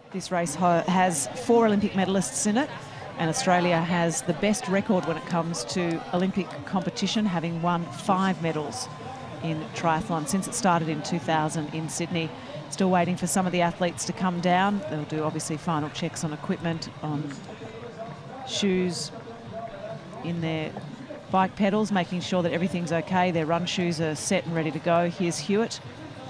This race has 4 Olympic medalists in it, and Australia has the best record when it comes to Olympic competition, having won 5 medals in triathlon since it started in 2000 in Sydney. Still waiting for some of the athletes to come down. They'll do obviously final checks on equipment, on shoes, in their bike pedals, making sure that everything's okay. Their run shoes are set and ready to go. Here's Hewitt.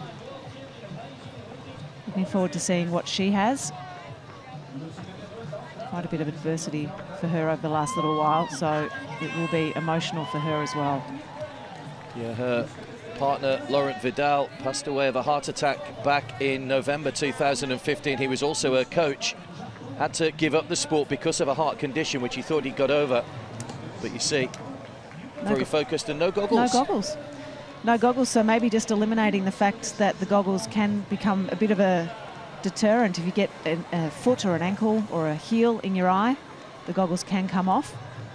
Looking forward to seeing what she has. Quite a bit of adversity for her over the last little while, so it will be emotional for her as well. Yeah, her partner, Laurent Vidal, passed away of a heart attack back in November 2015. He was also her coach. Had to give up the sport because of a heart condition, which he thought he got over. But you see, very focused and no goggles. No goggles. No goggles, so maybe just eliminating the fact that the goggles can become a bit of a deterrent. If you get a foot or an ankle or a heel in your eye, the goggles can come off.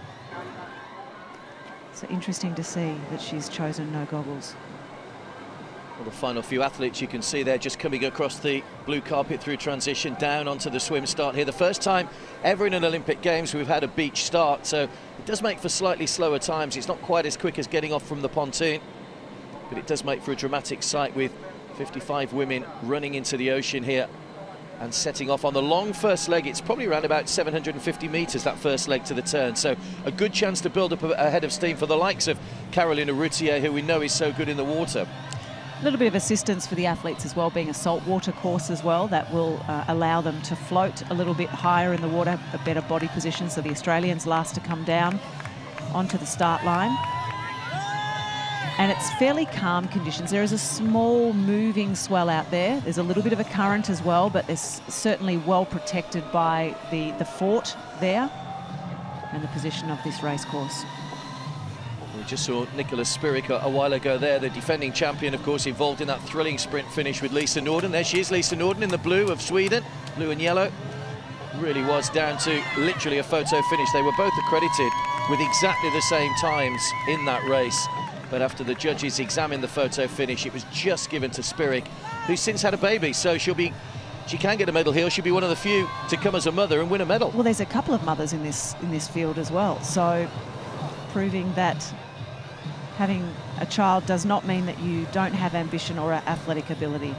So interesting to see that she's chosen no goggles. Well, the final few athletes you can see there just coming across the blue carpet through transition down onto the swim start here. The first time ever in an Olympic Games we've had a beach start, so it does make for slightly slower times. It's not quite as quick as getting off from the pontoon, but it does make for a dramatic sight with 55 women running into the ocean here and setting off on the long first leg. It's probably around about 750 metres, that first leg to the turn, so a good chance to build up a head of steam for the likes of Carolina Routier, who we know is so good in the water. A little bit of assistance for the athletes as well, being a saltwater course as well. That will allow them to float a little bit higher in the water, a better body position, so the Australians last to come down onto the start line. And it's fairly calm conditions. There is a small moving swell out there. There's a little bit of a current as well, but it's certainly well protected by the fort there and the position of this race course. We just saw Nicholas Spirik a while ago there, the defending champion, of course, involved in that thrilling sprint finish with Lisa Norden. There she is, Lisa Norden in the blue of Sweden, blue and yellow. Really was down to literally a photo finish. They were both accredited with exactly the same times in that race. But after the judges examined the photo finish, it was just given to Spirik, who's since had a baby, so she can get a medal here. She'll be one of the few to come as a mother and win a medal. Well, there's a couple of mothers in this field as well, so proving that having a child does not mean that you don't have ambition or athletic ability.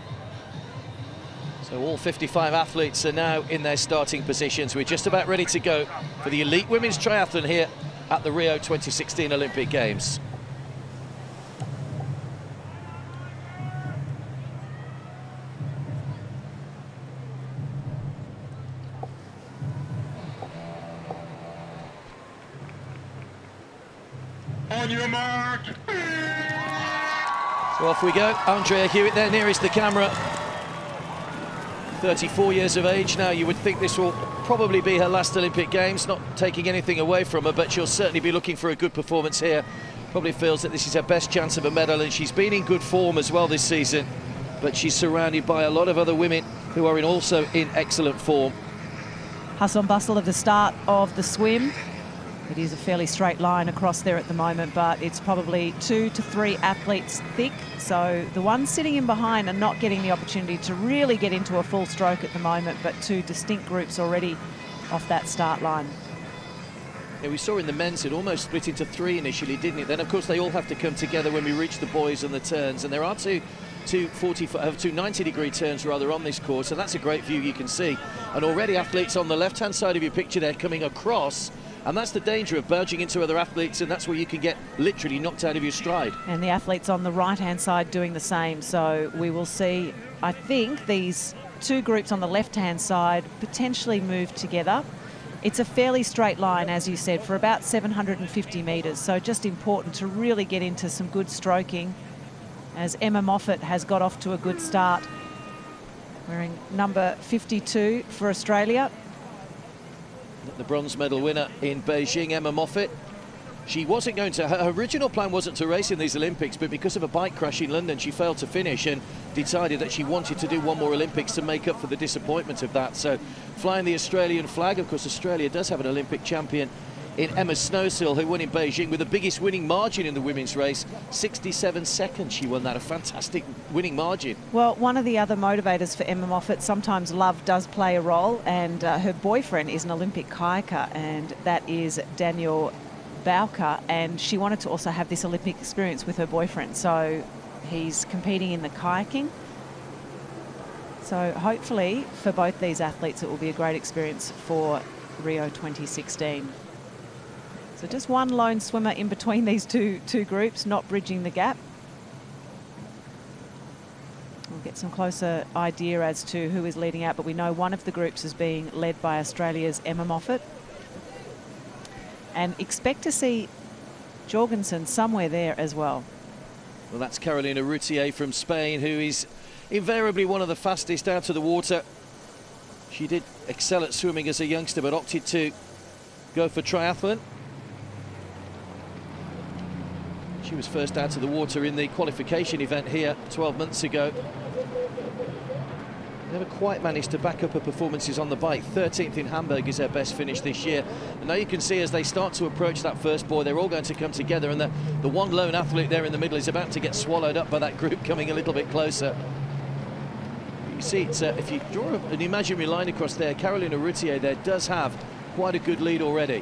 So all 55 athletes are now in their starting positions. We're just about ready to go for the elite women's triathlon here at the Rio 2016 Olympic Games. On your mark. So off we go. Andrea Hewitt there nearest the camera. 34 years of age now. You would think this will probably be her last Olympic Games, not taking anything away from her, but she'll certainly be looking for a good performance here. Probably feels that this is her best chance of a medal, and she's been in good form as well this season, but she's surrounded by a lot of other women who are also in excellent form. Hustle and bustle of the start of the swim. It is a fairly straight line across there at the moment, but it's probably 2 to 3 athletes thick. So the ones sitting in behind are not getting the opportunity to really get into a full stroke at the moment, but 2 distinct groups already off that start line. Yeah, we saw in the men's it almost split into 3 initially, didn't it? Then, of course, they all have to come together when we reach the boys and the turns, and there are two 90-degree turns rather on this course, and that's a great view you can see. And already athletes on the left-hand side of your picture there coming across. And that's the danger of barging into other athletes, and that's where you can get literally knocked out of your stride. And the athletes on the right-hand side doing the same. So we will see, I think, these 2 groups on the left-hand side potentially move together. It's a fairly straight line, as you said, for about 750 metres. So just important to really get into some good stroking, as Emma Moffat has got off to a good start, wearing number 52 for Australia. The bronze medal winner in Beijing, Emma Moffat. She wasn't going to, her original plan wasn't to race in these Olympics, but because of a bike crash in London, she failed to finish and decided that she wanted to do one more Olympics to make up for the disappointment of that. So flying the Australian flag, of course, Australia does have an Olympic champion in Emma Snowsill, who won in Beijing with the biggest winning margin in the women's race. 67 seconds she won that, a fantastic winning margin. Well, one of the other motivators for Emma Moffat, sometimes love does play a role, and her boyfriend is an Olympic kayaker, and that is Daniel Bowker, and she wanted to also have this Olympic experience with her boyfriend, so he's competing in the kayaking. So hopefully for both these athletes it will be a great experience for Rio 2016. So just one lone swimmer in between these two groups, not bridging the gap. We'll get some closer idea as to who is leading out, but we know one of the groups is being led by Australia's Emma Moffat. And expect to see Jorgensen somewhere there as well. Well, that's Carolina Routier from Spain, who is invariably one of the fastest out of the water. She did excel at swimming as a youngster, but opted to go for triathlon. She was first out of the water in the qualification event here 12 months ago. Never quite managed to back up her performances on the bike. 13th in Hamburg is her best finish this year. And now you can see as they start to approach that first buoy, they're all going to come together, and the one lone athlete there in the middle is about to get swallowed up by that group coming a little bit closer. You see, it's, if you draw an imaginary line across there, Carolina Routier there does have quite a good lead already.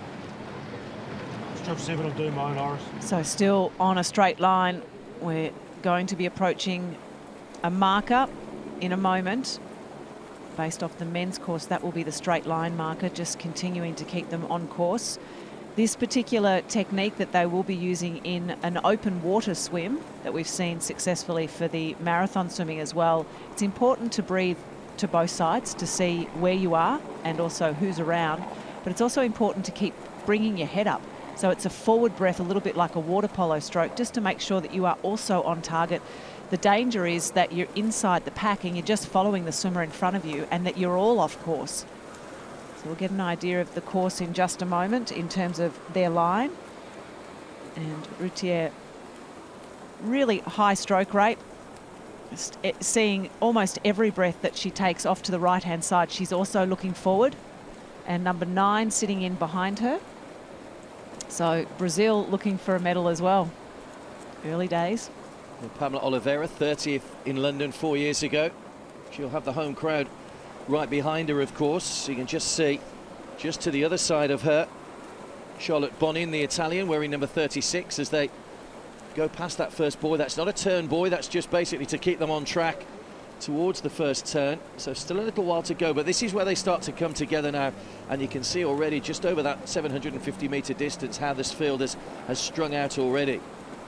So still on a straight line, we're going to be approaching a marker in a moment. Based off the men's course, that will be the straight line marker, just continuing to keep them on course. This particular technique that they will be using in an open water swim that we've seen successfully for the marathon swimming as well, it's important to breathe to both sides to see where you are and also who's around, but it's also important to keep bringing your head up. So it's a forward breath, a little bit like a water polo stroke, just to make sure that you are also on target. The danger is that you're inside the pack and you're just following the swimmer in front of you and that you're all off course. So we'll get an idea of the course in just a moment in terms of their line. And Routier, really high stroke rate. Seeing almost every breath that she takes off to the right-hand side, she's also looking forward. And number 9 sitting in behind her. So Brazil looking for a medal as well. Early days. Well, Pamela Oliveira, 30th in London 4 years ago. She'll have the home crowd right behind her, of course. You can just see, just to the other side of her, Charlotte Bonin, the Italian, wearing number 36 as they go past that first buoy. That's not a turn buoy, that's just basically to keep them on track towards the first turn. So still a little while to go, but this is where they start to come together now, and you can see already just over that 750-metre distance how this field has strung out already.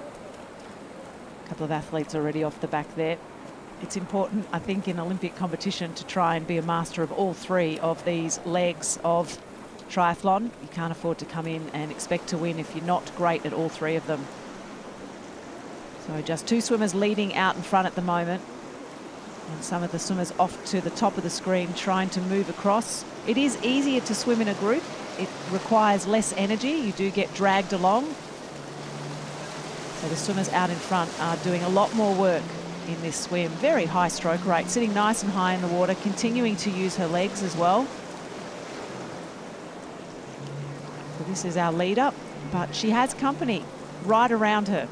A couple of athletes already off the back there. It's important, I think, in Olympic competition to try and be a master of all 3 of these legs of triathlon. You can't afford to come in and expect to win if you're not great at all 3 of them. So just 2 swimmers leading out in front at the moment. And some of the swimmers off to the top of the screen trying to move across. It is easier to swim in a group. It requires less energy. You do get dragged along. So the swimmers out in front are doing a lot more work in this swim. Very high stroke rate, sitting nice and high in the water, continuing to use her legs as well. So this is our lead up, but she has company right around her.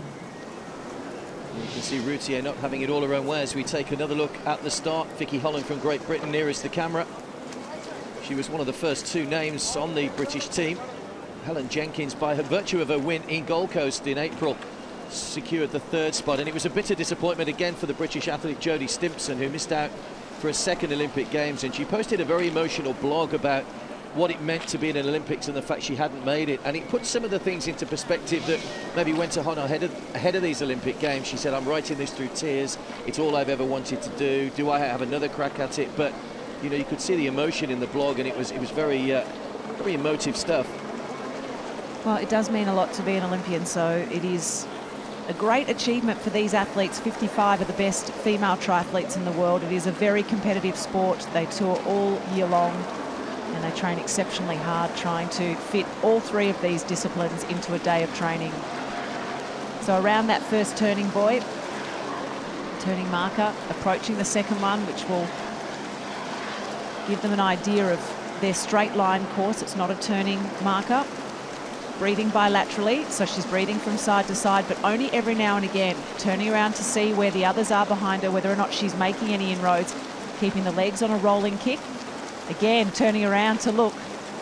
You can see Routier not having it all her own way as we take another look at the start. Vicky Holland from Great Britain nearest the camera. She was one of the first 2 names on the British team. Helen Jenkins, by her virtue of her win in Gold Coast in April, secured the 3rd spot, and it was a bitter disappointment again for the British athlete Jodie Stimpson, who missed out for a 2nd Olympic Games, and she posted a very emotional blog about what it meant to be in an Olympics and the fact she hadn't made it, and it put some of the things into perspective that maybe went on ahead of these Olympic Games. She said, I'm writing this through tears, it's all I've ever wanted to do I have another crack at it? But you know, you could see the emotion in the blog, and it was very very emotive stuff. Well, it does mean a lot to be an Olympian, so it is a great achievement for these athletes. 55 are the best female triathletes in the world. It is a very competitive sport. They tour all year long, and they train exceptionally hard, trying to fit all 3 of these disciplines into a day of training. So around that first turning buoy, turning marker, approaching the second one, which will give them an idea of their straight line course. It's not a turning marker. Breathing bilaterally, so she's breathing from side to side, but only every now and again, turning around to see where the others are behind her, whether or not she's making any inroads, keeping the legs on a rolling kick. Again, turning around to look.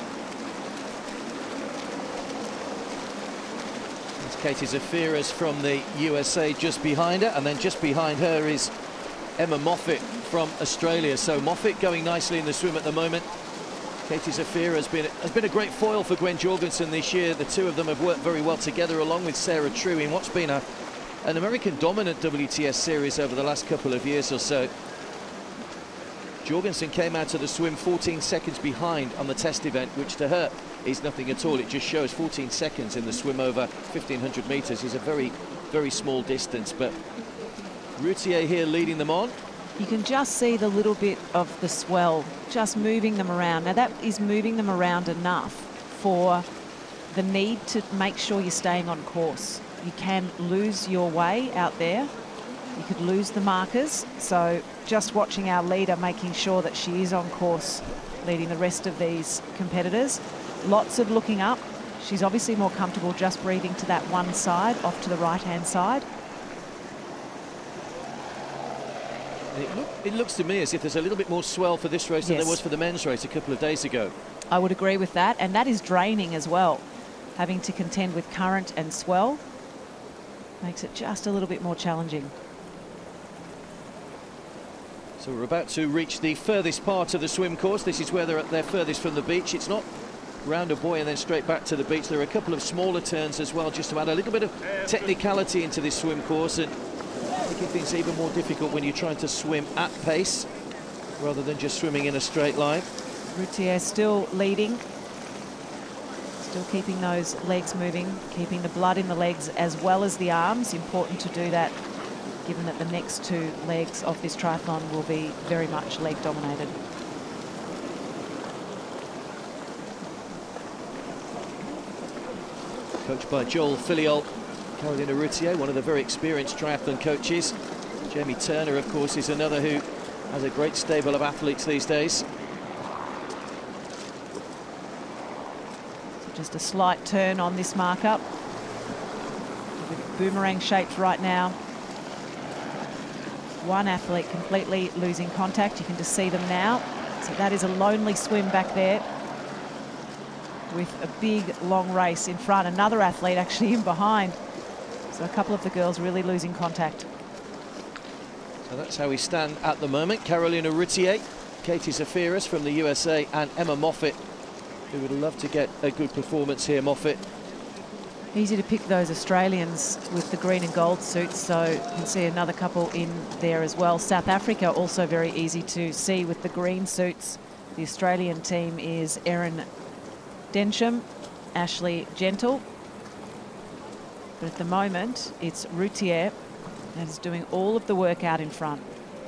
It's Katie Zafiras from the USA just behind her, and then just behind her is Emma Moffat from Australia. So Moffat going nicely in the swim at the moment. Katie Zafira has been a great foil for Gwen Jorgensen this year. The two of them have worked very well together, along with Sarah True, in what's been an American dominant WTS series over the last couple of years or so. Jorgensen came out of the swim 14 seconds behind on the test event, which to her is nothing at all. It just shows 14 seconds in the swim over 1,500 meters is a very, very small distance. But Routier here leading them on. You can just see the little bit of the swell just moving them around. Now that is moving them around enough for the need to make sure you're staying on course. You can lose your way out there. You could lose the markers. So just watching our leader, making sure that she is on course, leading the rest of these competitors. Lots of looking up. She's obviously more comfortable just breathing to that one side, off to the right-hand side. It looks to me as if there's a little bit more swell for this race than there was for the men's race a couple of days ago. I would agree with that, and that is draining as well. Having to contend with current and swell makes it just a little bit more challenging. So we're about to reach the furthest part of the swim course. This is where they're furthest from the beach. It's not round a buoy and then straight back to the beach. There are a couple of smaller turns as well, just to add a little bit of technicality into this swim course, and making things even more difficult when you're trying to swim at pace rather than just swimming in a straight line. Routier still leading, still keeping those legs moving, keeping the blood in the legs as well as the arms. Important to do that, given that the next two legs of this triathlon will be very much leg dominated. Coached by Joel Filiol, Carolina Routier, one of the very experienced triathlon coaches. Jamie Turner, of course, is another who has a great stable of athletes these days. So just a slight turn on this marker. Boomerang shaped right now. One athlete completely losing contact. You can just see them now. So that is a lonely swim back there with a big, long race in front. Another athlete actually in behind. So a couple of the girls really losing contact. So that's how we stand at the moment. Carolina Routier, Katie Zafiras from the USA, and Emma Moffat, who would love to get a good performance here. Moffat. Easy to pick those Australians with the green and gold suits, so you can see another couple in there as well. South Africa also very easy to see with the green suits. The Australian team is Erin Densham, Ashley Gentle. But at the moment, it's Routier that is doing all of the work out in front.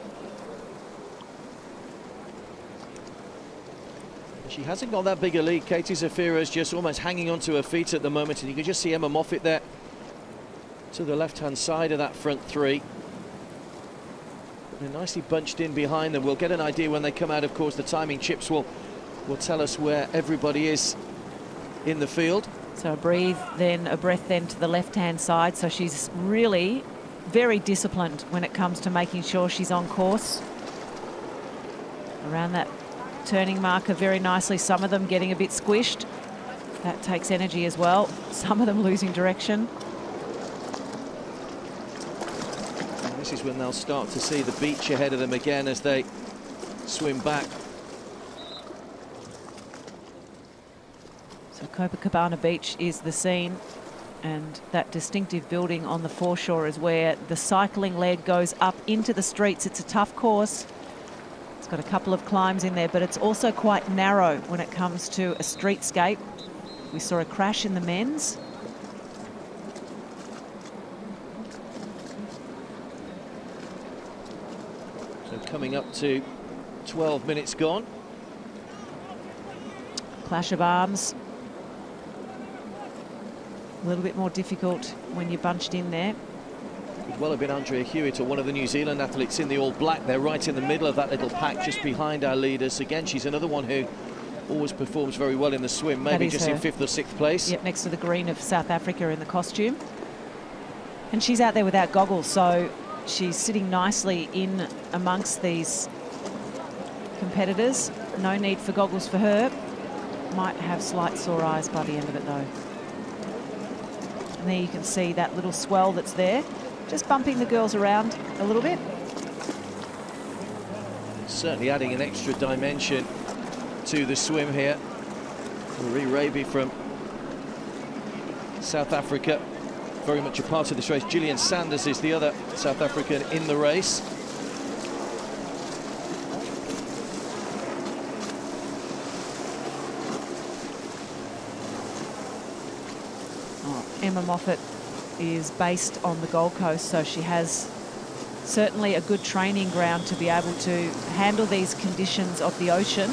She hasn't got that big a lead. Katie Zafira is just almost hanging onto her feet at the moment, and you can just see Emma Moffat there to the left-hand side of that front three. They're nicely bunched in behind them. We'll get an idea when they come out. Of course, the timing chips will tell us where everybody is in the field. So a breath then to the left-hand side. So she's really very disciplined when it comes to making sure she's on course. Around that turning marker very nicely. Some of them getting a bit squished. That takes energy as well. Some of them losing direction. And this is when they'll start to see the beach ahead of them again as they swim back. So Copacabana Beach is the scene, and that distinctive building on the foreshore is where the cycling leg goes up into the streets. It's a tough course. It's got a couple of climbs in there, but it's also quite narrow when it comes to a streetscape. We saw a crash in the men's. So coming up to 12 minutes gone. Clash of arms. A little bit more difficult when you're bunched in there. Could well have been Andrea Hewitt or one of the New Zealand athletes in the all black. They're right in the middle of that little pack just behind our leaders. Again, she's another one who always performs very well in the swim, maybe just in 5th or 6th place. Yep, next to the green of South Africa in the costume. And she's out there without goggles, so she's sitting nicely in amongst these competitors. No need for goggles for her. Might have slight sore eyes by the end of it, though. And there you can see that little swell that's there, just bumping the girls around a little bit. Certainly adding an extra dimension to the swim here. Marie Raby from South Africa, very much a part of this race. Gillian Sanders is the other South African in the race. Emma Moffat is based on the Gold Coast, so she has certainly a good training ground to be able to handle these conditions of the ocean.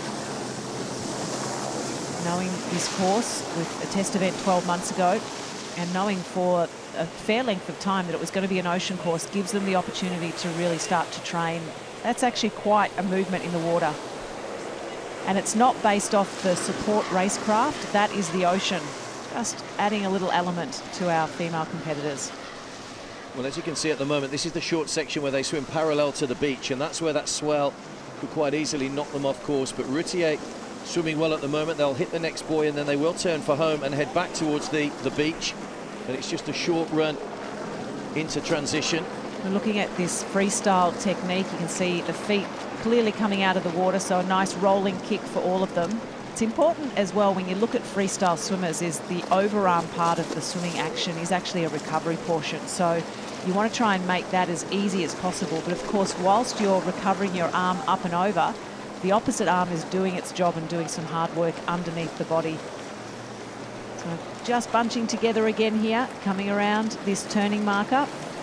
Knowing this course with a test event 12 months ago and knowing for a fair length of time that it was going to be an ocean course gives them the opportunity to really start to train. That's actually quite a movement in the water. And it's not based off the support racecraft, that is the ocean. Just adding a little element to our female competitors. Well, as you can see at the moment, this is the short section where they swim parallel to the beach, and that's where that swell could quite easily knock them off course. But Routier swimming well at the moment. They'll hit the next buoy and then they will turn for home and head back towards the beach. And it's just a short run into transition. We're looking at this freestyle technique. You can see the feet clearly coming out of the water, so a nice rolling kick for all of them. It's important as well when you look at freestyle swimmers is the overarm part of the swimming action is actually a recovery portion. So you want to try and make that as easy as possible. But of course, whilst you're recovering your arm up and over, the opposite arm is doing its job and doing some hard work underneath the body. So just bunching together again here, coming around this turning marker.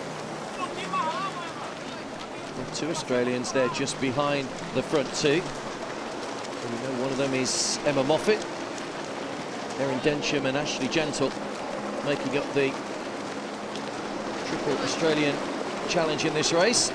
Two Australians there just behind the front two. We know one of them is Emma Moffat, Erin Densham and Ashley Gentle making up the triple Australian challenge in this race.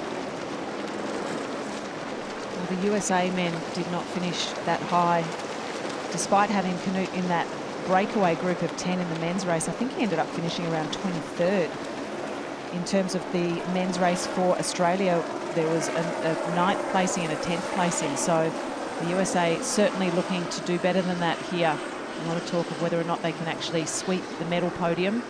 Well, the USA men did not finish that high, despite having Canute in that breakaway group of 10 in the men's race. I think he ended up finishing around 23rd. In terms of the men's race for Australia, there was a 9th placing and a 10th placing. So the USA certainly looking to do better than that here. A lot of talk of whether or not they can actually sweep the medal podium.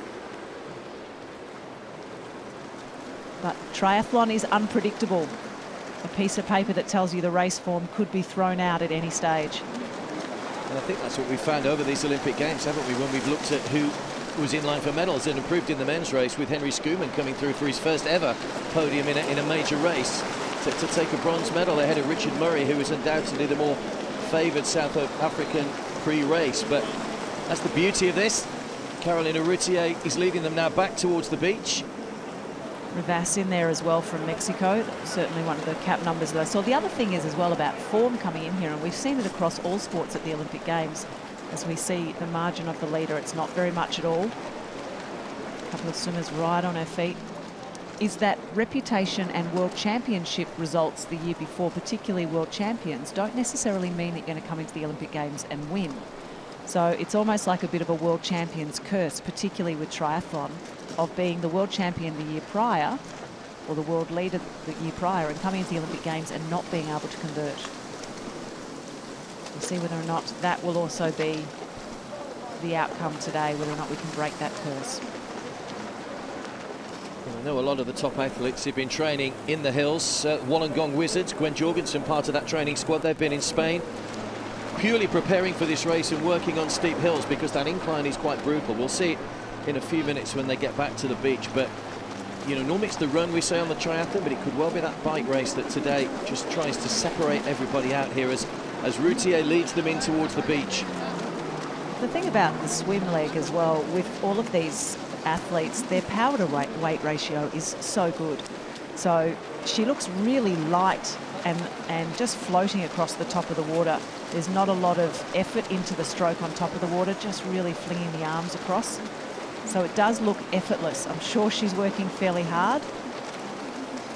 But triathlon is unpredictable. A piece of paper that tells you the race form could be thrown out at any stage. And I think that's what we've found over these Olympic Games, haven't we, when we've looked at who was in line for medals and improved in the men's race, with Henry Schoeman coming through for his first ever podium in a major race to take a bronze medal ahead of Richard Murray, who was undoubtedly the more favoured South African pre-race. But that's the beauty of this. Carolina Routier is leading them now back towards the beach. Rivas in there as well from Mexico, certainly one of the cap numbers that I saw. The other thing is as well about form coming in here, and we've seen it across all sports at the Olympic Games. As we see the margin of the leader, it's not very much at all. A couple of swimmers right on her feet. Is that reputation and world championship results the year before, particularly world champions, don't necessarily mean that you're going to come into the Olympic Games and win. So it's almost like a bit of a world champion's curse, particularly with triathlon, of being the world champion the year prior, or the world leader the year prior, and coming into the Olympic Games and not being able to convert. We'll see whether or not that will also be the outcome today, whether or not we can break that curse. Well, I know a lot of the top athletes have been training in the hills. Wollongong Wizards, Gwen Jorgensen, part of that training squad. They've been in Spain, purely preparing for this race and working on steep hills because that incline is quite brutal. We'll see it in a few minutes when they get back to the beach. But, you know, normally it's the run we say on the triathlon, but it could well be that bike race that today just tries to separate everybody out here as Routier leads them in towards the beach. The thing about the swim leg as well, with all of these athletes, their power to weight ratio is so good. So she looks really light and just floating across the top of the water. There's not a lot of effort into the stroke on top of the water, just really flinging the arms across. So it does look effortless. I'm sure she's working fairly hard.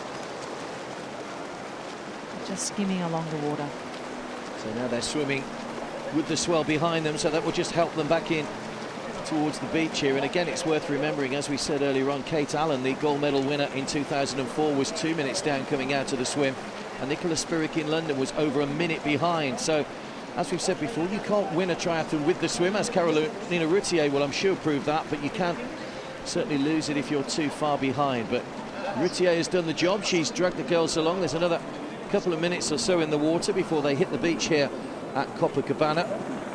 Just skimming along the water. So now they're swimming with the swell behind them, so that will just help them back in towards the beach here. And again, it's worth remembering, as we said earlier on, Kate Allen, the gold medal winner in 2004, was 2 minutes down coming out of the swim, and Nicola Spirik in London was over a minute behind. So as we've said before, you can't win a triathlon with the swim, as Carolina Routier will, I'm sure, prove that, but you can certainly lose it if you're too far behind. But Routier has done the job. She's dragged the girls along. There's another couple of minutes or so in the water before they hit the beach here at Copacabana.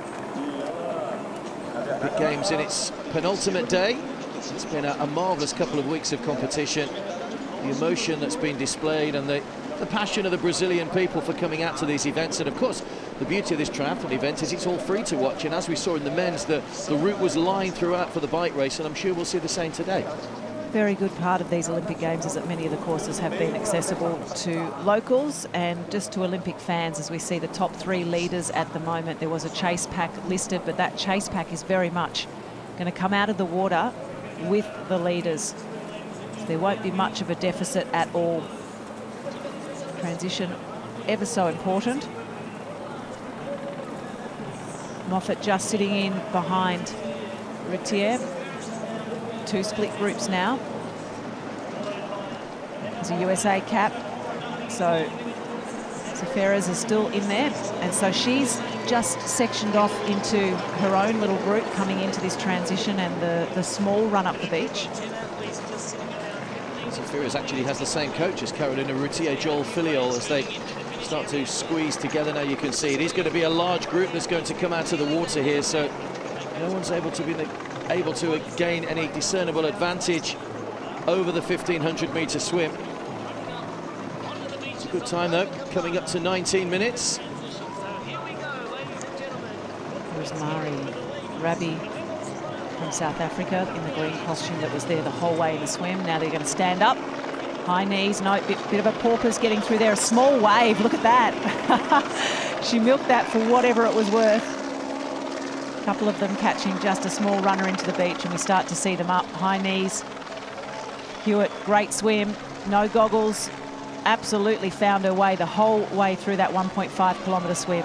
Big Games in its penultimate day. It's been a marvellous couple of weeks of competition. The emotion that's been displayed and the passion of the Brazilian people for coming out to these events. And of course, the beauty of this triathlon event is it's all free to watch. And as we saw in the men's, the route was lined throughout for the bike race, and I'm sure we'll see the same today. Very good part of these Olympic Games is that many of the courses have been accessible to locals and just to Olympic fans. As we see the top 3 leaders at the moment, there was a chase pack listed, but that chase pack is very much going to come out of the water with the leaders. So there won't be much of a deficit at all. Transition ever so important. Moffat just sitting in behind Routier. 2 split groups now. There's a USA cap, so Ferres is still in there, and so she's just sectioned off into her own little group coming into this transition and the small run up the beach. Ferres actually has the same coach as Carolina Routier, Joel Filiol, as they start to squeeze together. Now you can see it is going to be a large group that's going to come out of the water here, so no one's able to gain any discernible advantage over the 1500-meter swim. It's a good time though, coming up to 19 minutes. There's Mari Rabi from South Africa in the green costume that was there the whole way in the swim. Now they're going to stand up. High knees, no, bit of a porpoise getting through there. A small wave, look at that. She milked that for whatever it was worth. A couple of them catching just a small runner into the beach, and we start to see them up. High knees. Hewitt, great swim, no goggles. Absolutely found her way the whole way through that 1.5-kilometre swim.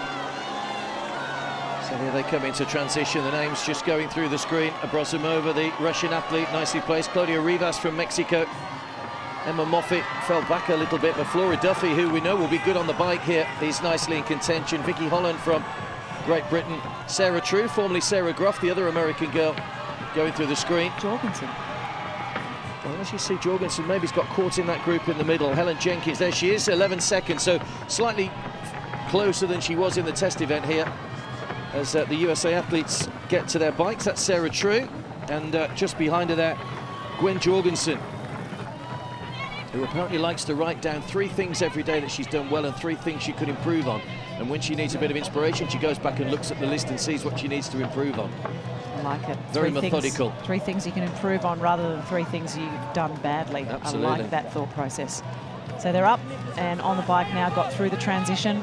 So here they come into transition. The names just going through the screen. Abrosimova, the Russian athlete, nicely placed. Claudia Rivas from Mexico. Emma Moffat fell back a little bit, but Flora Duffy, who we know will be good on the bike here, is nicely in contention. Vicky Holland from Great Britain. Sarah True, formerly Sarah Groff, the other American girl, going through the screen. Jorgensen. Well, as you see, Jorgensen maybe's got caught in that group in the middle. Helen Jenkins, there she is, 11 seconds, so slightly closer than she was in the test event here. As the USA athletes get to their bikes, that's Sarah True, and just behind her there, Gwen Jorgensen, who apparently likes to write down 3 things every day that she's done well and 3 things she could improve on. And when she needs a bit of inspiration, she goes back and looks at the list and sees what she needs to improve on. I like it. Very methodical. 3 things you can improve on rather than 3 things you've done badly. Absolutely. I like that thought process. So they're up and on the bike now, got through the transition.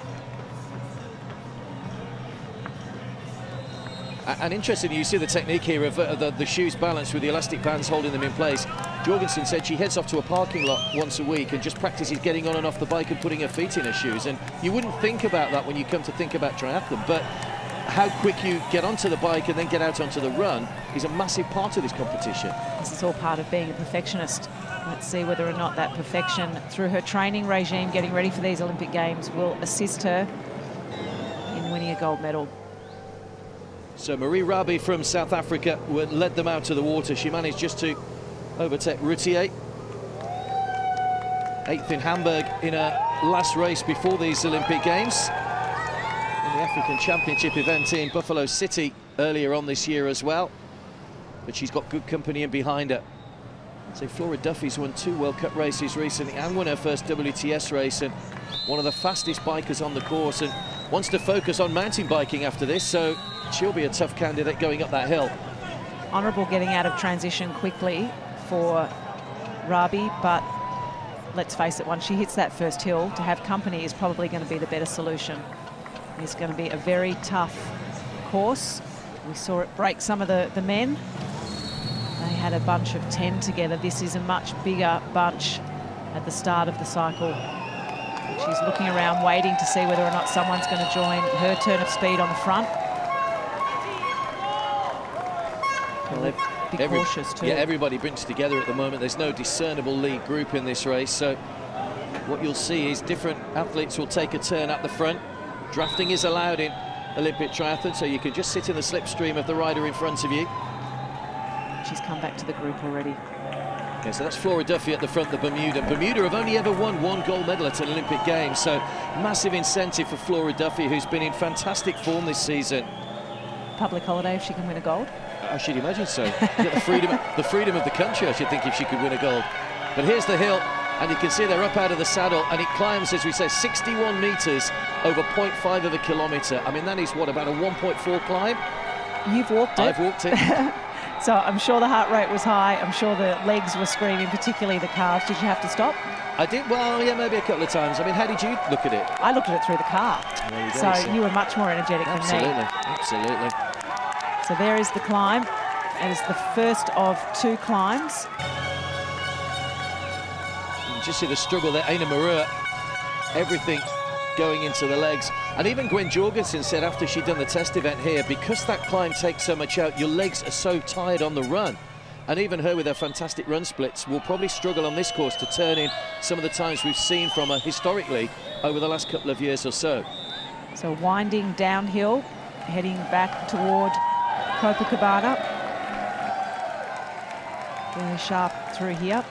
And interestingly, you see the technique here of the shoes balanced with the elastic bands holding them in place. Jorgensen said she heads off to a parking lot once a week and just practices getting on and off the bike and putting her feet in her shoes. And you wouldn't think about that when you come to think about triathlon, but how quick you get onto the bike and then get out onto the run is a massive part of this competition. This is all part of being a perfectionist. Let's see whether or not that perfection through her training regime, getting ready for these Olympic Games, will assist her in winning a gold medal. So Marie Rabi from South Africa led them out to the water. She managed just to overtake Routier. 8th in Hamburg in a last race before these Olympic Games. In the African Championship event in Buffalo City earlier on this year as well. But she's got good company in behind her. So Flora Duffy's won 2 World Cup races recently and won her first WTS race, and one of the fastest bikers on the course, and wants to focus on mountain biking after this, so she'll be a tough candidate going up that hill. Honourable getting out of transition quickly for Rabi, but let's face it, once she hits that first hill, to have company is probably going to be the better solution. It's going to be a very tough course. We saw it break some of the men. They had a bunch of 10 together. This is a much bigger bunch at the start of the cycle. She's looking around, waiting to see whether or not someone's going to join her turn of speed on the front. Well, be cautious too. Yeah, everybody brings together at the moment. There's no discernible lead group in this race, so what you'll see is different athletes will take a turn at the front. Drafting is allowed in Olympic triathlon, so you can just sit in the slipstream of the rider in front of you. She's come back to the group already. Yeah, so that's Flora Duffy at the front, the Bermuda. Bermuda have only ever won one gold medal at an Olympic Games, so massive incentive for Flora Duffy, who's been in fantastic form this season. Public holiday if she can win a gold? I should imagine so. the freedom of the country, I should think, if she could win a gold. But here's the hill, and you can see they're up out of the saddle, and it climbs, as we say, 61 metres over 0.5 of a kilometre. I mean, that is, what, about a 1.4 climb? You've walked it. I've walked it. So I'm sure the heart rate was high. I'm sure the legs were screaming, particularly the calves. Did you have to stop? I did, well, yeah, maybe a couple of times. I mean, how did you look at it? I looked at it through the car. There you go, so you were much more energetic than me. Absolutely. So there is the climb. It is the first of two climbs. You just see the struggle there. Aina Marua, everything going into the legs. And even Gwen Jorgensen said after she'd done the test event here, because that climb takes so much out, your legs are so tired on the run. And even her with her fantastic run splits will probably struggle on this course to turn in some of the times we've seen from her historically over the last couple of years or so. So winding downhill, heading back toward Copacabana. Very sharp through here.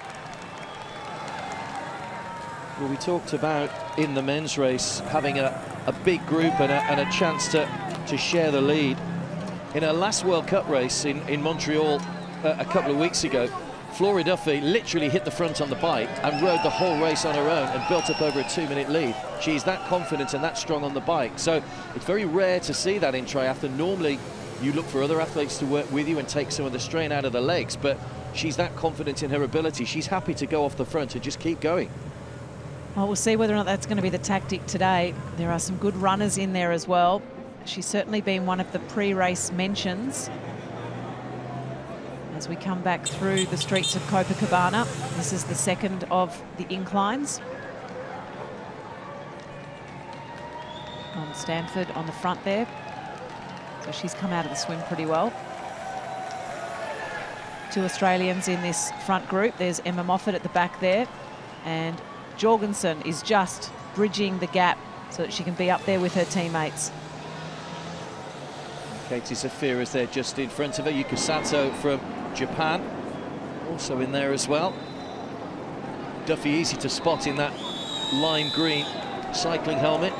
Well, we talked about in the men's race having a big group and a chance to share the lead. In her last World Cup race in Montreal a couple of weeks ago, Flora Duffy literally hit the front on the bike and rode the whole race on her own and built up over a 2-minute lead. She's that confident and that strong on the bike. So it's very rare to see that in triathlon. Normally you look for other athletes to work with you and take some of the strain out of the legs, but she's that confident in her ability. She's happy to go off the front and just keep going. Well, we'll see whether or not that's going to be the tactic today. There are some good runners in there as well. She's certainly been one of the pre-race mentions. As we come back through the streets of Copacabana, this is the second of the inclines. Stanford on the front there. So she's come out of the swim pretty well. Two Australians in this front group. There's Emma Moffat at the back there, and Jorgensen is just bridging the gap so that she can be up there with her teammates. Katie Zafira is there just in front of her. Yuka Sato from Japan also in there as well. Duffy easy to spot in that lime green cycling helmet.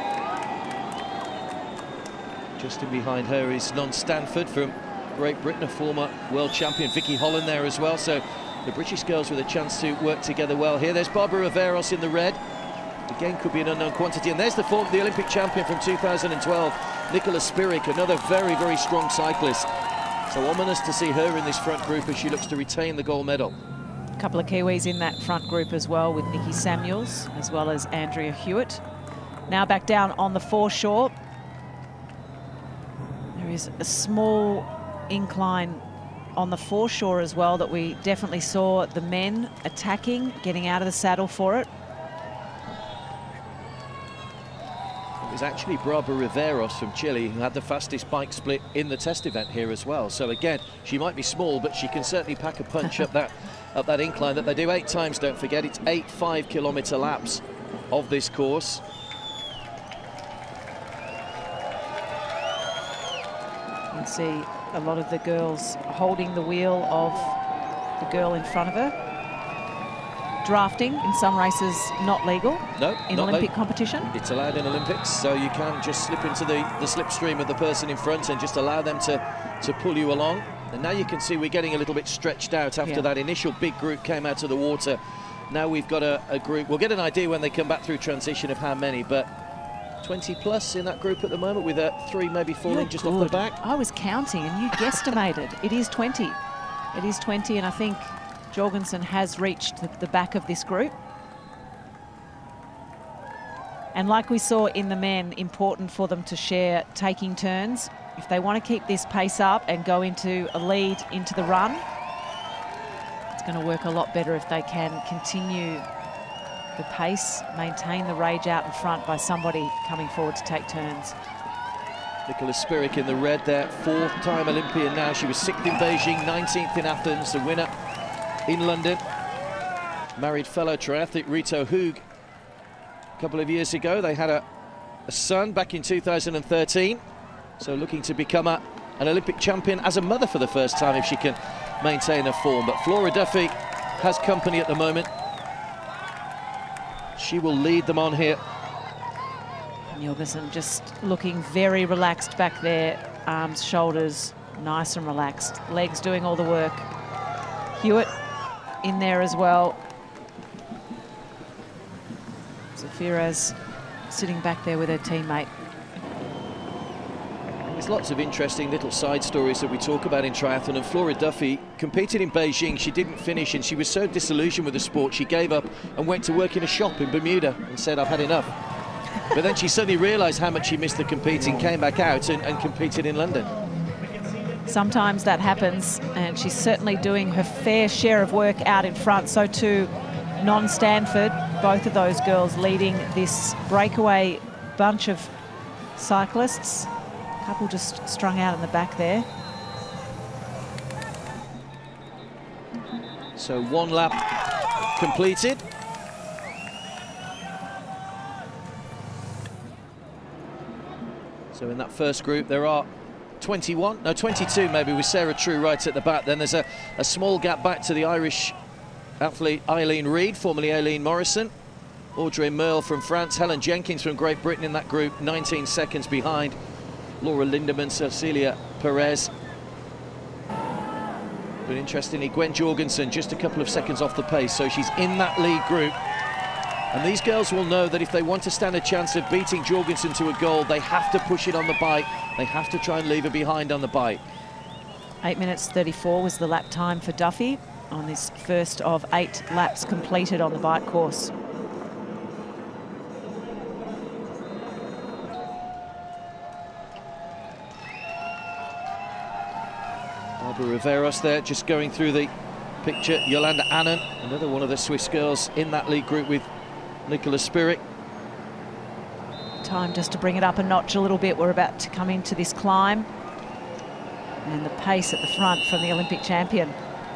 Just in behind her is Non Stanford from Great Britain, a former world champion. Vicky Holland there as well, so the British girls with a chance to work together well here. There's Barbara Riveros in the red. Again, could be an unknown quantity. And there's the Olympic champion from 2012, Nicola Spirik, another very, very strong cyclist. So ominous to see her in this front group as she looks to retain the gold medal. A couple of Kiwis in that front group as well, with Nikki Samuels as well as Andrea Hewitt. Now back down on the foreshore. There is a small incline on the foreshore as well that we definitely saw the men attacking, getting out of the saddle for it. It was actually Barbara Riveros from Chile who had the fastest bike split in the test event here as well. So again, she might be small, but she can certainly pack a punch up that incline that they do 8 times. Don't forget, it's 8 5-kilometre laps of this course. You can see a lot of the girls holding the wheel of the girl in front of her. Drafting in some races not legal. No, in not Olympic competition. It's allowed in Olympics, so you can just slip into the slipstream of the person in front and just allow them to pull you along. And now you can see we're getting a little bit stretched out after that initial big group came out of the water. Now we've got a group. We'll get an idea when they come back through transition of how many, but 20 plus in that group at the moment, with 3 maybe falling just off the back. I was counting and you guesstimated. It is 20. It is 20, and I think Jorgensen has reached the back of this group. And like we saw in the men, important for them to share taking turns. If they want to keep this pace up and go into a lead into the run, it's going to work a lot better if they can continue the pace, maintain the rage out in front by somebody coming forward to take turns. Nicola Spirik in the red there, 4th-time Olympian now. She was 6th in Beijing, 19th in Athens, the winner in London. Married fellow triathlete Rito Hoog a couple of years ago. They had a son back in 2013, so looking to become an Olympic champion as a mother for the first time if she can maintain her form. But Flora Duffy has company at the moment. She will lead them on here. Jorgensen just looking very relaxed back there, arms, shoulders, nice and relaxed. Legs doing all the work. Hewitt in there as well. Zafiras sitting back there with her teammate. There's lots of interesting little side stories that we talk about in triathlon, and Flora Duffy competed in Beijing. She didn't finish and she was so disillusioned with the sport she gave up and went to work in a shop in Bermuda and said, I've had enough. But then she suddenly realised how much she missed the competing, came back out and competed in London. Sometimes that happens, and she's certainly doing her fair share of work out in front. So too non-Stanford, both of those girls leading this breakaway bunch of cyclists. A couple just strung out in the back there. So 1 lap completed. So in that first group there are 22 maybe, with Sarah True right at the back. Then there's a small gap back to the Irish athlete Eileen Reid, formerly Aileen Morrison. Audrey Merle from France, Helen Jenkins from Great Britain in that group, 19 seconds behind Laura Lindemann, Cecilia Perez. But interestingly, Gwen Jorgensen just a couple of seconds off the pace, so she's in that lead group. And these girls will know that if they want to stand a chance of beating Jorgensen to a goal, they have to push it on the bike. They have to try and leave her behind on the bike. 8 minutes 34 was the lap time for Duffy on this first of 8 laps completed on the bike course. Barbara Riveros there, just going through the picture. Yolanda Annan, another one of the Swiss girls in that lead group with Nicola Spirik. Time just to bring it up a notch a little bit. We're about to come into this climb. And the pace at the front from the Olympic champion.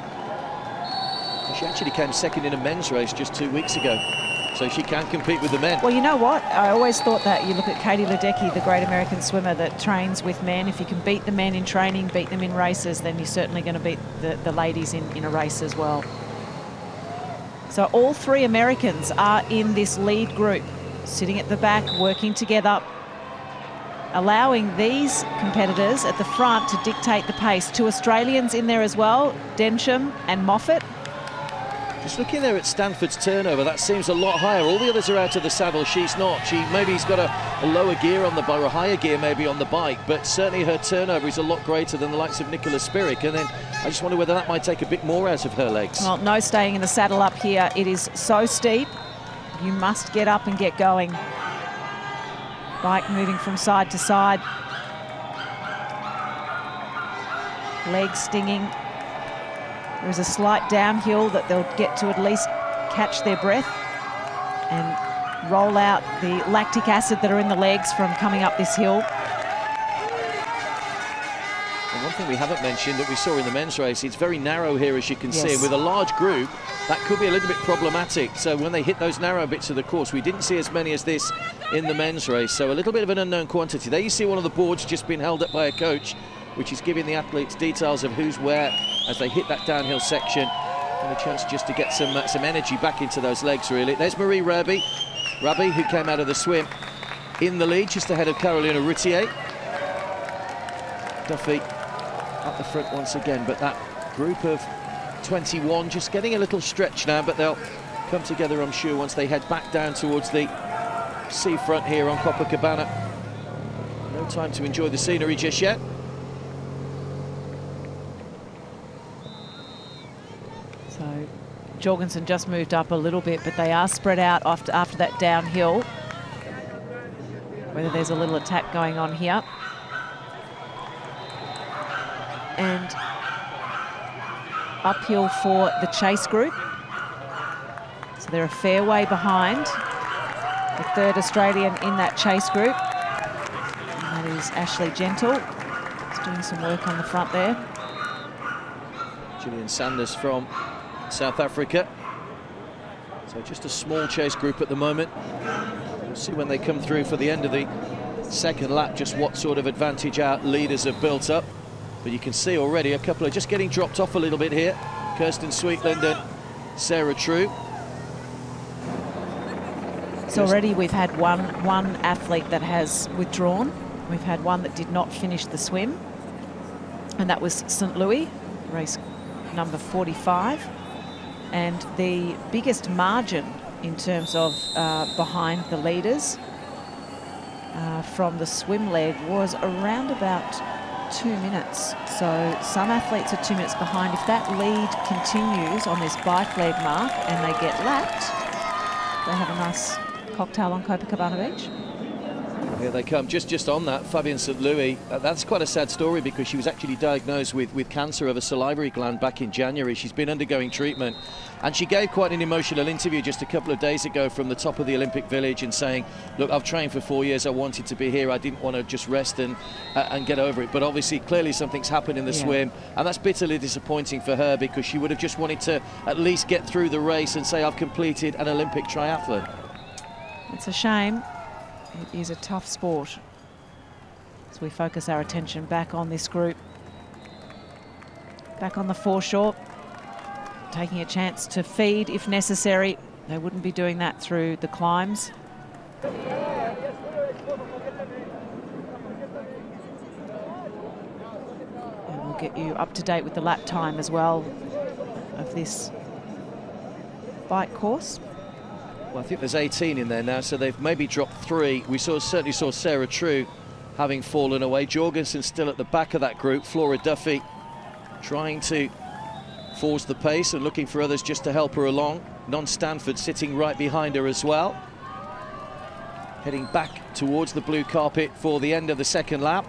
She actually came second in a men's race just 2 weeks ago, so she can compete with the men. Well, you know what? I always thought that. You look at Katie Ledecky, the great American swimmer that trains with men. If you can beat the men in training, beat them in races, then you're certainly going to beat the ladies in a race as well. So all 3 Americans are in this lead group, sitting at the back, working together, allowing these competitors at the front to dictate the pace. 2 Australians in there as well, Densham and Moffat. Just looking there at Stanford's turnover, that seems a lot higher. All the others are out of the saddle, she's not. Maybe's got a lower gear on the bike, or a higher gear maybe on the bike, but certainly her turnover is a lot greater than the likes of Nicola Spirik. And then I just wonder whether that might take a bit more out of her legs. Well, no staying in the saddle up here. It is so steep. You must get up and get going. Bike moving from side to side. Legs stinging. There's a slight downhill that they'll get to at least catch their breath and roll out the lactic acid that are in the legs from coming up this hill. And one thing we haven't mentioned that we saw in the men's race, it's very narrow here, as you can see, and with a large group that could be a little bit problematic. So when they hit those narrow bits of the course, we didn't see as many as this in the men's race, so a little bit of an unknown quantity. There you see one of the boards just being held up by a coach, which is giving the athletes details of who's where as they hit that downhill section, and a chance just to get some energy back into those legs, really. There's Marie Raby, who came out of the swim in the lead, just ahead of Carolina Routier. Duffy at the front once again, but that group of 21 just getting a little stretch now, but they'll come together, I'm sure, once they head back down towards the seafront here on Copacabana. No time to enjoy the scenery just yet. So Jorgensen just moved up a little bit, but they are spread out after that downhill. Whether there's a little attack going on here. And uphill for the chase group. So So they're a fair way behind the third Australian in that chase group. And that is Ashley Gentle. He's doing some work on the front there. Gillian Sanders from South Africa. So just a small chase group at the moment. We'll see when they come through for the end of the second lap just what sort of advantage our leaders have built up. But you can see already a couple are just getting dropped off a little bit here. Kirsten Sweetland and Sarah True. So already we've had one athlete that has withdrawn. We've had one that did not finish the swim, and that was St. Louis, race number 45. And the biggest margin in terms of behind the leaders from the swim leg was around about 2 minutes. So some athletes are 2 minutes behind. If that lead continues on this bike leg mark and they get lapped, they have a nice cocktail on Copacabana Beach. Here they come. Just on that, Fabienne St. Louis, that's quite a sad story because she was actually diagnosed with cancer of a salivary gland back in January. She's been undergoing treatment, and she gave quite an emotional interview just a couple of days ago from the top of the Olympic Village and saying, look, I've trained for 4 years, I wanted to be here, I didn't want to just rest and get over it. But obviously, clearly something's happened in the swim, and that's bitterly disappointing for her because she would have just wanted to at least get through the race and say, I've completed an Olympic triathlon. It's a shame. It is a tough sport. So we focus our attention back on this group. Back on the foreshore, taking a chance to feed if necessary. They wouldn't be doing that through the climbs. And we'll get you up to date with the lap time as well of this bike course. Well, I think there's 18 in there now, so they've maybe dropped 3. We certainly saw Sarah True having fallen away. Jorgensen still at the back of that group. Flora Duffy trying to force the pace and looking for others just to help her along. Non Stanford sitting right behind her as well. Heading back towards the blue carpet for the end of the second lap.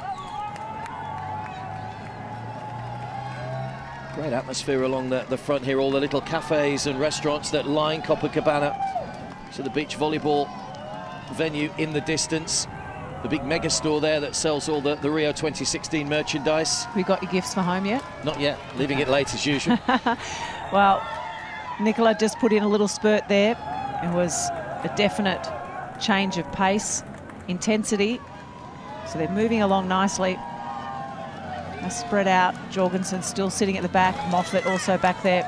Great atmosphere along the front here, all the little cafes and restaurants that line Copacabana. So the beach volleyball venue in the distance. The big mega store there that sells all the Rio 2016 merchandise. We got your gifts for home yet? Not yet, leaving it late as usual. Well, Nicola just put in a little spurt there. It was a definite change of pace, intensity. So they're moving along nicely. They're spread out. Jorgensen still sitting at the back. Moffat also back there.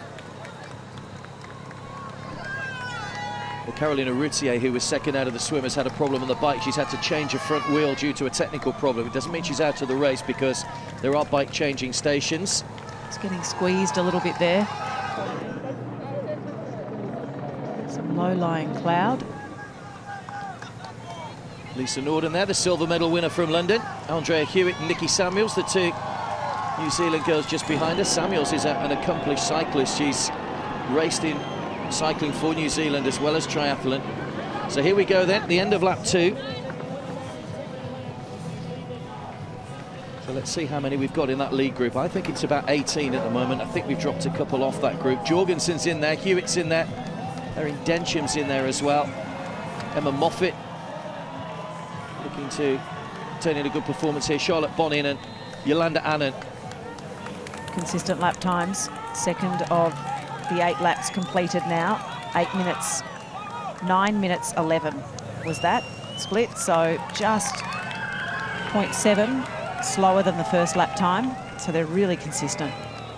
Well, Carolina Routier, who was second out of the swim, has had a problem on the bike. She's had to change her front wheel due to a technical problem. It doesn't mean she's out of the race because there are bike changing stations. It's getting squeezed a little bit there. Some low-lying cloud. Lisa Norden there, the silver medal winner from London. Andrea Hewitt and Nikki Samuels, the two New Zealand girls just behind her. Samuels is an accomplished cyclist. She's raced in cycling for New Zealand as well as triathlon. So here we go then, the end of lap 2. So let's see how many we've got in that lead group. I think it's about 18 at the moment. I think we've dropped a couple off that group. Jorgensen's in there, Hewitt's in there, Erin Denham's in there as well. Emma Moffat looking to turn in a good performance here. Charlotte Bonin and Yolanda Annan. Consistent lap times. Second of the 8 laps completed now. 8 minutes, 9 minutes 11 was that split. So just 0.7 slower than the first lap time. So they're really consistent.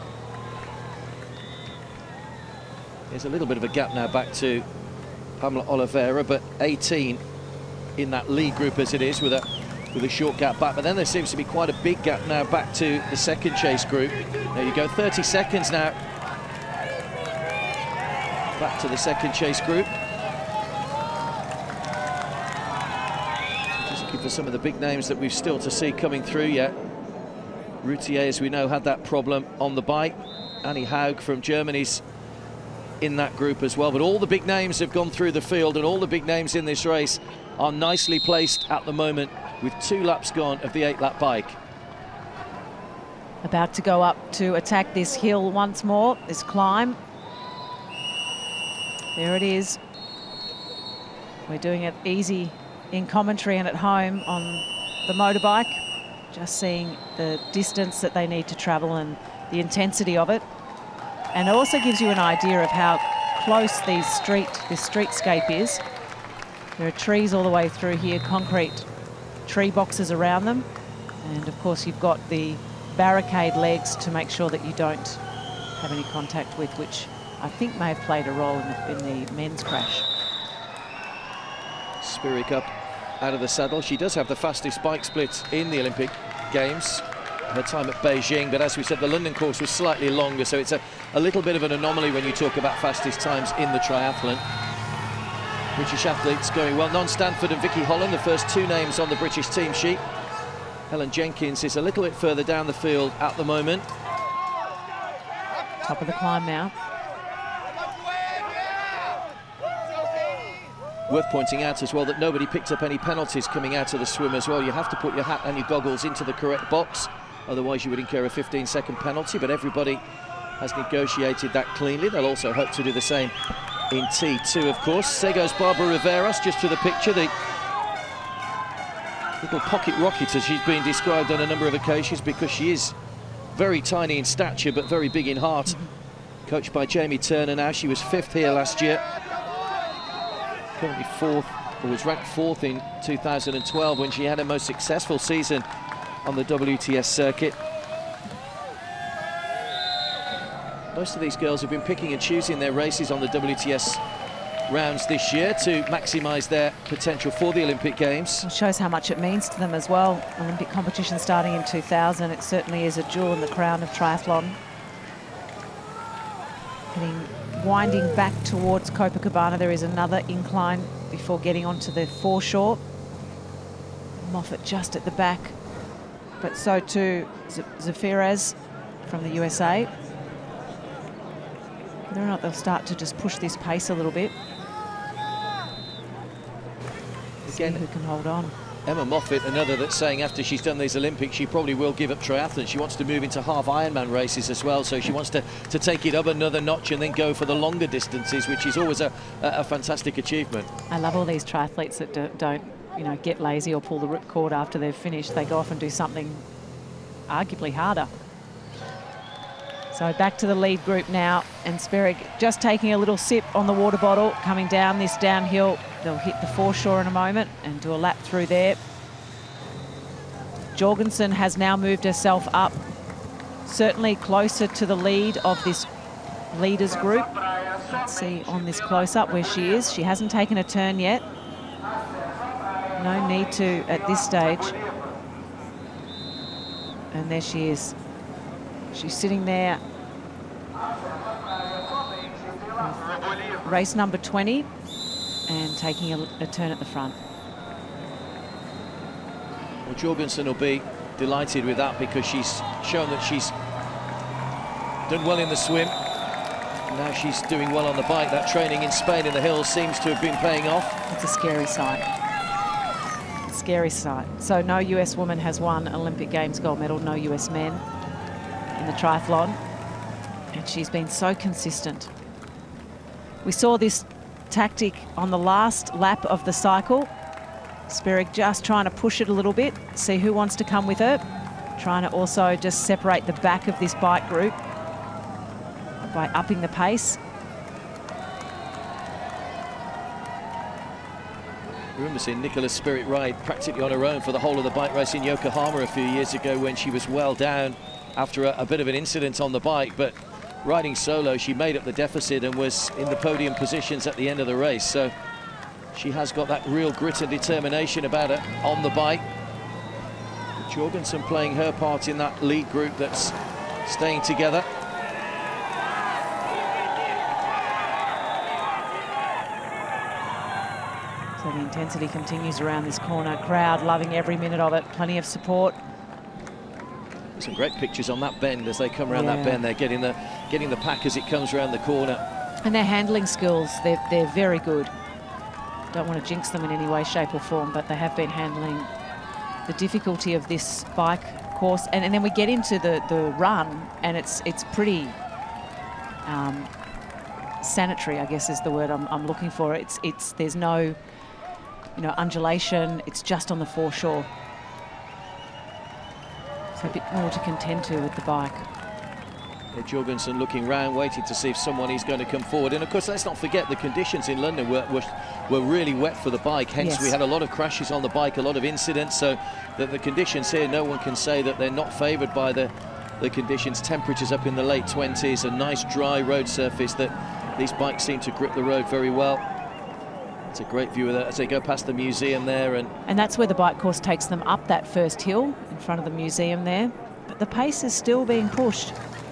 There's a little bit of a gap now back to Pamela Oliveira, but 18 in that lead group as it is with a short gap back. But then there seems to be quite a big gap now back to the second chase group. There you go, 30 seconds now back to the second chase group. Just looking for some of the big names that we've still to see coming through yet. Routier, as we know, had that problem on the bike. Annie Haug from Germany's in that group as well. But all the big names have gone through the field, and all the big names in this race are nicely placed at the moment with 2 laps gone of the 8-lap bike. About to go up to attack this hill once more, this climb. There it is. We're doing it easy in commentary and at home on the motorbike, just seeing the distance that they need to travel and the intensity of it. And it also gives you an idea of how close this streetscape is. There are trees all the way through here, concrete tree boxes around them. And of course you've got the barricade legs to make sure that you don't have any contact with, which I think may have played a role in the men's crash. Spirig up out of the saddle. She does have the fastest bike split in the Olympic Games. Her time at Beijing, but as we said, the London course was slightly longer, so it's a little bit of an anomaly when you talk about fastest times in the triathlon. British athletes going well. Non-Stanford and Vicky Holland, the first two names on the British team sheet. Helen Jenkins is a little bit further down the field at the moment. Top of the climb now. Worth pointing out as well that nobody picked up any penalties coming out of the swim as well. You have to put your hat and your goggles into the correct box, otherwise you would incur a 15-second penalty, but everybody has negotiated that cleanly. They'll also hope to do the same in T2, of course. There goes Barbara Riveros, just to the picture, the little pocket rocket as she's been described on a number of occasions, because she is very tiny in stature but very big in heart. Coached by Jamie Turner now. She was 5th here last year. Currently 4th, or was ranked 4th in 2012 when she had her most successful season on the WTS circuit. Most of these girls have been picking and choosing their races on the WTS rounds this year to maximise their potential for the Olympic Games. It shows how much it means to them as well. Olympic competition starting in 2000, it certainly is a jewel in the crown of triathlon. Winding back towards Copacabana, there is another incline before getting onto the foreshore. Moffat just at the back, but so too Zafiras from the USA. Whether or not they'll start to just push this pace a little bit. Again, see who can hold on. Emma Moffat, another that's saying after she's done these Olympics, she probably will give up triathlon. She wants to move into half Ironman races as well, so she wants to take it up another notch and then go for the longer distances, which is always a fantastic achievement. I love all these triathletes that don't, you know, get lazy or pull the ripcord after they've finished. They go off and do something arguably harder. So back to the lead group now, and Spirig just taking a little sip on the water bottle, coming down this downhill. They'll hit the foreshore in a moment and do a lap through there. Jorgensen has now moved herself up, certainly closer to the lead of this leaders group. Let's see on this close-up where she is. She hasn't taken a turn yet. No need to at this stage. And there she is. She's sitting there. Race number 20 and taking a turn at the front. Well, Jorgensen will be delighted with that because she's shown that she's done well in the swim. Now she's doing well on the bike. That training in Spain in the hills seems to have been paying off. It's a scary sight. Scary sight. So no US woman has won Olympic Games gold medal, no US men in the triathlon, and she's been so consistent. We saw this tactic on the last lap of the cycle. Spirig just trying to push it a little bit, see who wants to come with her, trying to also just separate the back of this bike group by upping the pace. I remember seeing Nicola Spirit ride practically on her own for the whole of the bike race in Yokohama a few years ago when she was well down after a bit of an incident on the bike, but riding solo she made up the deficit and was in the podium positions at the end of the race. So she has got that real grit and determination about her on the bike. Jorgensen playing her part in that lead group that's staying together. So the intensity continues around this corner. Crowd loving every minute of it. Plenty of support. Some great pictures on that bend as they come around that bend. They're getting the pack as it comes around the corner. And their handling skills, they're very good. Don't want to jinx them in any way, shape or form, but they have been handling the difficulty of this bike course. And then we get into the run, and it's pretty sanitary, I guess is the word I'm looking for. There's no, undulation. It's just on the foreshore. So a bit more to contend to with the bike. Jorgensen looking round, waiting to see if someone is going to come forward. And of course, let's not forget the conditions in London were really wet for the bike. Hence, yes, we had a lot of crashes on the bike, a lot of incidents. So that the conditions here, no one can say that they're not favoured by the conditions. Temperatures up in the late 20s, a nice dry road surface that these bikes seem to grip the road very well. It's a great view of that as they go past the museum there. And that's where the bike course takes them up that first hill in front of the museum there. But the pace is still being pushed.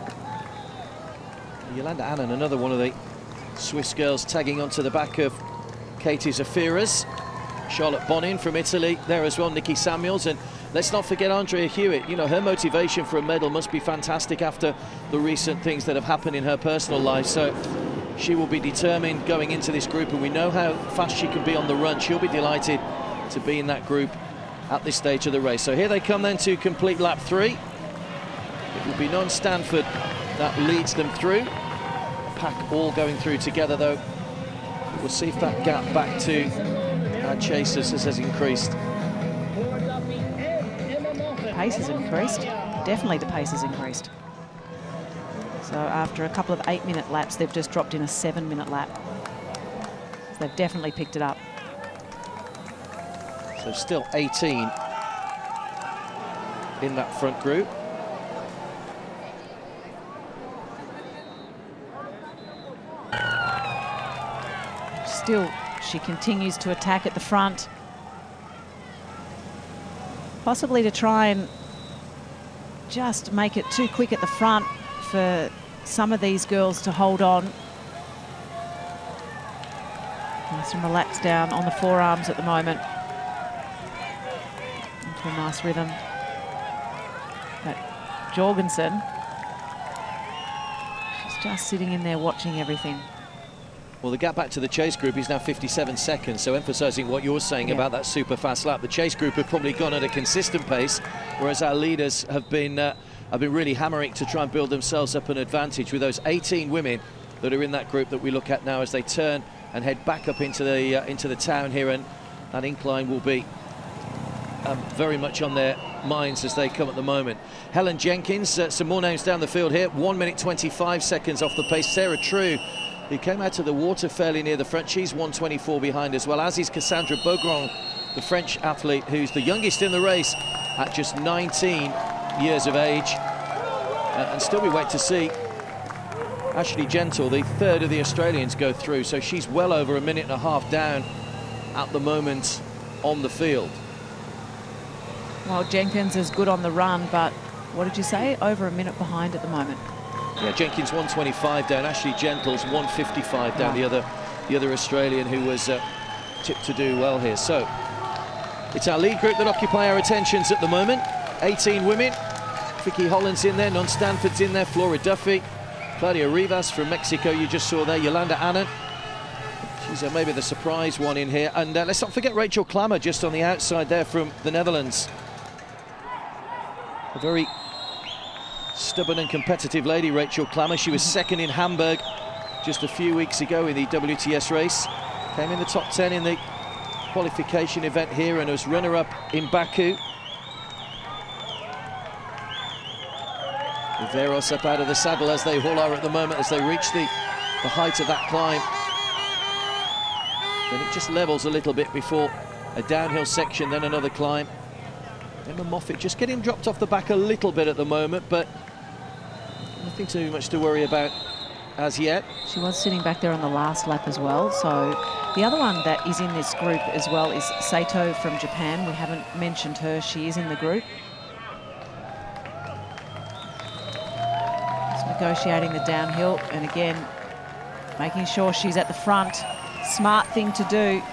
Yolanda Annan, another one of the Swiss girls, tagging onto the back of Katie Zafiras. Charlotte Bonin from Italy there as well, Nikki Samuels, and let's not forget Andrea Hewitt. Her motivation for a medal must be fantastic after the recent things that have happened in her personal life. So she will be determined going into this group, and we know how fast she can be on the run. She'll be delighted to be in that group at this stage of the race. So here they come then to complete lap 3. It will be non-Stanford that leads them through. Pack all going through together though. We'll see if that gap back to our chasers has increased. Pace has increased. Definitely the pace has increased. So after a couple of 8-minute laps, they've just dropped in a 7-minute lap. So they've definitely picked it up. So still 18 in that front group. Still, she continues to attack at the front. Possibly to try and just make it too quick at the front for some of these girls to hold on. Nice and relaxed down on the forearms at the moment. Into a nice rhythm. But Jorgensen, she's just sitting in there watching everything. Well, the gap back to the chase group is now 57 seconds, so emphasising what you're saying about that super fast lap. The chase group have probably gone at a consistent pace, whereas our leaders have been really hammering to try and build themselves up an advantage with those 18 women that are in that group that we look at now as they turn and head back up into the town here, and that incline will be very much on their minds as they come at the moment. Helen Jenkins, some more names down the field here, 1 minute 25 seconds off the pace. Sarah True, who came out of the water fairly near the front, she's 1:24 behind, as well as is Cassandra Beaugrand, the French athlete who's the youngest in the race at just 19 years of age. And still we wait to see Ashley Gentle, the third of the Australians, go through, so she's well over a minute and a half down at the moment on the field. Well, Jenkins is good on the run, but what did you say? Over a minute behind at the moment. Yeah, Jenkins 1:25 down, Ashley Gentle's 1:55 down, the other Australian who was tipped to do well here. So it's our lead group that occupy our attentions at the moment. 18 women. Vicky Holland's in there, Non-Stanford's in there, Flora Duffy, Claudia Rivas from Mexico, you just saw there, Yolanda Annan. She's maybe the surprise one in here. And let's not forget Rachel Klammer just on the outside there from the Netherlands. A very stubborn and competitive lady, Rachel Klammer. She was second in Hamburg just a few weeks ago in the WTS race. Came in the top 10 in the qualification event here and was runner-up in Baku. Veros up out of the saddle as they all are at the moment as they reach the height of that climb. Then it just levels a little bit before a downhill section, then another climb. Emma Moffat just getting dropped off the back a little bit at the moment, but nothing too much to worry about as yet. She was sitting back there on the last lap as well. So the other one that is in this group as well is Sato from Japan. We haven't mentioned her. She is in the group. Just negotiating the downhill, and again, making sure she's at the front. Smart thing to do.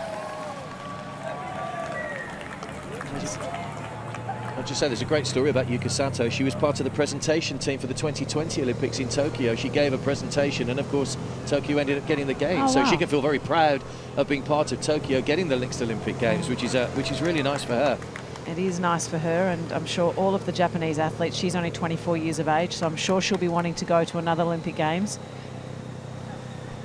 I'll just say there's a great story about Yuka Sato. She was part of the presentation team for the 2020 Olympics in Tokyo. She gave a presentation, and of course Tokyo ended up getting the games. So she can feel very proud of being part of Tokyo, getting the next Olympic Games, which is really nice for her. It is nice for her, and I'm sure all of the Japanese athletes, she's only 24 years of age, so I'm sure she'll be wanting to go to another Olympic Games.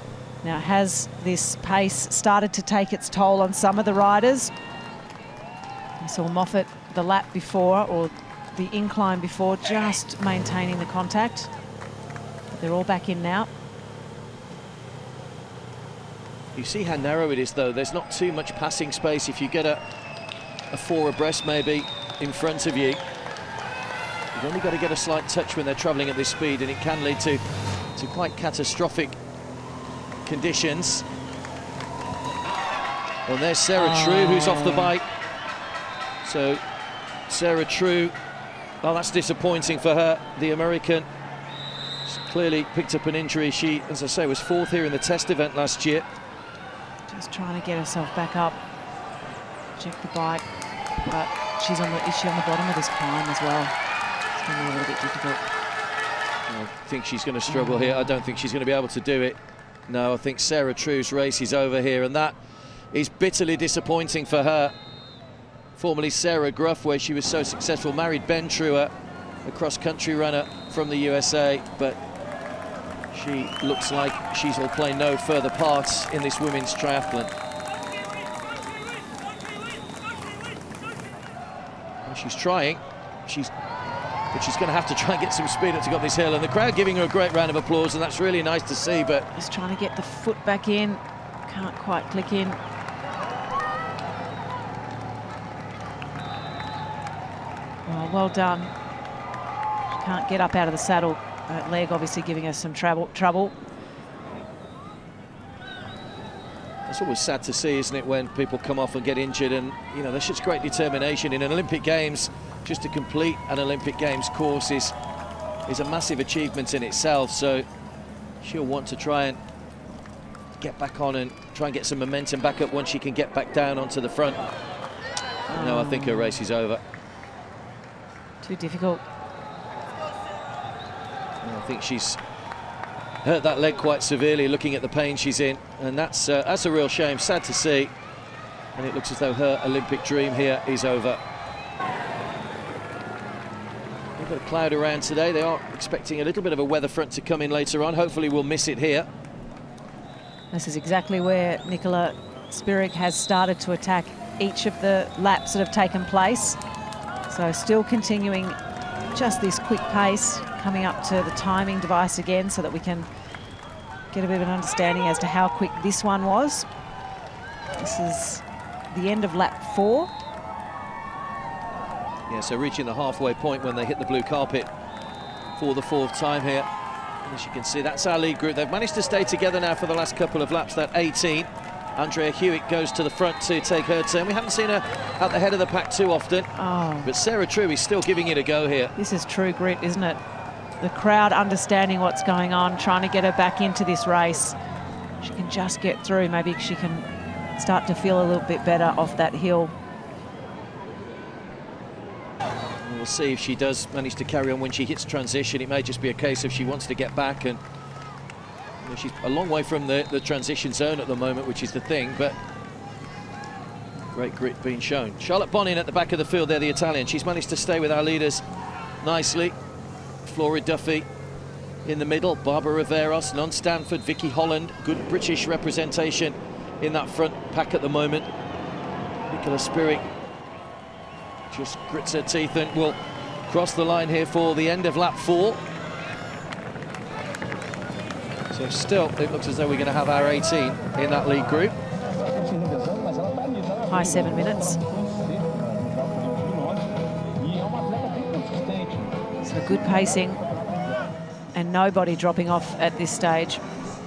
Now, has this pace started to take its toll on some of the riders? We saw Moffat the lap before, or the incline before, just maintaining the contact. But they're all back in now. You see how narrow it is, though. There's not too much passing space. If you get a four abreast maybe in front of you, you've only got to get a slight touch when they're travelling at this speed, and it can lead to quite catastrophic conditions. Well, there's Sarah True, who's off the bike. So Sarah True, well, that's disappointing for her. The American, she's clearly picked up an injury. She, as I say, was 4th here in the test event last year. Just trying to get herself back up, check the bike, but is she on the bottom of this climb as well? It's going to be a little bit difficult. I think she's going to struggle here. I don't think she's going to be able to do it. No, I think Sarah True's race is over here, and that is bitterly disappointing for her. Formerly Sarah Gruff, where she was so successful, married Ben True, a cross-country runner from the USA, but she looks like she's will play no further parts in this women's triathlon. And she's trying, but she's going to have to try and get some speed up to go up this hill, and the crowd giving her a great round of applause, and that's really nice to see. But just trying to get the foot back in, can't quite click in. Oh, well done. She can't get up out of the saddle. That leg obviously giving her some trouble. It's always sad to see, isn't it, when people come off and get injured, and you know, there's such great determination in an Olympic Games. Just to complete an Olympic Games course is a massive achievement in itself, so she'll want to try and get back on and try and get some momentum back up once she can get back down onto the front. No, I think her race is over. Too difficult. I think she's hurt that leg quite severely, looking at the pain she's in, and that's a real shame, sad to see. And it looks as though her Olympic dream here is over. A bit of cloud around today. They are expecting a little bit of a weather front to come in later on. Hopefully we'll miss it here. This is exactly where Nicola Spirig has started to attack each of the laps that have taken place. So still continuing just this quick pace, coming up to the timing device again so that we can get a bit of an understanding as to how quick this one was. This is the end of lap 4. Yeah, so reaching the halfway point when they hit the blue carpet for the 4th time here. And as you can see, that's our lead group. They've managed to stay together now for the last couple of laps, that 18. Andrea Hewitt goes to the front to take her turn. We haven't seen her at the head of the pack too often, but Sarah True is still giving it a go here. This is true grit, isn't it? The crowd understanding what's going on, trying to get her back into this race. She can just get through. Maybe she can start to feel a little bit better off that hill. We'll see if she does manage to carry on when she hits transition. It may just be a case of she wants to get back, and you know, she's a long way from the transition zone at the moment, which is the thing, but great grit being shown. Charlotte Bonin at the back of the field there, the Italian. She's managed to stay with our leaders nicely. Flora Duffy in the middle, Barbara Riveros, non-Stanford, Vicky Holland, good British representation in that front pack at the moment. Nicola Spirig just grits her teeth and will cross the line here for the end of lap 4. So still, it looks as though we're going to have our 18 in that lead group. High 7 minutes. So good pacing and nobody dropping off at this stage.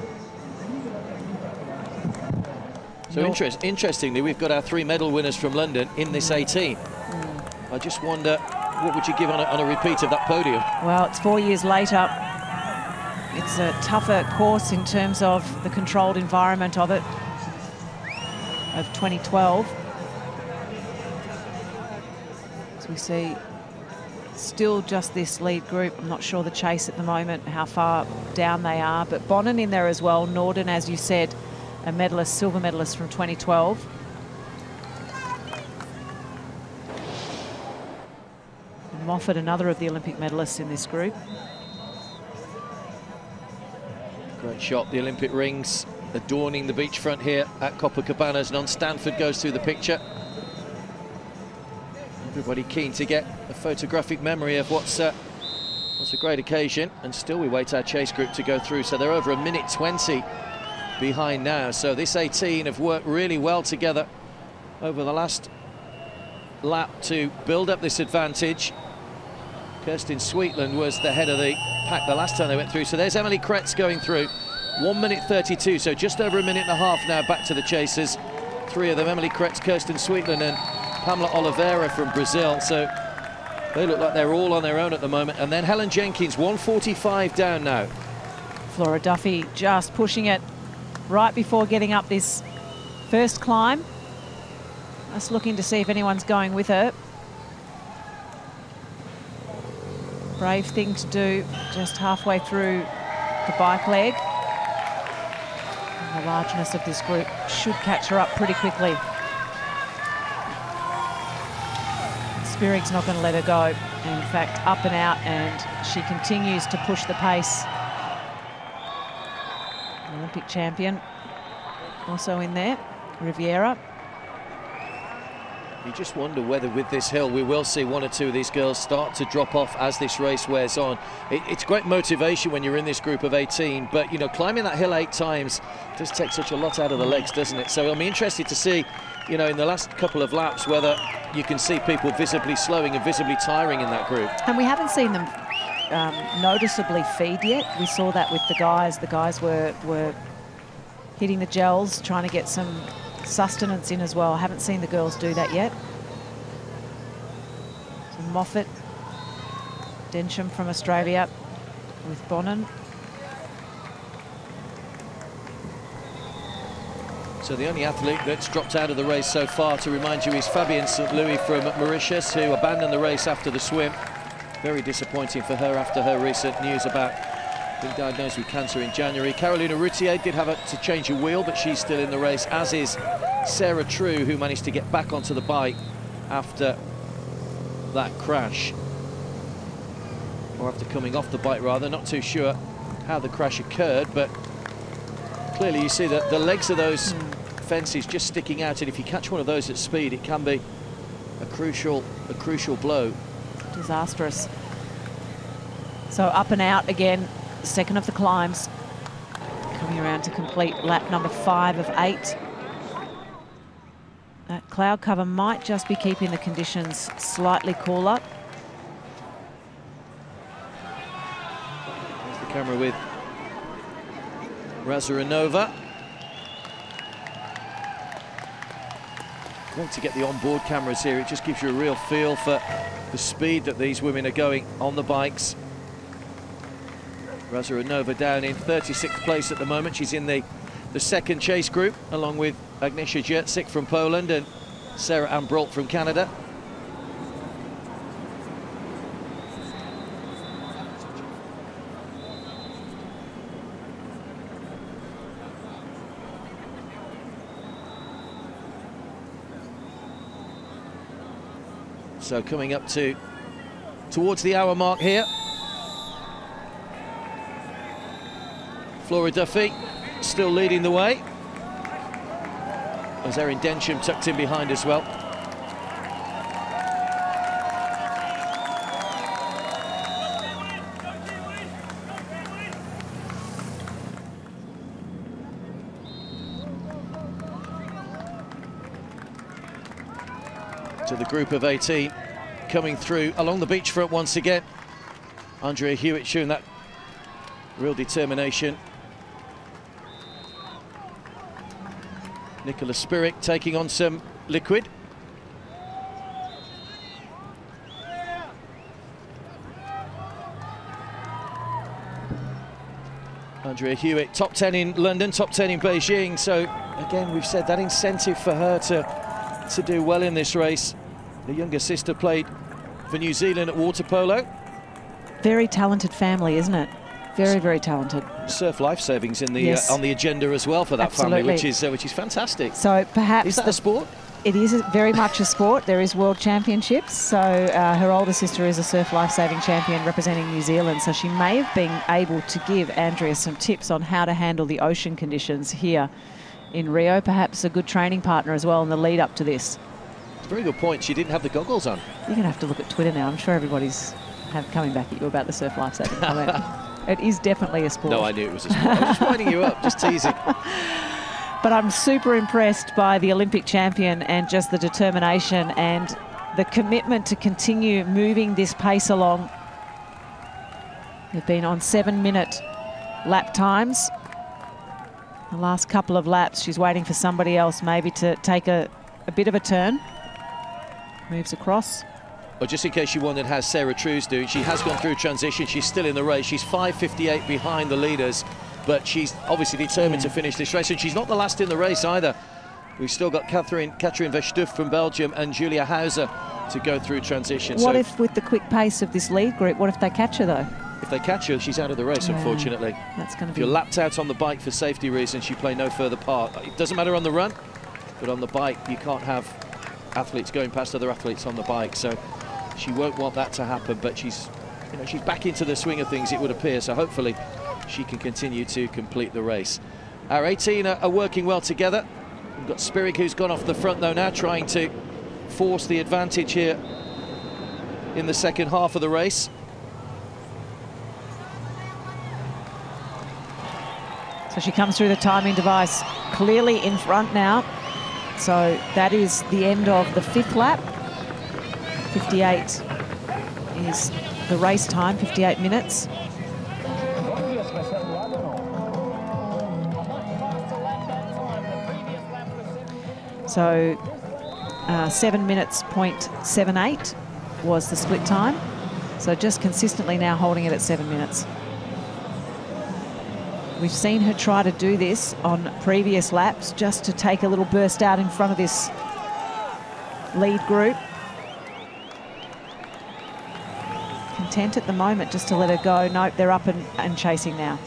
So interestingly, we've got our 3 medal winners from London in this 18. I just wonder, what would you give on a repeat of that podium? Well, it's 4 years later. It's a tougher course in terms of the controlled environment of it, of 2012. So we see still just this lead group. I'm not sure the chase at the moment, how far down they are, but Bonin in there as well. Norden, as you said, a medalist, silver medalist from 2012. And Moffat, another of the Olympic medalists in this group. Great shot, the Olympic rings adorning the beachfront here at Copacabanas. Non-Stanford goes through the picture. Everybody keen to get a photographic memory of what's a great occasion, and still we wait our chase group to go through. So they're over 1:20 behind now. So this 18 have worked really well together over the last lap to build up this advantage. Kirsten Sweetland was the head of the pack the last time they went through. So there's Emily Kretz going through. 1:32, so just over a minute and a half now back to the chasers. Three of them, Emily Kretz, Kirsten Sweetland and Pamela Oliveira from Brazil. So they look like they're all on their own at the moment. And then Helen Jenkins, 1:45 down now. Flora Duffy just pushing it right before getting up this first climb. Just looking to see if anyone's going with her. Brave thing to do just halfway through the bike leg. And the largeness of this group should catch her up pretty quickly. Spirig's not going to let her go. And in fact, up and out, and she continues to push the pace. Olympic champion also in there, Riviera. You just wonder whether with this hill we will see one or two of these girls start to drop off as this race wears on. It's great motivation when you're in this group of 18, but, you know, climbing that hill 8 times does take such a lot out of the legs, doesn't it? So I'm interested to see, you know, in the last couple of laps, whether you can see people visibly slowing and visibly tiring in that group. And we haven't seen them noticeably feed yet. We saw that with the guys. The guys were hitting the gels, trying to get some sustenance in as well. I haven't seen the girls do that yet. So Moffat, Densham from Australia with Bonnen. So the only athlete that's dropped out of the race so far, to remind you, is Fabienne St. Louis from Mauritius, who abandoned the race after the swim. Very disappointing for her after her recent news about being diagnosed with cancer in January. Carolina Routier did have to change a wheel, but she's still in the race, as is Sarah True, who managed to get back onto the bike after that crash. Or after coming off the bike, rather. Not too sure how the crash occurred, but clearly you see that the legs of those fences just sticking out, and if you catch one of those at speed, it can be a crucial blow. Disastrous. So up and out again, second of the climbs, coming around to complete lap number 5 of 8. That cloud cover might just be keeping the conditions slightly cooler. There's the camera with Razaranova. Great to get the onboard cameras here. It just gives you a real feel for the speed that these women are going on the bikes. Razaranova down in 36th place at the moment. She's in the second chase group, along with Agnieszka Jurczyk from Poland and Sarah Ann Brolt from Canada. So coming up towards the hour mark here. Flora Duffy still leading the way, as Erin Densham tucked in behind as well. To the group of 18 coming through along the beachfront once again. Andrea Hewitt showing that real determination. Nicola Spirik taking on some liquid. Andrea Hewitt, top 10 in London, top 10 in Beijing. So again, we've said that incentive for her to do well in this race. The younger sister played for New Zealand at water polo. Very talented family, isn't it? Very, very talented. Surf life savings in the on the agenda as well for that Absolutely. family, which is fantastic. So perhaps is that a sport? It is very much a sport. There is World Championships. So her older sister is a surf lifesaving champion representing New Zealand. So she may have been able to give Andrea some tips on how to handle the ocean conditions here in Rio. Perhaps a good training partner as well in the lead up to this. It's a very good point. She didn't have the goggles on. You're going to have to look at Twitter now. I'm sure everybody's coming back at you about the surf lifesaving comment. It is definitely a sport. No, I knew it was a sport. I was just winding you up, just teasing. But I'm super impressed by the Olympic champion and just the determination and the commitment to continue moving this pace along. They've been on 7-minute lap times. The last couple of laps, she's waiting for somebody else maybe to take a bit of a turn. Moves across. Well, just in case you wondered how Sarah True's doing, she has gone through transition. She's still in the race. She's 5:58 behind the leaders, but she's obviously determined to finish this race. And she's not the last in the race either. We've still got Catherine Verstuf from Belgium and Julia Hauser to go through transition. What if, with the quick pace of this lead group, what if they catch her, though? If they catch her, she's out of the race, unfortunately. That's going to be... If you're lapped out on the bike for safety reasons, you play no further part. It doesn't matter on the run, but on the bike, you can't have athletes going past other athletes on the bike. So she won't want that to happen, but she's back into the swing of things, it would appear. So hopefully she can continue to complete the race. Our 18 are working well together. We've got Spirig, who's gone off the front though now, trying to force the advantage here in the second half of the race. So she comes through the timing device clearly in front now. So that is the end of the 5th lap. 58 is the race time, 58 minutes. So 7 minutes, 0.78 was the split time. So just consistently now holding it at 7 minutes. We've seen her try to do this on previous laps, just to take a little burst out in front of this lead group. Content at the moment just to let her go. Nope, they're up and chasing now.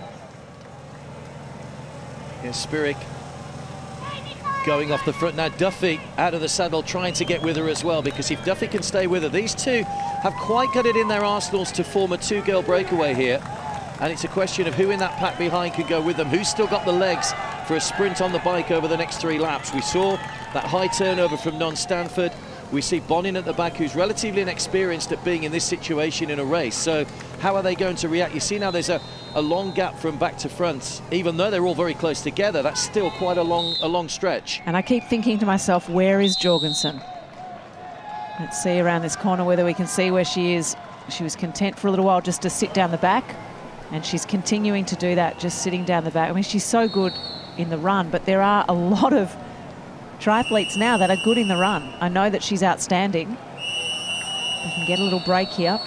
Yes, Spirig going off the front now. Duffy out of the saddle, trying to get with her as well, because if Duffy can stay with her, these two have quite got it in their arsenals to form a 2-girl breakaway here. And it's a question of who in that pack behind can go with them, who's still got the legs for a sprint on the bike over the next 3 laps. We saw that high turnover from Non-Stanford. We see Bonin at the back, who's relatively inexperienced at being in this situation in a race. So how are they going to react? You see now there's a long gap from back to front. Even though they're all very close together, that's still quite a long stretch. And I keep thinking to myself, where is Jorgensen? Let's see around this corner whether we can see where she is. She was content for a little while just to sit down the back, and she's continuing to do that, just sitting down the back. I mean, she's so good in the run, but there are a lot of triathletes now that are good in the run. I know that she's outstanding. We can get a little break here.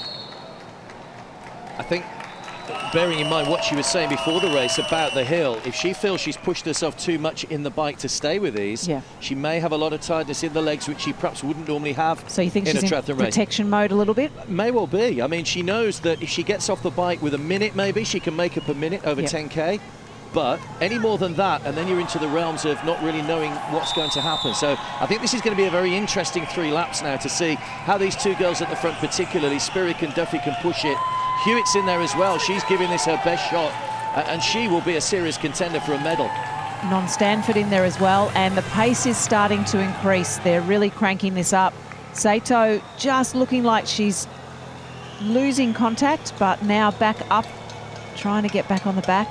I think, bearing in mind what she was saying before the race about the hill, if she feels she's pushed herself too much in the bike to stay with these, she may have a lot of tiredness in the legs, which she perhaps wouldn't normally have. So you think in she's a triathlon in race. Protection mode a little bit? May well be. I mean, she knows that if she gets off the bike with a minute, maybe she can make up a minute over 10K. But any more than that, and then you're into the realms of not really knowing what's going to happen. So I think this is going to be a very interesting 3 laps now to see how these 2 girls at the front, particularly Spirig and Duffy, can push it. Hewitt's in there as well. She's giving this her best shot, and she will be a serious contender for a medal. Non-Stanford in there as well, and the pace is starting to increase. They're really cranking this up. Sato just looking like she's losing contact, but now back up, trying to get back on the back.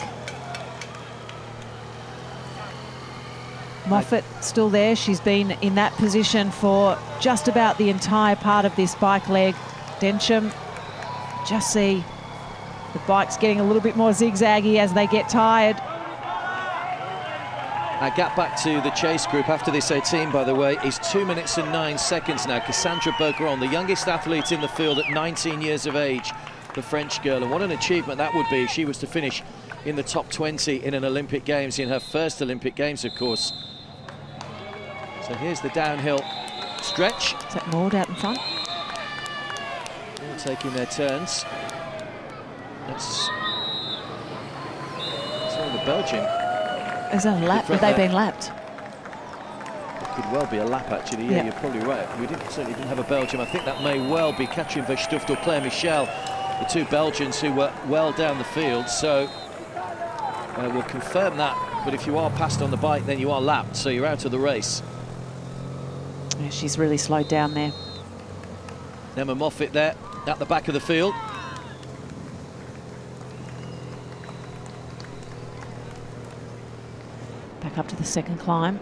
Moffat still there. She's been in that position for just about the entire part of this bike leg. Densham, just see the bike's getting a little bit more zigzaggy as they get tired. Our gap back to the chase group after this 18, by the way, is 2 minutes and 9 seconds now. Cassandra Beaugrand, the youngest athlete in the field at 19 years of age, the French girl. And what an achievement that would be if she was to finish in the top 20 in an Olympic Games, in her first Olympic Games, of course. So here's the downhill stretch. Is that Maud out in front? All taking their turns. That's the Belgian. Is that a lap? Have they been lapped? Could well be a lap, actually. Yeah, you're probably right. We certainly didn't have a Belgium. I think that may well be Katrin Verstuft or Claire Michel, the two Belgians who were well down the field. So we'll confirm that. But if you are passed on the bike, then you are lapped, so you're out of the race. Yeah, she's really slowed down there. Emma Moffat there at the back of the field. Back up to the second climb.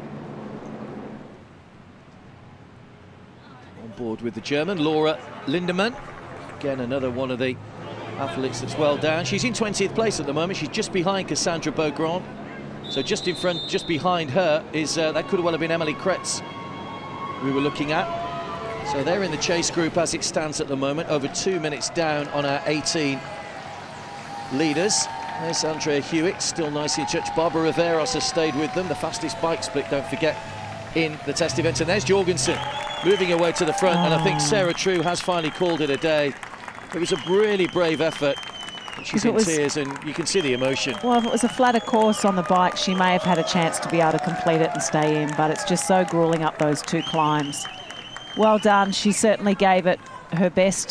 On board with the German, Laura Lindemann. Again, another one of the athletes that's well down. She's in 20th place at the moment. She's just behind Cassandra Beaugrand. So just in front, just behind her is, that could well have been Emily Kretz we were looking at. So they're in the chase group as it stands at the moment, over 2 minutes down on our 18 leaders. There's Andrea Hewitt, still nicely in touch. Barbara Riveros has stayed with them, the fastest bike split, don't forget, in the test event. And there's Jorgensen moving away to the front, and I think Sarah True has finally called it a day. It was a really brave effort. She's in tears, and you can see the emotion. Well, if it was a flatter course on the bike, she may have had a chance to be able to complete it and stay in, but it's just so grueling up those two climbs. Well done. She certainly gave it her best.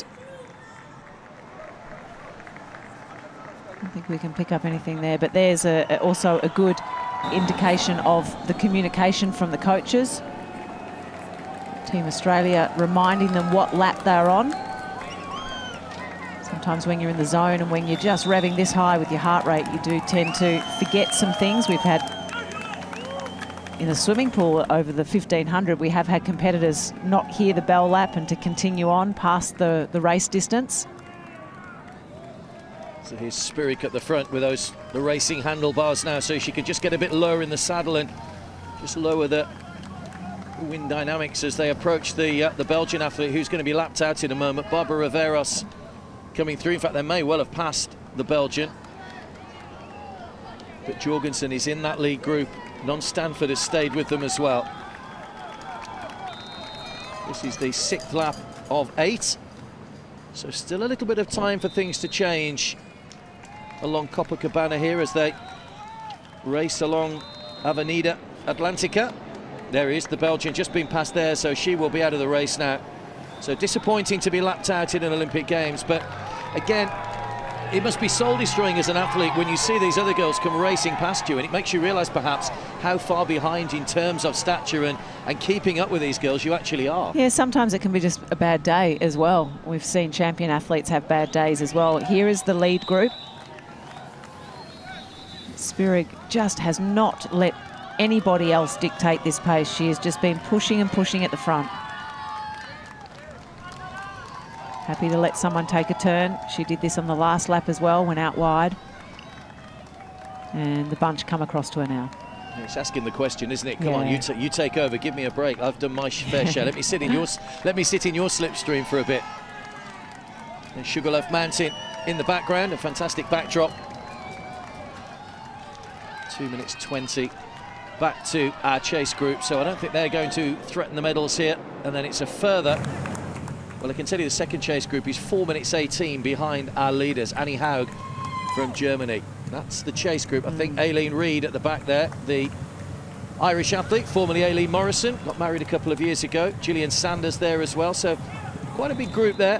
I don't think we can pick up anything there, but there's also a good indication of the communication from the coaches. Team Australia reminding them what lap they're on. Sometimes when you're in the zone and when you're just revving this high with your heart rate, you do tend to forget some things. We've had in the swimming pool over the 1500, we have had competitors not hear the bell lap and to continue on past the race distance. So here's Spirik at the front with the racing handlebars now, so she can just get a bit lower in the saddle and just lower the wind dynamics as they approach the Belgian athlete who's going to be lapped out in a moment. Barbara Riveros coming through. In fact, they may well have passed the Belgian. But Jorgensen is in that lead group. Non-Stanford has stayed with them as well. This is the 6th lap of 8. So still a little bit of time for things to change along Copacabana here as they race along Avenida Atlantica. There is the Belgian just been passed there, so she will be out of the race now. So disappointing to be lapped out in an Olympic Games, but again, it must be soul-destroying as an athlete when you see these other girls come racing past you, and it makes you realise perhaps how far behind in terms of stature and keeping up with these girls you actually are. Yeah, sometimes it can be just a bad day as well. We've seen champion athletes have bad days as well. Here is the lead group. Spirig just has not let anybody else dictate this pace. She has just been pushing and pushing at the front. Happy to let someone take a turn. She did this on the last lap as well, went out wide. And the bunch come across to her now. It's asking the question, isn't it? Come on, you take over, give me a break. I've done my fair share. Let me sit in your slipstream for a bit. And Sugarloaf Mountain in the background, a fantastic backdrop. 2 minutes 20 back to our chase group, so I don't think they're going to threaten the medals here. And then it's a further, well, I can tell you the second chase group is 4 minutes 18 behind our leaders. Annie Haug from Germany. That's the chase group. I think Aileen Reid at the back there, the Irish athlete, formerly Aileen Morrison, got married a couple of years ago. Gillian Sanders there as well, so quite a big group there.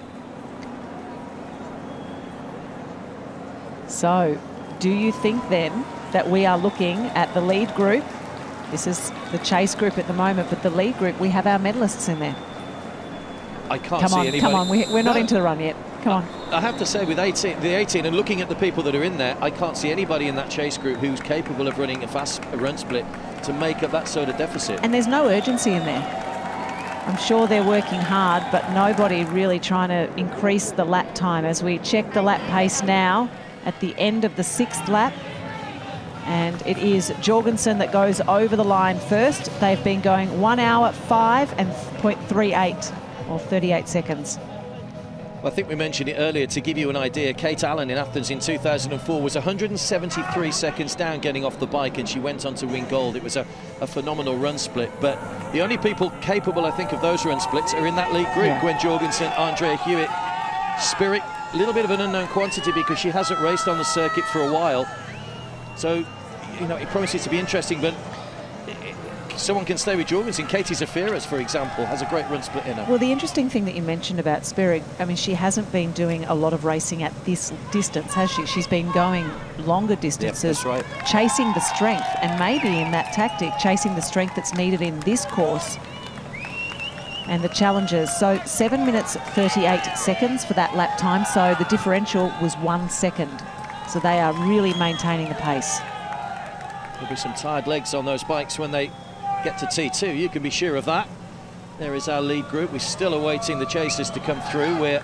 So, do you think then that we are looking at the lead group? This is the chase group at the moment, but the lead group, we have our medalists in there. I can't see anybody. Come on, we're not into the run yet. Come on. I have to say, with the 18 and looking at the people that are in there, I can't see anybody in that chase group who's capable of running a fast run split to make up that sort of deficit. And there's no urgency in there. I'm sure they're working hard, but nobody really trying to increase the lap time. As we check the lap pace now at the end of the 6th lap, and it is Jorgensen that goes over the line first. They've been going 1 hour 5 and 0.38 or 38 seconds. Well, I think we mentioned it earlier to give you an idea. Kate Allen in Athens in 2004 was 173 seconds down getting off the bike, and she went on to win gold. It was a phenomenal run split, but the only people capable, I think, of those run splits are in that lead group. Yeah. Gwen Jorgensen, Andrea Hewitt, Spirik, a little bit of an unknown quantity because she hasn't raced on the circuit for a while. So, you know, it promises to be interesting, but someone can stay with Jorgensen. Katie Zafiras, for example, has a great run split in her. Well, the interesting thing that you mentioned about Spirig, I mean, she hasn't been doing a lot of racing at this distance, has she? She's been going longer distances, that's right, chasing the strength, and maybe in that tactic, chasing the strength that's needed in this course and the challenges. So 7 minutes 38 seconds for that lap time, so the differential was 1 second. So they are really maintaining the pace. There'll be some tired legs on those bikes when they get to T2, you can be sure of that. There is our lead group. We're still awaiting the chasers to come through. We're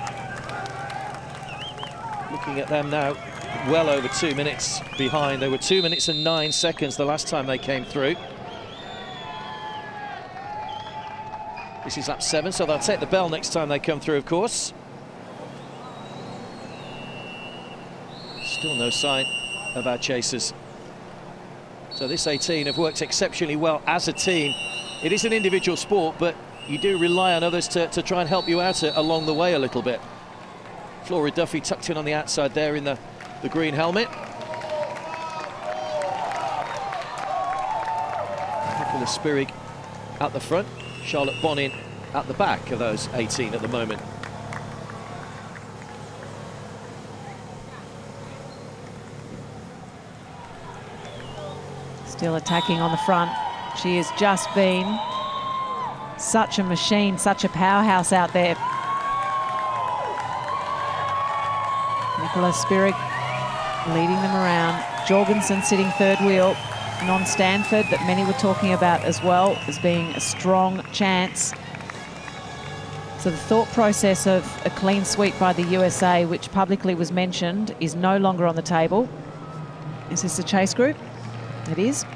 looking at them now, well over 2 minutes behind. They were 2 minutes and 9 seconds the last time they came through. This is lap 7, so they'll take the bell next time they come through, of course. Still no sign of our chasers. So this 18 have worked exceptionally well as a team. It is an individual sport, but you do rely on others to try and help you out along the way a little bit. Flora Duffy tucked in on the outside there in the green helmet. Nicola Spirig at the front. Charlotte Bonin at the back of those 18 at the moment. Still attacking on the front. She has just been such a machine, such a powerhouse out there. Nicola Spirig leading them around. Jorgensen sitting third wheel. Non-Stanford that many were talking about as well as being a strong chance. So the thought process of a clean sweep by the USA, which publicly was mentioned, is no longer on the table. Is this the chase group? It is.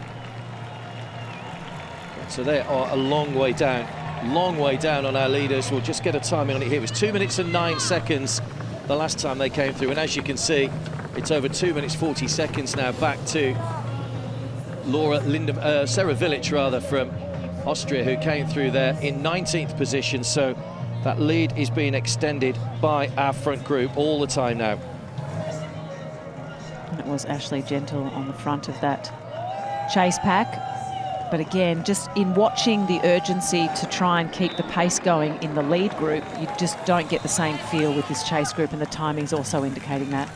So they are a long way down on our leaders. We'll just get a timing on it here. It was 2 minutes and 9 seconds the last time they came through, and as you can see, it's over 2 minutes 40 seconds now back to Sarah Village rather, from Austria, who came through there in 19th position. So that lead is being extended by our front group all the time now. And it was Ashley Gentle on the front of that chase pack. But again, just in watching the urgency to try and keep the pace going in the lead group, you just don't get the same feel with this chase group, and the timing's also indicating that.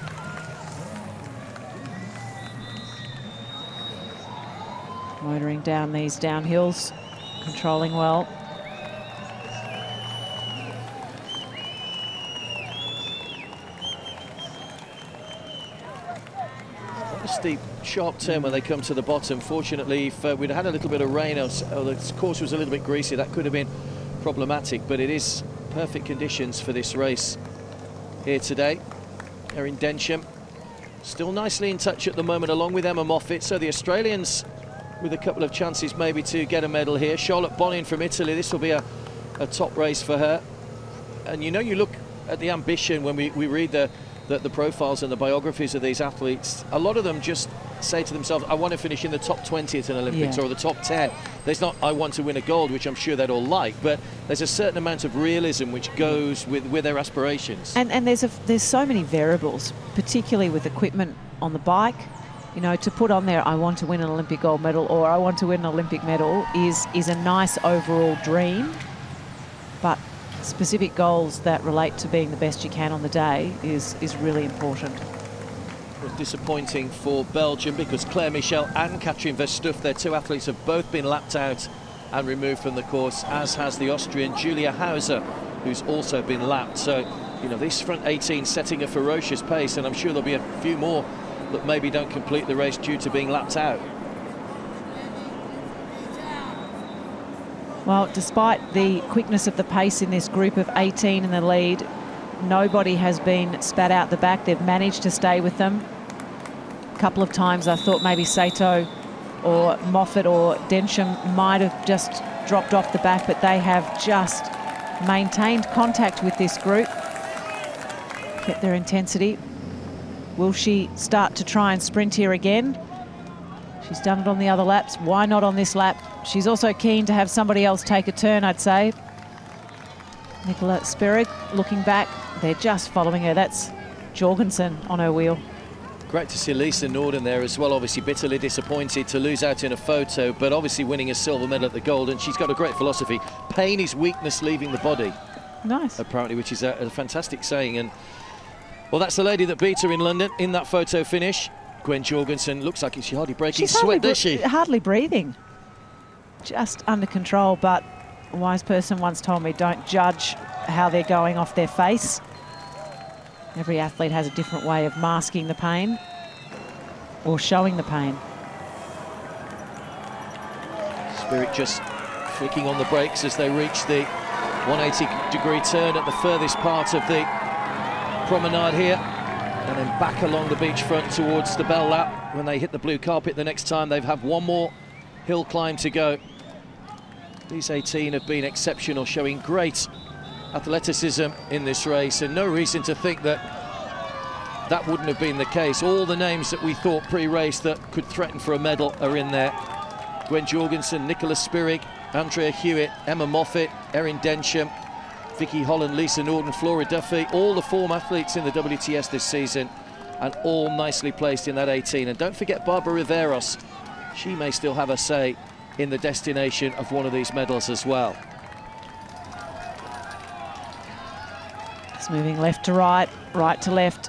Motoring down these downhills, controlling well. A steep, sharp turn when they come to the bottom. Fortunately, if we'd had a little bit of rain or the course was a little bit greasy, that could have been problematic, but it is perfect conditions for this race here today. Erin Densham still nicely in touch at the moment, along with Emma Moffat. So the Australians with a couple of chances maybe to get a medal here. Charlotte Bonin from Italy, this will be a top race for her. And you know, you look at the ambition when we read the profiles and the biographies of these athletes, a lot of them just say to themselves, I want to finish in the top 20 at an Olympics, or the top 10. There's not, I want to win a gold, which I'm sure they'd all like, but there's a certain amount of realism which goes with their aspirations. And there's so many variables, particularly with equipment on the bike. You know, to put on there, I want to win an Olympic gold medal or I want to win an Olympic medal is a nice overall dream, but specific goals that relate to being the best you can on the day is really important. It was disappointing for Belgium because Claire Michel and Katrin Verstuf, their two athletes, have both been lapped out and removed from the course, as has the Austrian Julia Hauser, who's also been lapped. So, you know, this front 18 setting a ferocious pace, and I'm sure there'll be a few more that maybe don't complete the race due to being lapped out. Well, despite the quickness of the pace in this group of 18 in the lead, nobody has been spat out the back. They've managed to stay with them. A couple of times I thought maybe Sato or Moffat or Densham might have just dropped off the back, but they have just maintained contact with this group, kept their intensity. Will she start to try and sprint here again? She's done it on the other laps. Why not on this lap? She's also keen to have somebody else take a turn, I'd say. Nicola Spirig looking back. They're just following her. That's Jorgensen on her wheel. Great to see Lisa Norden there as well, obviously bitterly disappointed to lose out in a photo, but obviously winning a silver medal at the gold, and she's got a great philosophy. Pain is weakness leaving the body. Nice. Apparently, which is a fantastic saying. And well, that's the lady that beat her in London in that photo finish. Gwen Jorgensen looks like she's hardly breaking sweat, does she? Hardly breathing. Just under control, but a wise person once told me, don't judge how they're going off their face. Every athlete has a different way of masking the pain or showing the pain. Spirit just flicking on the brakes as they reach the 180-degree turn at the furthest part of the promenade here, and then back along the beachfront towards the bell lap. When they hit the blue carpet the next time, they've had one more hill climb to go. These 18 have been exceptional, showing great athleticism in this race, and no reason to think that that wouldn't have been the case. All the names that we thought pre-race that could threaten for a medal are in there. Gwen Jorgensen, Nicola Spirig, Andrea Hewitt, Emma Moffat, Erin Densham, Vicky Holland, Lisa Norden, Flora Duffy, all the form athletes in the WTS this season, and all nicely placed in that 18. And don't forget Barbara Riveros. She may still have a say in the destination of one of these medals as well. It's moving left to right, right to left.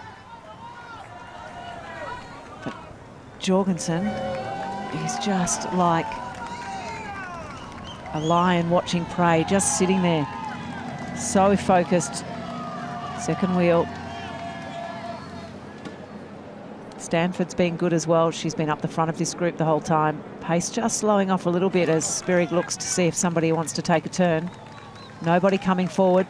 But Jorgensen is just like a lion watching prey, just sitting there, so focused. Second wheel. Stanford's been good as well. She's been up the front of this group the whole time. Pace just slowing off a little bit as Spirig looks to see if somebody wants to take a turn. Nobody coming forward.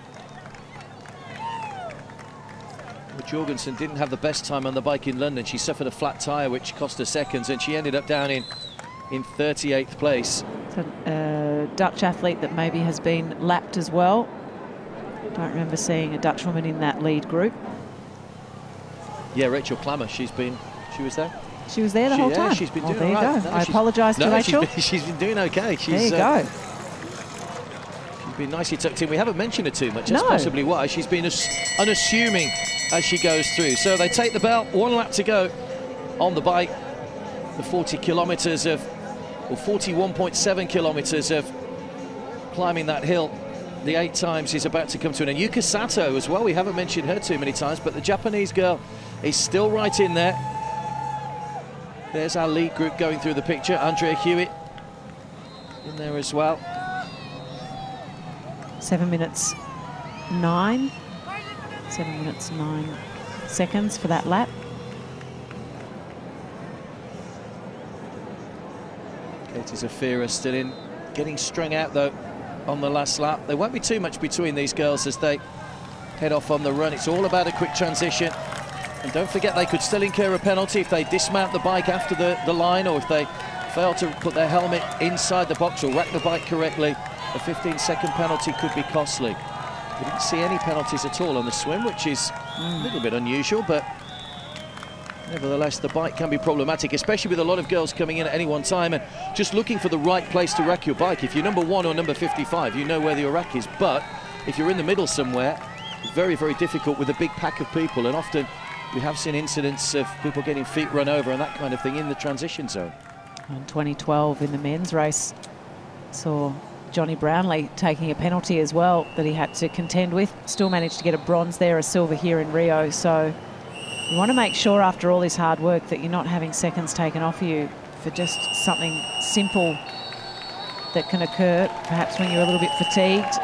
Jorgensen didn't have the best time on the bike in London. She suffered a flat tyre which cost her seconds, and she ended up down in 38th place. It's a Dutch athlete that maybe has been lapped as well. Don't remember seeing a Dutch woman in that lead group. Yeah, Rachel Klammer, she was there. She was there the whole time? Yeah, she's been doing there you right. go. No, I apologise to Rachel. She's been doing okay. There you go. She's been nicely tucked in. We haven't mentioned her too much. That's possibly why. She's been unassuming as she goes through. So they take the bell, 1 lap to go on the bike. The 40 kilometres of, or 41.7 kilometres of climbing that hill. The 8 times is about to come to an end. Yuka Sato as well. We haven't mentioned her too many times, but the Japanese girl is still right in there. There's our lead group going through the picture. Andrea Hewitt in there as well. 7 minutes 9. 7 minutes 9 seconds for that lap. Katie Zafira still in, getting strung out though on the last lap. There won't be too much between these girls as they head off on the run. It's all about a quick transition. And don't forget, they could still incur a penalty if they dismount the bike after the line, or if they fail to put their helmet inside the box or rack the bike correctly. A 15-second penalty could be costly. We didn't see any penalties at all on the swim, which is a little bit unusual, but nevertheless, the bike can be problematic, especially with a lot of girls coming in at any one time and just looking for the right place to rack your bike. If you're number 1 or number 55, you know where your rack is, but if you're in the middle somewhere, very, very difficult with a big pack of people, and often we have seen incidents of people getting feet run over and that kind of thing in the transition zone. In 2012 in the men's race, saw Johnny Brownlee taking a penalty as well that he had to contend with. Still managed to get a bronze there, a silver here in Rio. So you want to make sure after all this hard work that you're not having seconds taken off you for just something simple that can occur, perhaps when you're a little bit fatigued.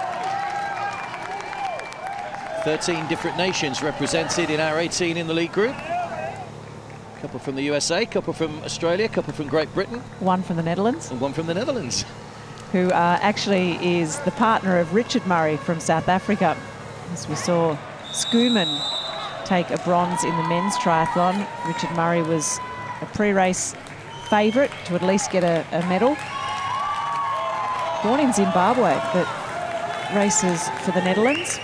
13 different nations represented in our 18 in the lead group. A couple from the USA, a couple from Australia, a couple from Great Britain. 1 from the Netherlands. And 1 from the Netherlands. Who actually is the partner of Richard Murray from South Africa. As we saw Schoeman take a bronze in the men's triathlon. Richard Murray was a pre-race favourite to at least get a medal. Born in Zimbabwe, but races for the Netherlands.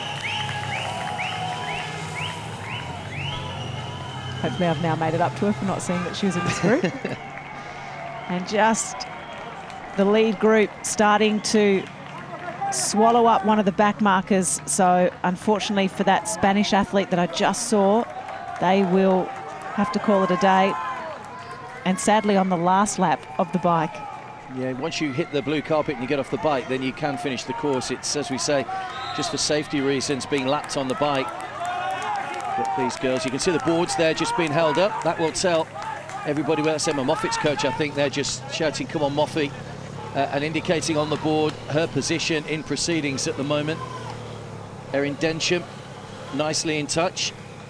Hopefully I've now made it up to her for not seeing that she was in this group. And just the lead group starting to swallow up one of the back markers. So unfortunately for that Spanish athlete that I just saw, they will have to call it a day. And sadly, on the last lap of the bike. Yeah, once you hit the blue carpet and you get off the bike, then you can finish the course. It's, as we say, just for safety reasons, being lapped on the bike. But these girls, you can see the boards there just being held up. That will tell everybody, well, that's Emma Moffat's coach, I think. They're just shouting, come on, Moffat, and indicating on the board her position in proceedings at the moment. Erin Densham nicely in touch.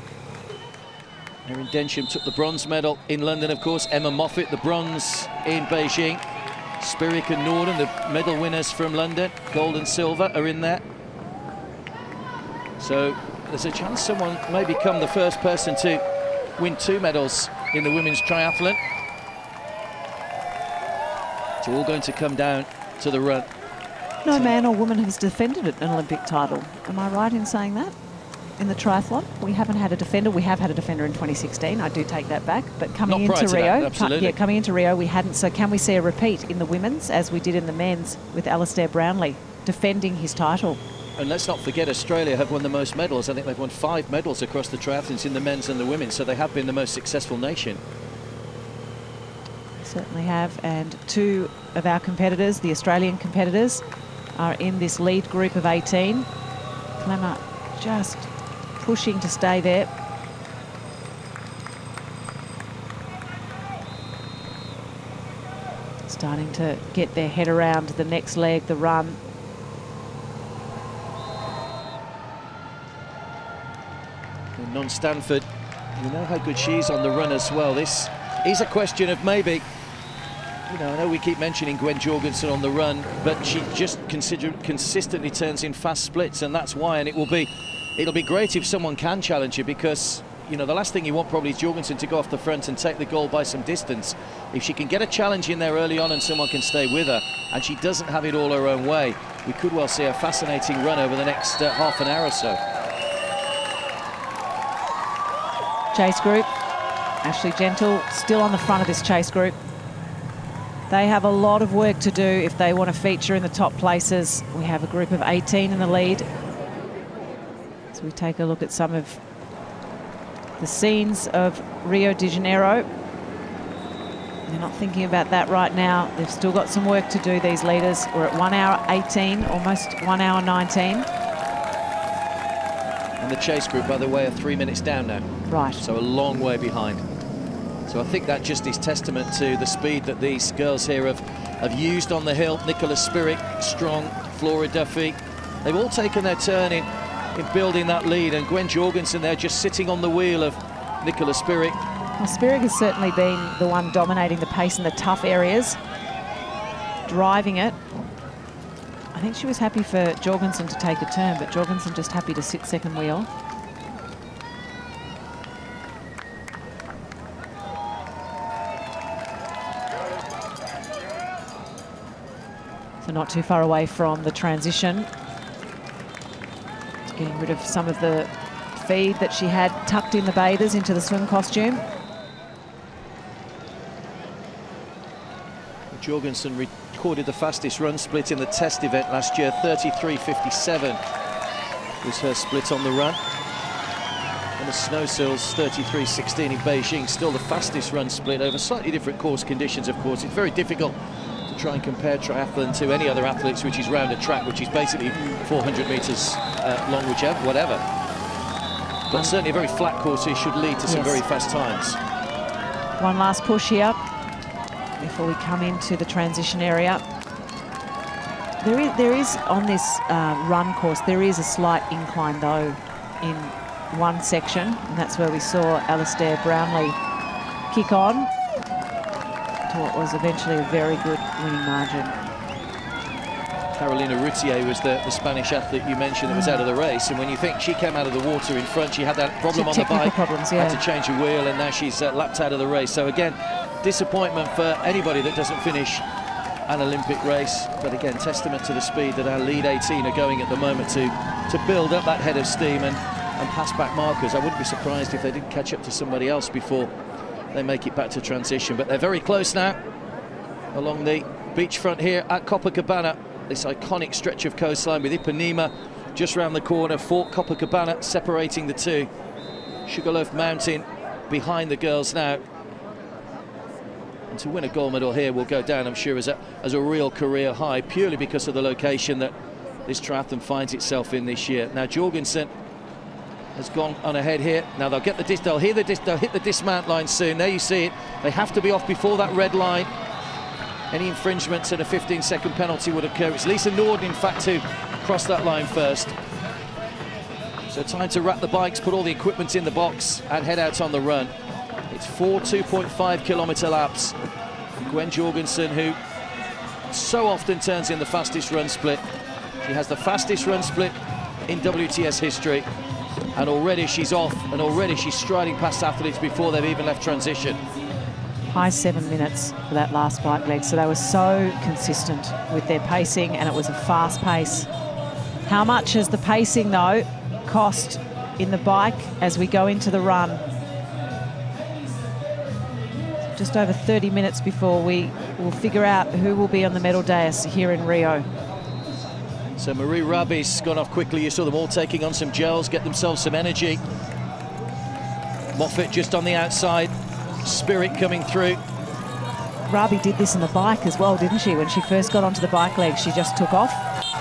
Erin Densham took the bronze medal in London, of course. Emma Moffat, the bronze in Beijing. Spirik and Norden, the medal winners from London, gold and silver, are in there. So there's a chance someone may become the first person to win 2 medals in the women's triathlon. It's all going to come down to the run. No man or woman has defended an Olympic title. Am I right in saying that? In the triathlon, we haven't had a defender. We have had a defender in 2016. I do take that back. But coming into Rio, coming into Rio, we hadn't. So can we see a repeat in the women's, as we did in the men's with Alistair Brownlee defending his title? And let's not forget, Australia have won the most medals. I think they've won 5 medals across the triathlons in the men's and the women's. So they have been the most successful nation. Certainly have. And 2 of our competitors, the Australian competitors, are in this lead group of 18. Clemmer just pushing to stay there. Starting to get their head around the next leg, the run. And Non-Stanford, you know how good she is on the run as well. This is a question of maybe, you know, I know we keep mentioning Gwen Jorgensen on the run, but she just consistently turns in fast splits, and that's why. And it'll be great if someone can challenge her, because, you know, the last thing you want probably is Jorgensen to go off the front and take the goal by some distance. If she can get a challenge in there early on and someone can stay with her, and she doesn't have it all her own way, we could well see a fascinating run over the next half an hour or so. Chase group, Ashley Gentle still on the front of this chase group. They have a lot of work to do if they want to feature in the top places. We have a group of 18 in the lead. So we take a look at some of the scenes of Rio de Janeiro. They're not thinking about that right now. They've still got some work to do, these leaders. We're at 1 hour 18, almost 1 hour 19. And the chase group, by the way, are 3 minutes down now. Right. So a long way behind. So I think that just is testament to the speed that these girls here have used on the hill. Nicola Spirik, strong, Flora Duffy. They've all taken their turn in building that lead, and Gwen Jorgensen there just sitting on the wheel of Nicola Spirik. Well, Spirik has certainly been the one dominating the pace in the tough areas, driving it. I think she was happy for Jorgensen to take a turn, but Jorgensen just happy to sit second wheel. So not too far away from the transition. Getting rid of some of the feed that she had tucked in the bathers into the swim costume. Jorgensen recorded the fastest run split in the test event last year. 33.57 was her split on the run. And the snow sills, 33.16 in Beijing, still the fastest run split over slightly different course conditions, of course. It's very difficult to try and compare triathlon to any other athletes, which is round a track, which is basically 400 metres long, whatever. But certainly a very flat course here should lead to some very fast times. One last push here before we come into the transition area. There is on this run course, there is a slight incline though in one section, and that's where we saw Alistair Brownlee kick on to what was eventually a very good winning margin. Carolina Routier was the Spanish athlete you mentioned that was out of the race, and when you think she came out of the water in front, she had that problem on the bike, had to change her wheel, and now she's lapped out of the race. So again, disappointment for anybody that doesn't finish an Olympic race, but again, testament to the speed that our lead 18 are going at the moment to build up that head of steam and pass back markers. I wouldn't be surprised if they didn't catch up to somebody else before they make it back to transition, but they're very close now along the beachfront here at Copacabana. This iconic stretch of coastline with Ipanema just round the corner, Fort Copacabana separating the two. Sugarloaf Mountain behind the girls now. And to win a gold medal here will go down, I'm sure, as a real career high, purely because of the location that this triathlon finds itself in this year. Now Jorgensen has gone on ahead here. Now they'll get the they'll hit the dismount line soon. There you see it. They have to be off before that red line. Any infringements and a 15-second penalty would occur. It's Lisa Norden, in fact, who crossed that line first. So time to wrap the bikes, put all the equipment in the box and head out on the run. It's 4 2.5-kilometre laps. Gwen Jorgensen, who so often turns in the fastest run split. She has the fastest run split in WTS history. And already she's off, and already she's striding past athletes before they've even left transition. High 7 minutes for that last bike leg, so they were so consistent with their pacing, and it was a fast pace. How much has the pacing, though, cost in the bike as we go into the run? Just over 30 minutes before we will figure out who will be on the medal dais here in Rio. So Marie Rabi's gone off quickly. You saw them all taking on some gels, get themselves some energy. Moffat just on the outside. Spirit coming through. Rabi did this in the bike as well, didn't she? When she first got onto the bike leg, she just took off.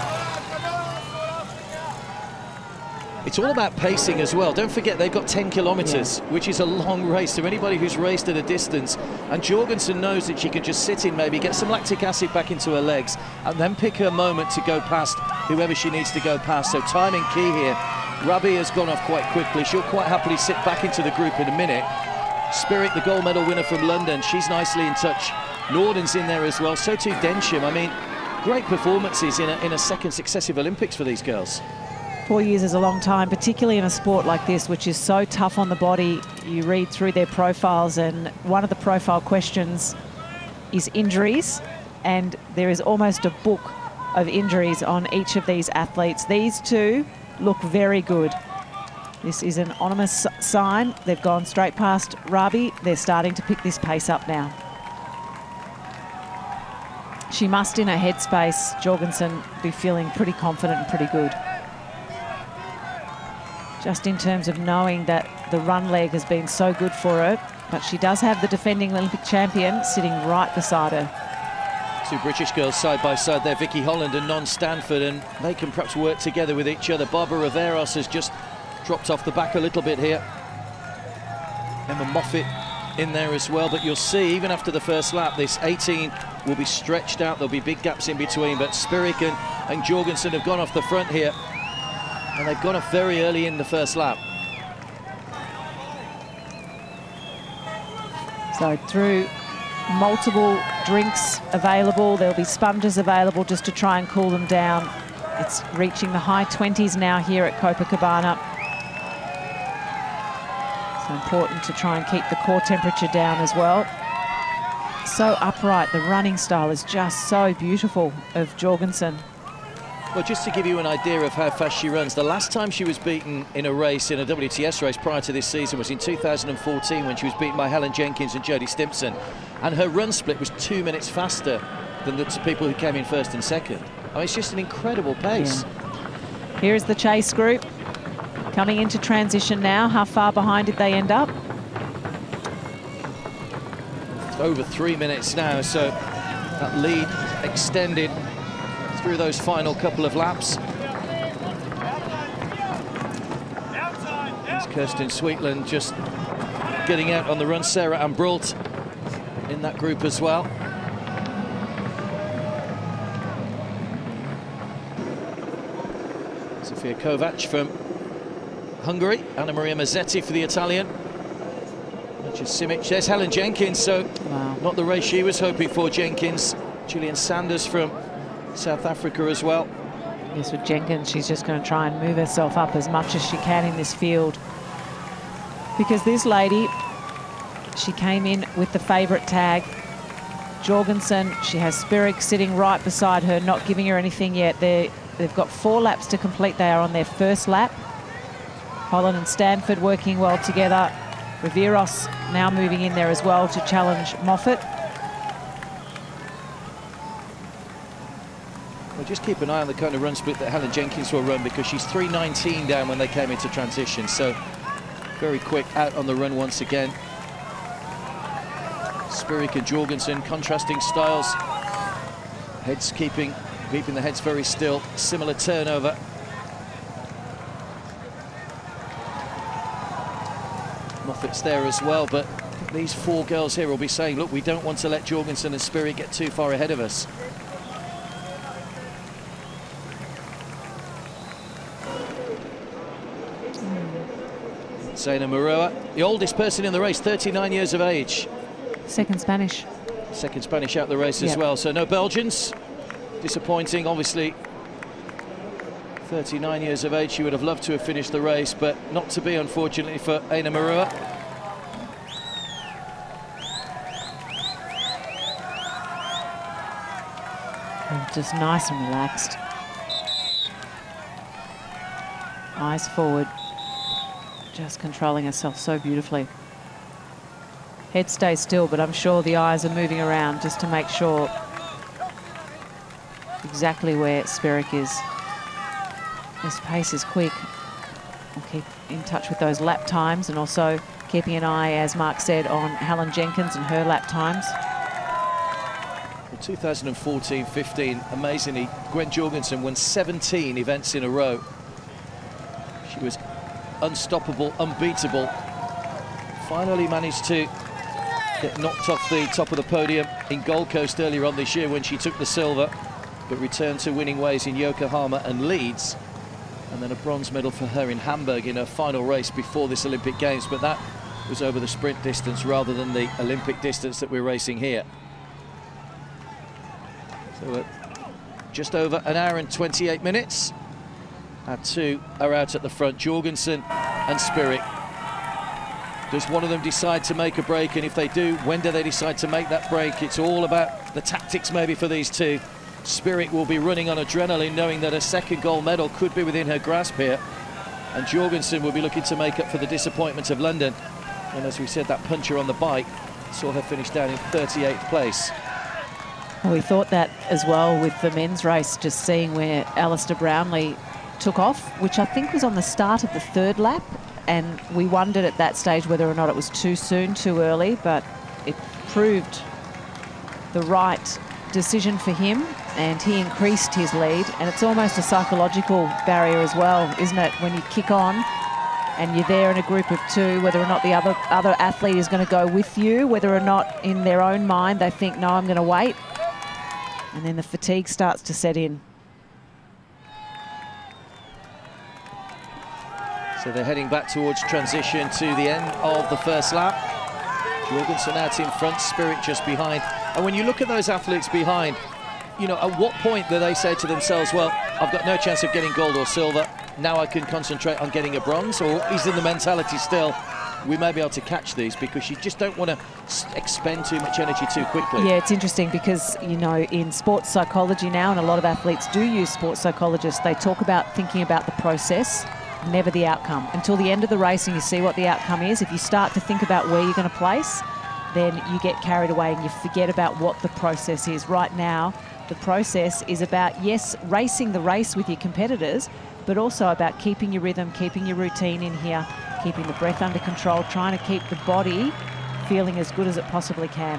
It's all about pacing as well. Don't forget, they've got 10 kilometres, which is a long race. So anybody who's raced at a distance, and Jorgensen knows that she can just sit in, maybe get some lactic acid back into her legs, and then pick her moment to go past whoever she needs to go past. So timing key here. Rabi has gone off quite quickly. She'll quite happily sit back into the group in a minute. Spirit, the gold medal winner from London, she's nicely in touch. Norden's in there as well, so too Densham. I mean, great performances in a second successive Olympics for these girls. 4 years is a long time, particularly in a sport like this, which is so tough on the body. You read through their profiles, and one of the profile questions is injuries, and there is almost a book of injuries on each of these athletes. These two look very good. This is an ominous sign. They've gone straight past Rabi. They're starting to pick this pace up now. She must, in her headspace, Jorgensen, be feeling pretty confident and pretty good. Just in terms of knowing that the run leg has been so good for her, but she does have the defending Olympic champion sitting right beside her. Two British girls side by side there, Vicky Holland and Non Stanford, and they can perhaps work together with each other. Barbara Riveros has just dropped off the back a little bit here. Emma Moffat in there as well, but you'll see even after the first lap this 18 will be stretched out. There'll be big gaps in between, but Spirik and Jorgensen have gone off the front here, and they've gone off very early in the first lap. So through multiple drinks available, there'll be sponges available just to try and cool them down. It's reaching the high 20s now here at Copacabana. So important to try and keep the core temperature down as well. So upright, the running style is just so beautiful of Jorgensen. Well, just to give you an idea of how fast she runs, the last time she was beaten in a race, in a WTS race prior to this season, was in 2014 when she was beaten by Helen Jenkins and Jodie Stimpson. And her run split was 2 minutes faster than the people who came in first and second. I mean, it's just an incredible pace. Yeah. Here is the chase group coming into transition now. How far behind did they end up? It's over 3 minutes now, so that lead extended through those final couple of laps. It's Kirsten Sweetland just getting out on the run. Sarah Ambrult in that group as well. Sofia Kovac from Hungary, Anna Maria Mazzetti for the Italian. Simic. There's Helen Jenkins, so wow, not the race she was hoping for, Jenkins. Gillian Sanders from South Africa as well. Yes, with Jenkins, she's just going to try and move herself up as much as she can in this field. Because this lady, she came in with the favourite tag. Jorgensen, she has Spirik sitting right beside her, not giving her anything yet. They've got 4 laps to complete. They are on their first lap. Holland and Stanford working well together. Riveros now moving in there as well to challenge Moffat. Well, just keep an eye on the kind of run split that Helen Jenkins will run, because she's 3:19 down when they came into transition. So very quick out on the run once again. Spirik and Jorgensen, contrasting styles. Heads keeping the heads very still. Similar turnover. Moffat's there as well, but these four girls here will be saying, look, we don't want to let Jorgensen and Spirik get too far ahead of us. Zaina Maroa, the oldest person in the race, 39 years of age. Second Spanish. Second Spanish out the race as well, so no Belgians. Disappointing, obviously. 39 years of age, she would have loved to have finished the race, but not to be, unfortunately, for Zaina Maroa. And just nice and relaxed. Eyes forward. Just controlling herself so beautifully. Head stays still, but I'm sure the eyes are moving around just to make sure exactly where Spirik is. This pace is quick. We'll keep in touch with those lap times and also keeping an eye, as Mark said, on Helen Jenkins and her lap times. Well, 2014-15, amazingly, Gwen Jorgensen won 17 events in a row. She was unstoppable, unbeatable. Finally managed to get knocked off the top of the podium in Gold Coast earlier on this year when she took the silver, but returned to winning ways in Yokohama and Leeds, and then a bronze medal for her in Hamburg in her final race before this Olympic Games, but that was over the sprint distance rather than the Olympic distance that we're racing here. So just over an hour and 28 minutes. Our two are out at the front, Jorgensen and Spirik. Does one of them decide to make a break? And if they do, when do they decide to make that break? It's all about the tactics maybe for these two. Spirik will be running on adrenaline, knowing that a second gold medal could be within her grasp here. And Jorgensen will be looking to make up for the disappointment of London. And as we said, that puncher on the bike saw her finish down in 38th place. Well, we thought that as well with the men's race, just seeing where Alistair Brownlee took off, which I think was on the start of the third lap, and we wondered at that stage whether or not it was too soon, too early, but it proved the right decision for him, and he increased his lead. And it's almost a psychological barrier as well, isn't it, when you kick on and you're there in a group of two, whether or not the other athlete is going to go with you, whether or not in their own mind they think, no, I'm going to wait, and then the fatigue starts to set in. So they're heading back towards transition to the end of the first lap. Jorgensen out in front, Spirik just behind. And when you look at those athletes behind, you know, at what point do they say to themselves, well, I've got no chance of getting gold or silver, now I can concentrate on getting a bronze? Or is in the mentality still, we may be able to catch these, because you just don't want to expend too much energy too quickly? Yeah, it's interesting because, you know, in sports psychology now, and a lot of athletes do use sports psychologists, they talk about thinking about the process, never the outcome. Until the end of the race and you see what the outcome is, if you start to think about where you're going to place, then you get carried away and you forget about what the process is. Right now, the process is about, yes, racing the race with your competitors, but also about keeping your rhythm, keeping your routine in here, keeping the breath under control, trying to keep the body feeling as good as it possibly can.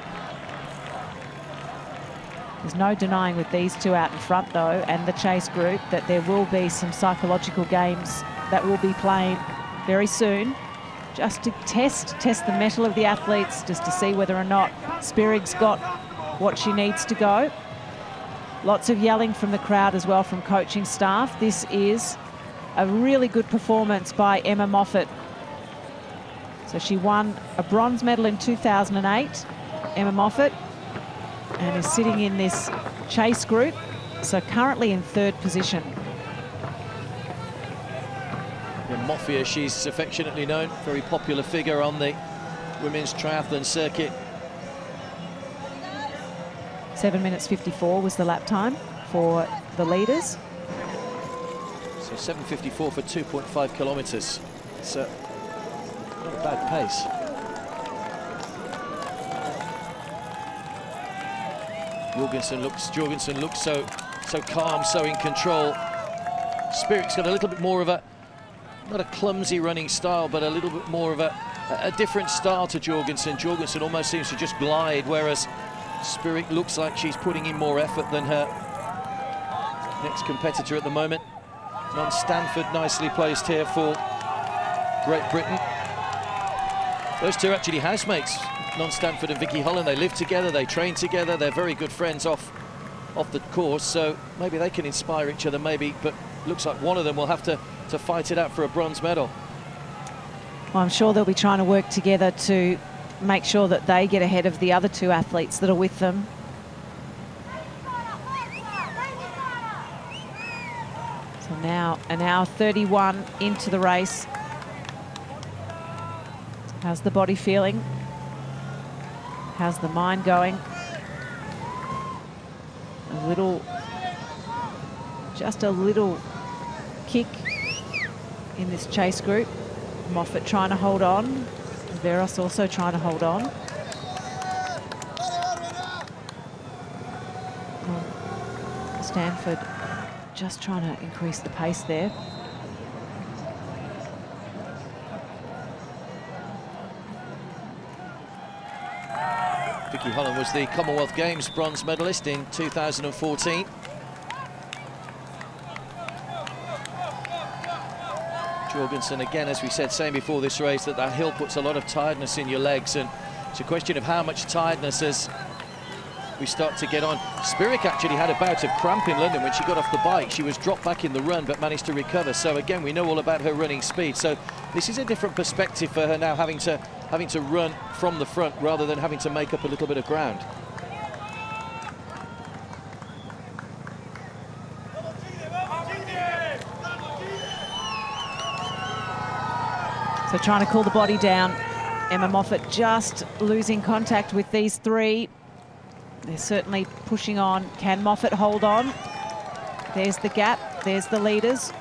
There's no denying with these two out in front, though, and the chase group, that there will be some psychological games that will be played very soon, just to test the mettle of the athletes, just to see whether or not Spirig's got what she needs to go. Lots of yelling from the crowd as well, from coaching staff. This is a really good performance by Emma Moffat. So she won a bronze medal in 2008, Emma Moffat, and is sitting in this chase group, so currently in third position. In Mofia, she's affectionately known, very popular figure on the women's triathlon circuit. 7 minutes 54 was the lap time for the leaders. So 7:54 for 2.5 kilometres. It's not a bad pace. Jorgensen looks so calm, so in control. Spirik's got a little bit more of a not a clumsy running style, but a little bit more of a different style to Jorgensen. Jorgensen almost seems to just glide, whereas Spirik looks like she's putting in more effort than her next competitor at the moment. Non-Stanford nicely placed here for Great Britain. Those two are actually housemates, Non-Stanford and Vicky Holland. They live together, they train together, they're very good friends off the course, so maybe they can inspire each other, maybe, but looks like one of them will have to fight it out for a bronze medal. Well, I'm sure they'll be trying to work together to make sure that they get ahead of the other two athletes that are with them. So now an hour 31 into the race. How's the body feeling? How's the mind going? Just a little kick in this chase group. Moffat trying to hold on. Veros also trying to hold on. Stanford just trying to increase the pace there. Vicky Holland was the Commonwealth Games bronze medalist in 2014. Jorgensen, again, as we said, saying before this race, that hill puts a lot of tiredness in your legs, and it's a question of how much tiredness as we start to get on. Spirik actually had a bout of cramp in London when she got off the bike. She was dropped back in the run, but managed to recover. So again, we know all about her running speed. So this is a different perspective for her now, having to run from the front rather than having to make up a little bit of ground. So trying to cool the body down. Emma Moffat just losing contact with these three. They're certainly pushing on. Can Moffat hold on? There's the gap. There's the leaders.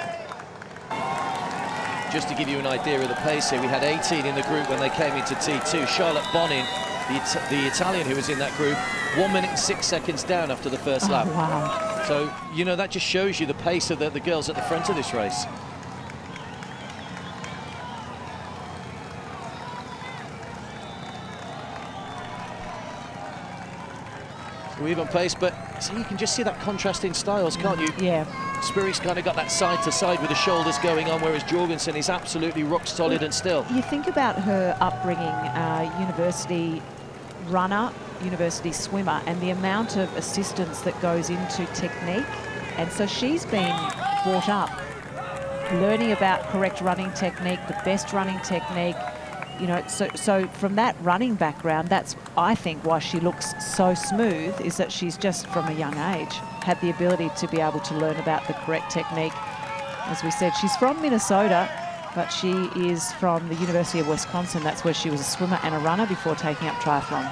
Just to give you an idea of the pace here, we had 18 in the group when they came into T2. Charlotte Bonin, the Italian who was in that group, 1 minute and 6 seconds down after the first lap. Wow. So, you know, that just shows you the pace of the girls at the front of this race. Even pace, but so you can just see that contrast in styles, can't you? Yeah. Spirik's kind of got that side to side with the shoulders going on, whereas Jorgensen is absolutely rock solid and still. You think about her upbringing, university runner, university swimmer, and the amount of assistance that goes into technique. And so she's been brought up learning about correct running technique, the best running technique. You know, so from that running background, that's, I think, why she looks so smooth, is that she's just from a young age had the ability to be able to learn about the correct technique. As we said, she's from Minnesota, but she is from the University of Wisconsin. That's where she was a swimmer and a runner before taking up triathlon.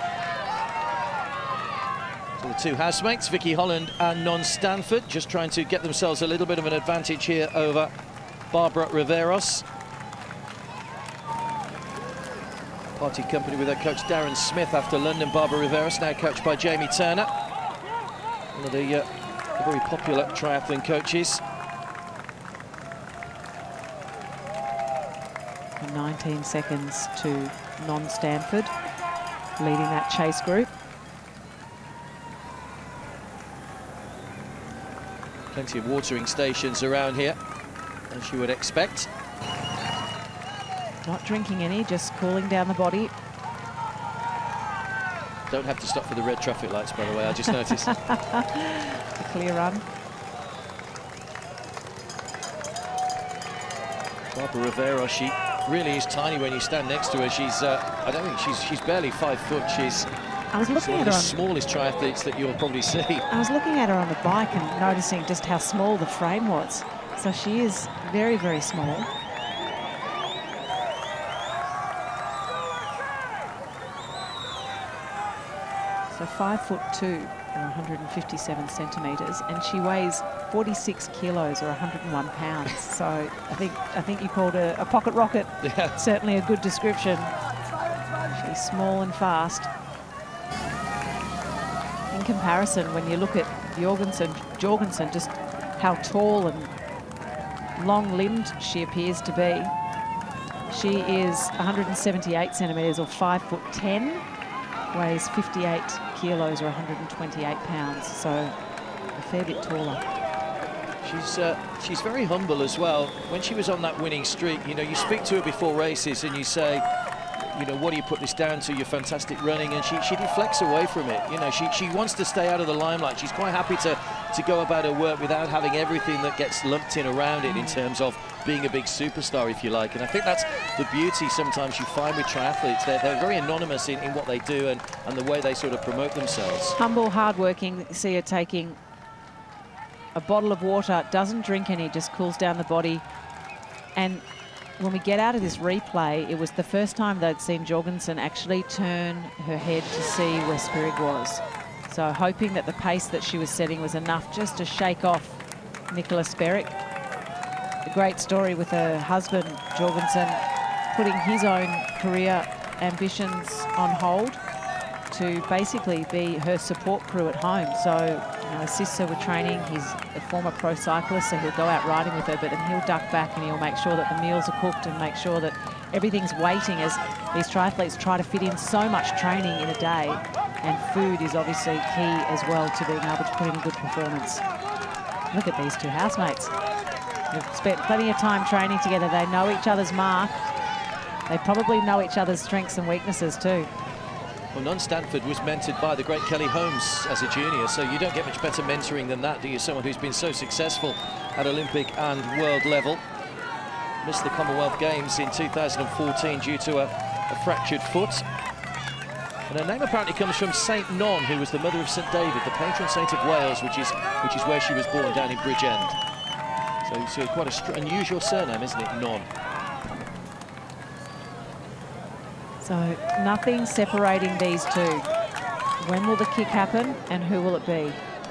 So the two housemates, Vicky Holland and Non-Stanford, just trying to get themselves a little bit of an advantage here over Barbara Riveros. Party company with her coach Darren Smith after London. Barbara Riveros now coached by Jamie Turner, one of the very popular triathlon coaches. And 19 seconds to Non-Stanford, leading that chase group. Plenty of watering stations around here, as you would expect. Not drinking any, just cooling down the body. Don't have to stop for the red traffic lights, by the way, I just noticed. A clear run. Barbara Rivera, she really is tiny when you stand next to her. She's, I don't think she's barely 5 foot. She's I was looking one at of her the smallest triathletes that you'll probably see. I was looking at her on the bike and noticing just how small the frame was. So she is very, very small. So 5'2" or 157 centimetres, and she weighs 46 kilos or 101 pounds. So I think you called her a pocket rocket. Yeah. Certainly a good description. She's small and fast. In comparison, when you look at Jorgensen, just how tall and long-limbed she appears to be. She is 178 centimetres or 5'10", weighs 58 kilos or 128 pounds, so a fair bit taller. She's very humble as well. When she was on that winning streak, you know, you speak to her before races and you say, you know, what do you put this down to? Your fantastic running, and she deflects away from it. You know, she wants to stay out of the limelight. She's quite happy to go about her work without having everything that gets lumped in around it in terms of being a big superstar, if you like. And I think that's the beauty sometimes you find with triathletes. They're very anonymous in what they do and the way they sort of promote themselves. Humble, hardworking. You see her taking a bottle of water, doesn't drink any, just cools down the body. And when we get out of this replay, it was the first time they'd seen Jorgensen actually turn her head to see where Spirig was. So hoping that the pace that she was setting was enough just to shake off Nicola Spirig. A great story with her husband, Jorgensen, putting his own career ambitions on hold to basically be her support crew at home. So, you know, assists her with training. He's a former pro cyclist, so he'll go out riding with her, but then he'll duck back and he'll make sure that the meals are cooked and make sure that everything's waiting as these triathletes try to fit in so much training in a day. And food is obviously key as well to being able to put in a good performance. Look at these two housemates. They've spent plenty of time training together. They know each other's mark. They probably know each other's strengths and weaknesses too. Well, Non-Stanford was mentored by the great Kelly Holmes as a junior, so you don't get much better mentoring than that, do you? Someone who's been so successful at Olympic and world level. Missed the Commonwealth Games in 2014 due to a fractured foot. And her name apparently comes from Saint Non, who was the mother of St David, the patron saint of Wales, which is where she was born, down in Bridgend. So quite an unusual surname, isn't it, Non? So nothing separating these two. When will the kick happen and who will it be?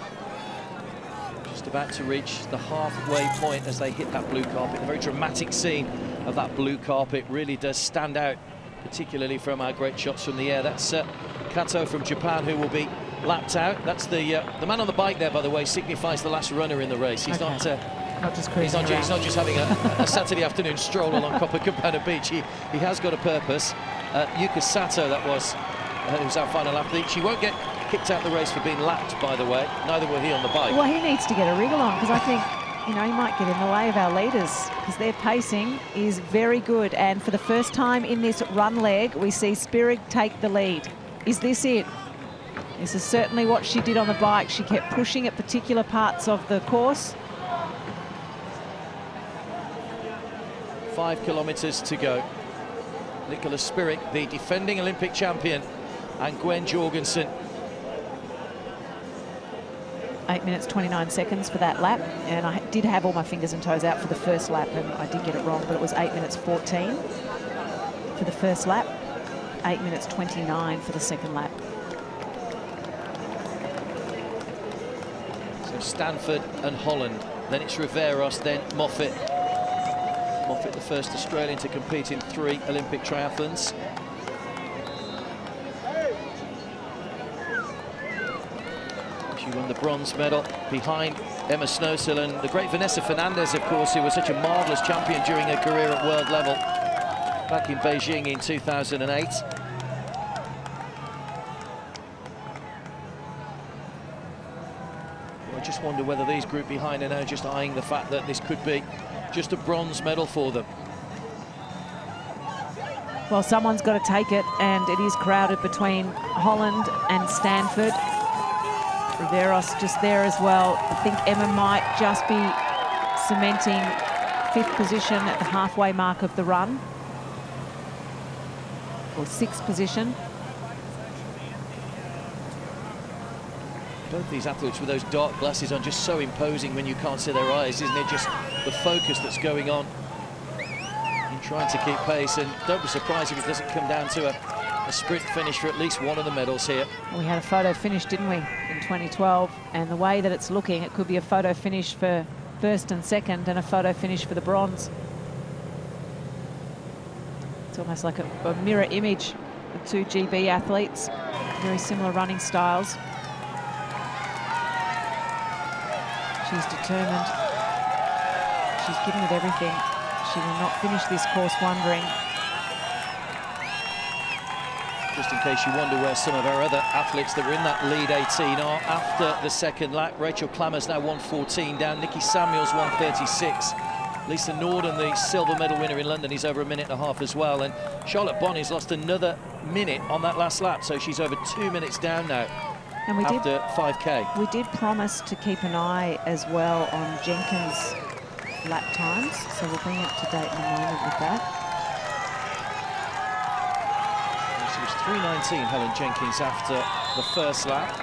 Just about to reach the halfway point as they hit that blue carpet. The very dramatic scene of that blue carpet really does stand out, particularly from our great shots from the air. That's Kato from Japan, who will be lapped out. That's the man on the bike there, by the way, signifies the last runner in the race. He's not just cruising around. He's not just having a Saturday afternoon stroll along Copacabana Beach. He has got a purpose. Yuka Sato, that was, who's our final athlete. She won't get kicked out the race for being lapped, by the way. Neither will he on the bike. Well, he needs to get a wriggle on, because I think, you know, he might get in the way of our leaders, because their pacing is very good. And for the first time in this run leg, we see Spirig take the lead. Is this it? This is certainly what she did on the bike. She kept pushing at particular parts of the course. 5 kilometres to go. Nicola Spirig, the defending Olympic champion, and Gwen Jorgensen. 8 minutes 29 seconds for that lap, and I did have all my fingers and toes out for the first lap, and I did get it wrong, but it was 8 minutes 14 for the first lap, 8 minutes 29 for the second lap. So Stanford and Holland, then it's Riveros, then Moffat. Moffat, the first Australian to compete in 3 Olympic triathlons. She won the bronze medal behind Emma Snowsill and the great Vanessa Fernandez, of course, who was such a marvellous champion during her career at world level back in Beijing in 2008. I just wonder whether these group behind are now just eyeing the fact that this could be just a bronze medal for them. Well, someone's got to take it, and it is crowded between Holland and Stanford. Riveros just there as well. I think Emma might just be cementing 5th position at the halfway mark of the run, or 6th position. Both these athletes with those dark glasses on, just so imposing when you can't see their eyes, isn't it? Just the focus that's going on in trying to keep pace, and don't be surprised if it doesn't come down to a sprint finish for at least one of the medals here. We had a photo finish, didn't we, in 2012, and the way that it's looking, it could be a photo finish for 1st and 2nd and a photo finish for the bronze. It's almost like a mirror image of 2 GB athletes, very similar running styles. She's determined. She's given it everything. She will not finish this course wondering. Just in case you wonder where some of our other athletes that were in that lead 18 are after the second lap. Rachel Clammer's now 1:14 down. Nikki Samuels 1:36. Lisa Norden, the silver medal winner in London, is over a minute and a half as well. And Charlotte Bonny's lost another minute on that last lap, so she's over 2 minutes down now. And after 5K. We did promise to keep an eye as well on Jenkins' lap times, so we'll bring you up to date in a moment with that. She was 3:19, Helen Jenkins, after the first lap.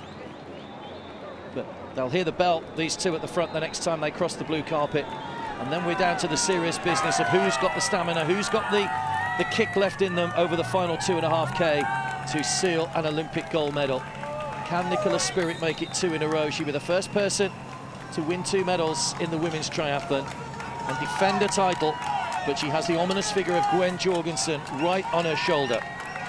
But they'll hear the bell, these two at the front, the next time they cross the blue carpet. And then we're down to the serious business of who's got the stamina, who's got the kick left in them over the final 2.5K to seal an Olympic gold medal. Can Nicola Spirit make it 2 in a row? She'll be the first person to win 2 medals in the women's triathlon and defend a title, but she has the ominous figure of Gwen Jorgensen right on her shoulder.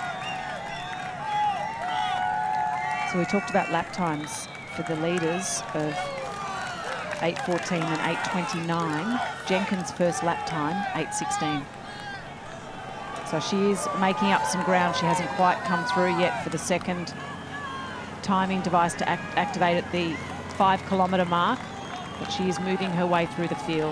So we talked about lap times for the leaders of 8:14 and 8:29. Jenkins' first lap time, 8:16. So she is making up some ground. She hasn't quite come through yet for the second timing device to activate at the 5-kilometre mark, but she is moving her way through the field.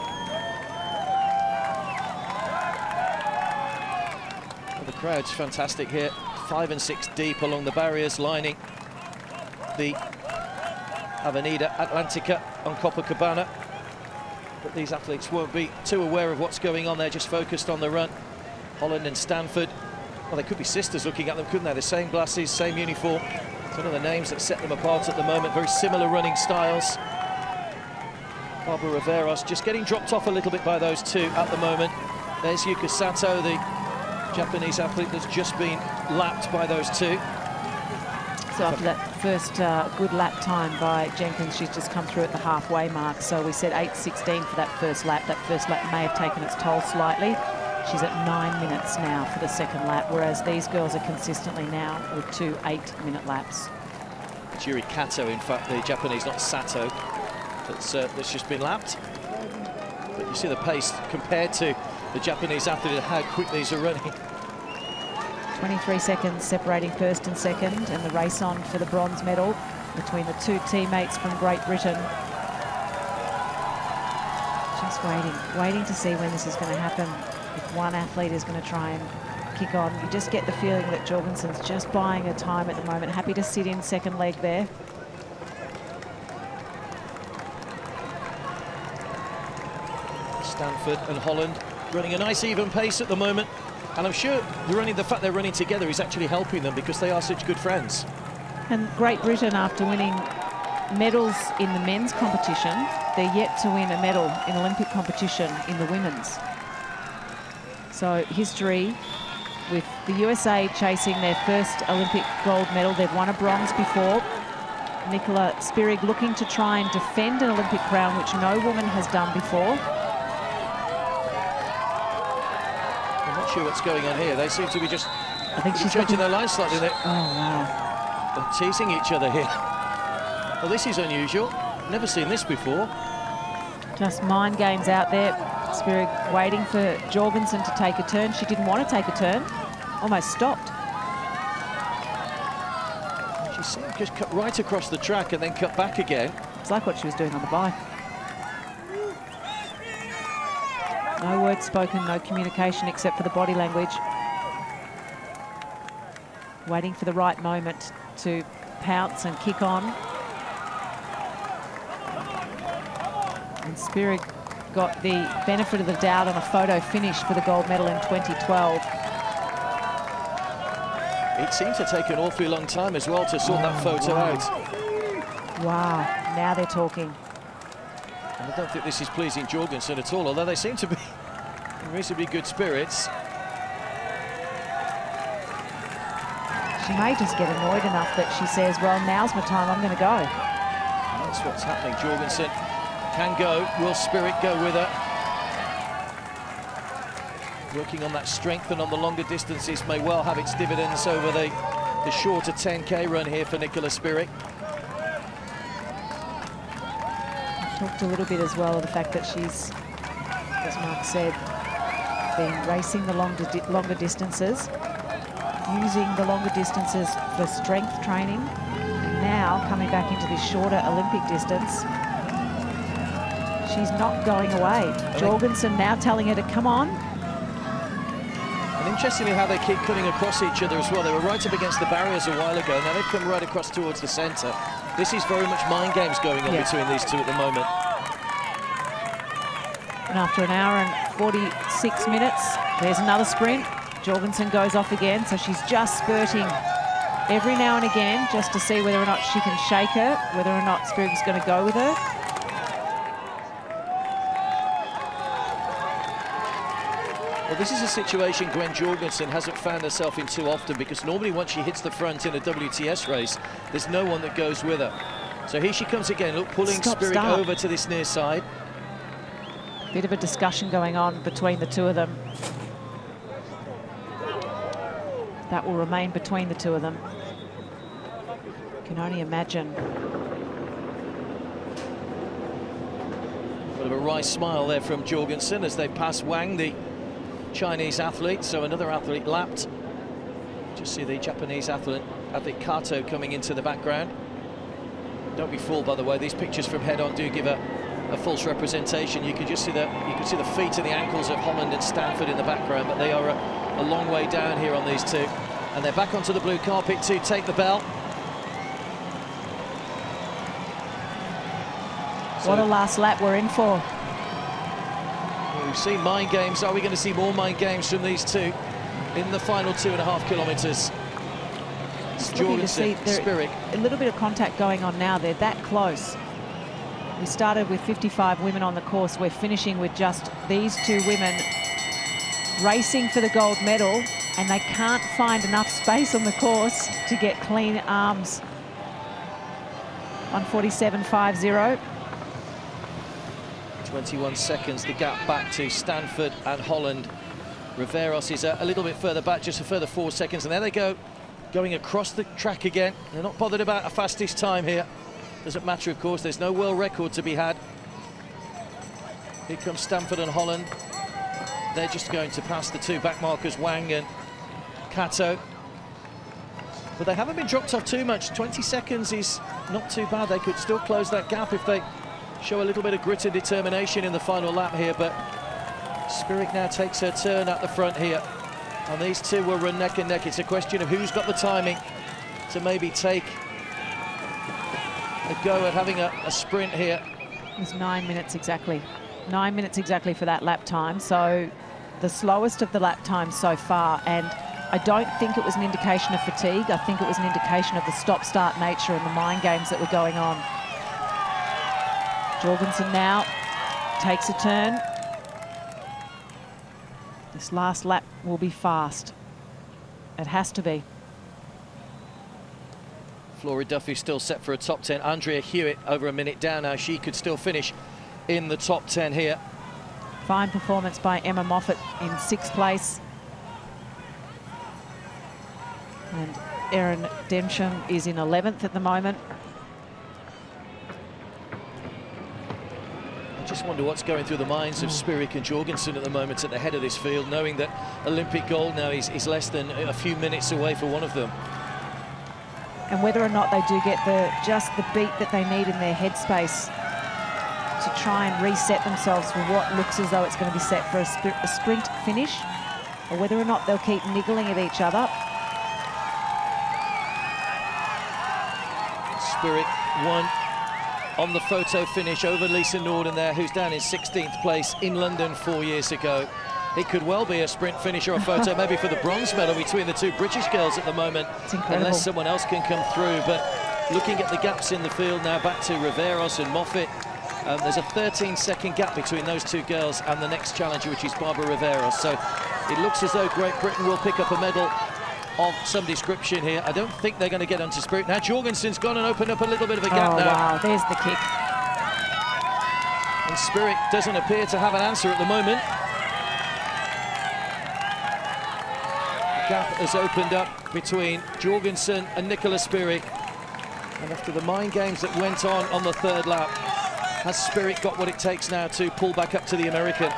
Well, the crowd's fantastic here. 5 and 6 deep along the barriers lining the Avenida Atlantica on Copacabana. But these athletes won't be too aware of what's going on. They're just focused on the run. Holland and Stanford, well, they could be sisters looking at them, couldn't they? The same glasses, same uniform. It's one of the names that set them apart at the moment. Very similar running styles. Barbara Riveros just getting dropped off a little bit by those two at the moment. There's Yuka Sato, the Japanese athlete that's just been lapped by those two. So after that first good lap time by Jenkins, she's just come through at the halfway mark. So we said 8:16 for that first lap. That first lap may have taken its toll slightly. She's at 9 minutes now for the second lap, whereas these girls are consistently now with 2 8-minute laps. Juri Kato, in fact, the Japanese, not Sato, that's just been lapped. But you see the pace compared to the Japanese athlete, how quick these are running. 23 seconds separating first and second, and the race on for the bronze medal between the two teammates from Great Britain. Just waiting to see when this is going to happen. If one athlete is going to try and kick on, you just get the feeling that Jorgensen's just buying her time at the moment, happy to sit in second leg there. Stanford and Holland running a nice even pace at the moment. And I'm sure the fact they're running together is actually helping them because they are such good friends. And Great Britain, after winning medals in the men's competition, they're yet to win a medal in Olympic competition in the women's. So history with the USA chasing their first Olympic gold medal. They've won a bronze before. Nicola Spirig looking to try and defend an Olympic crown, which no woman has done before. Sure what's going on here. They seem to be just she's changing their lines slightly. Oh, wow. They're teasing each other here. Well, this is unusual. Never seen this before. Just mind games out there. Spirig waiting for Jorgensen to take a turn. She didn't want to take a turn. Almost stopped. She seemed to just cut right across the track and then cut back again. It's like what she was doing on the bike. No words spoken, no communication except for the body language. Waiting for the right moment to pounce and kick on. And Spirig got the benefit of the doubt on a photo finish for the gold medal in 2012. It seemed to take an awfully long time as well to sort that photo out. Wow, now they're talking. And I don't think this is pleasing Jorgensen at all, although they seem to be in reasonably good spirits. She may just get annoyed enough that she says, well, now's my time, I'm going to go. And that's what's happening. Jorgensen can go. Will Spirit go with her? Working on that strength and on the longer distances may well have its dividends over the shorter 10K run here for Nicola Spirit. Talked a little bit as well of the fact that she's, as Mark said, been racing the longer distances, using the longer distances for strength training, and now coming back into this shorter Olympic distance. She's not going away. Jorgensen now telling her to come on. And interestingly how they keep coming across each other as well. They were right up against the barriers a while ago, now they've come right across towards the centre. This is very much mind games going on between these two at the moment. And after an hour and 46 minutes, there's another sprint. Jorgensen goes off again, so she's just spurting every now and again just to see whether or not she can shake her, whether or not Spirig is going to go with her. Well, this is a situation Gwen Jorgensen hasn't found herself in too often, because normally once she hits the front in a WTS race, there's no one that goes with her. So here she comes again, look, pulling Spirig over to this near side. Bit of a discussion going on between the two of them. That will remain between the two of them. Can only imagine. Bit of a wry smile there from Jorgensen as they pass Wang, the Chinese athlete. So another athlete lapped. Just see the Japanese athlete Kato coming into the background. Don't be fooled, by the way, these pictures from head-on do give a false representation. You can just see the feet and the ankles of Holland and Stanford in the background, but they are a long way down here on these two, and they're back onto the blue carpet to take the bell. What a last lap we're in for. We've seen mind games. Are we going to see more mind games from these two in the final 2.5 kilometres? Jorgensen, Spirig. A little bit of contact going on now. They're that close. We started with 55 women on the course. We're finishing with just these two women racing for the gold medal, and they can't find enough space on the course to get clean arms. 1:47.50. 21 seconds, the gap back to Stanford and Holland. Riveros is a little bit further back, just a further 4 seconds, and there they go, going across the track again. They're not bothered about a fastest time here. Doesn't matter, of course, there's no world record to be had. Here comes Stanford and Holland. They're just going to pass the two back markers, Wang and Kato. But they haven't been dropped off too much. 20 seconds is not too bad. They could still close that gap if they show a little bit of grit and determination in the final lap here. But Spirig now takes her turn at the front here. And these two will run neck and neck. It's a question of who's got the timing to maybe take a go at having a sprint here. It's 9 minutes exactly. 9 minutes exactly for that lap time. So the slowest of the lap times so far. And I don't think it was an indication of fatigue. I think it was an indication of the stop-start nature and the mind games that were going on. Jorgensen now takes a turn. This last lap will be fast. It has to be. Flora Duffy still set for a top 10. Andrea Hewitt over a minute down now. She could still finish in the top 10 here. Fine performance by Emma Moffat in 6th place. And Erin Densham is in 11th at the moment. I just wonder what's going through the minds of Spirig and Jorgensen at the moment at the head of this field, knowing that Olympic gold now is less than a few minutes away for one of them. And whether or not they do get just the beat that they need in their headspace to try and reset themselves for what looks as though it's going to be set for a sprint finish, or whether or not they'll keep niggling at each other. Spirig won on the photo finish over Lisa Norden there, who's down in 16th place in London 4 years ago. It could well be a sprint finish or a photo maybe for the bronze medal between the two British girls at the moment, unless someone else can come through. But looking at the gaps in the field now, back to Riveros and Moffat, there's a 13-second gap between those two girls and the next challenger, which is Barbara Riveros. So it looks as though Great Britain will pick up a medal of some description here. I don't think they're going to get onto Spirit. Now Jorgensen's gone and opened up a little bit of a gap now. Wow, there's the kick. And Spirit doesn't appear to have an answer at the moment. The gap has opened up between Jorgensen and Nicola Spirig. And after the mind games that went on the third lap, Has Spirit got what it takes now to pull back up to the American?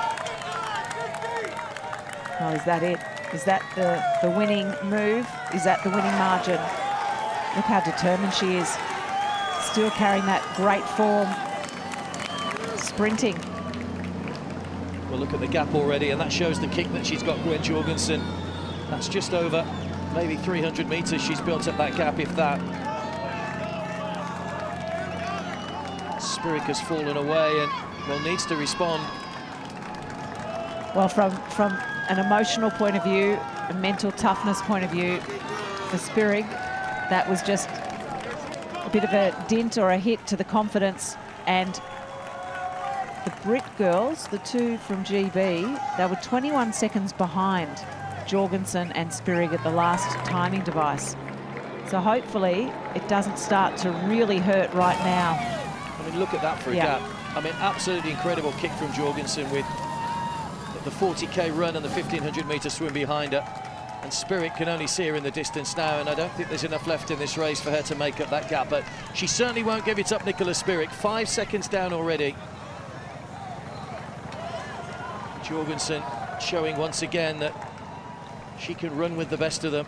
Oh, is that it? Is that the winning move? Is that the winning margin? Look how determined she is. Still carrying that great form. Sprinting. Well, look at the gap already, and that shows the kick that she's got, Gwen Jorgensen. That's just over maybe 300 metres she's built up that gap, if that. Spirit has fallen away and, well, needs to respond. Well, from an emotional point of view, a mental toughness point of view, for Spirig, that was just a bit of a dint or a hit to the confidence. And the Brit girls, the two from GB, they were 21 seconds behind Jorgensen and Spirig at the last timing device. So hopefully it doesn't start to really hurt right now. I mean, look at that for a gap. I mean, absolutely incredible kick from Jorgensen with the 40k run and the 1500 metre swim behind her. And Spirit can only see her in the distance now, and I don't think there's enough left in this race for her to make up that gap. But she certainly won't give it up, Nicola Spirit. 5 seconds down already. Jorgensen showing once again that she can run with the best of them.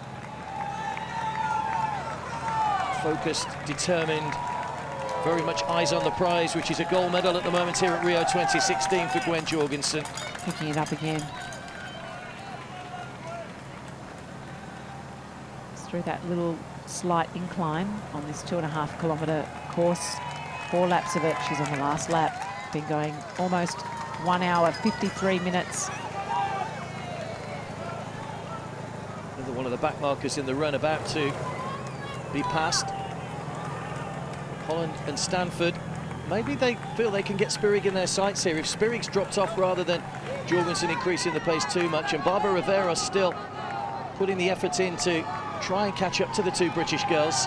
Focused, determined, very much eyes on the prize, which is a gold medal at the moment here at Rio 2016 for Gwen Jorgensen. Picking it up again. It's through that little slight incline on this 2.5 kilometre course. 4 laps of it. She's on the last lap. Been going almost 1 hour, 53 minutes. Another one of the back markers in the run about to be passed. Holland and Stanford, maybe they feel they can get Spirig in their sights here. If Spirig's dropped off rather than Jorgensen increasing the pace too much, and Barbara Rivera still putting the effort in to try and catch up to the two British girls.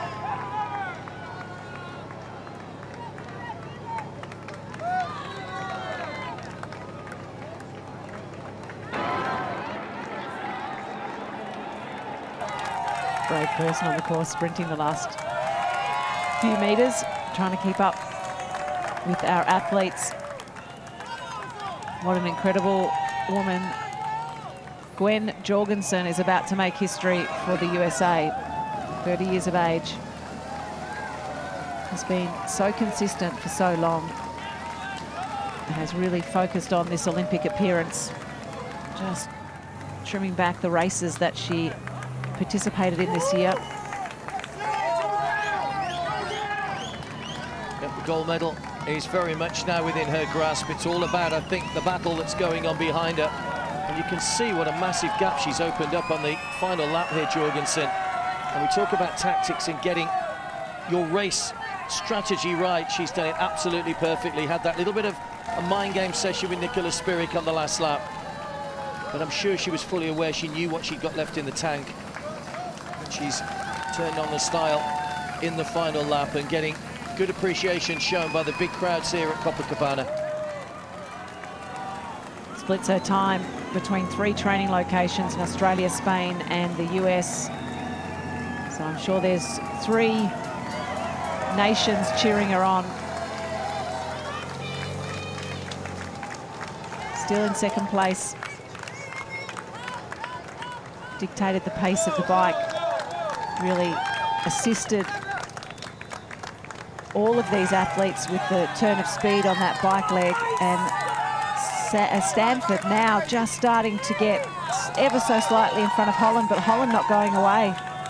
Brave person on the course, sprinting the last few metres, trying to keep up with our athletes. What an incredible woman. Gwen Jorgensen is about to make history for the USA. 30 years of age. Has been so consistent for so long. Has really focused on this Olympic appearance. Just trimming back the races that she participated in this year. Yep, the gold medal is very much now within her grasp. It's all about, I think, the battle that's going on behind her. And you can see what a massive gap she's opened up on the final lap here, Jorgensen. And we talk about tactics and getting your race strategy right. She's done it absolutely perfectly. Had that little bit of a mind game session with Nicola Spirig on the last lap. But I'm sure she was fully aware, she knew what she'd got left in the tank. And she's turned on the style in the final lap and getting good appreciation shown by the big crowds here at Copacabana. Splits her time between 3 training locations in Australia, Spain and the US. So I'm sure there's 3 nations cheering her on. Still in second place. Dictated the pace of the bike. Really assisted all of these athletes with the turn of speed on that bike leg. And Stanford now just starting to get ever so slightly in front of Holland, but Holland not going away.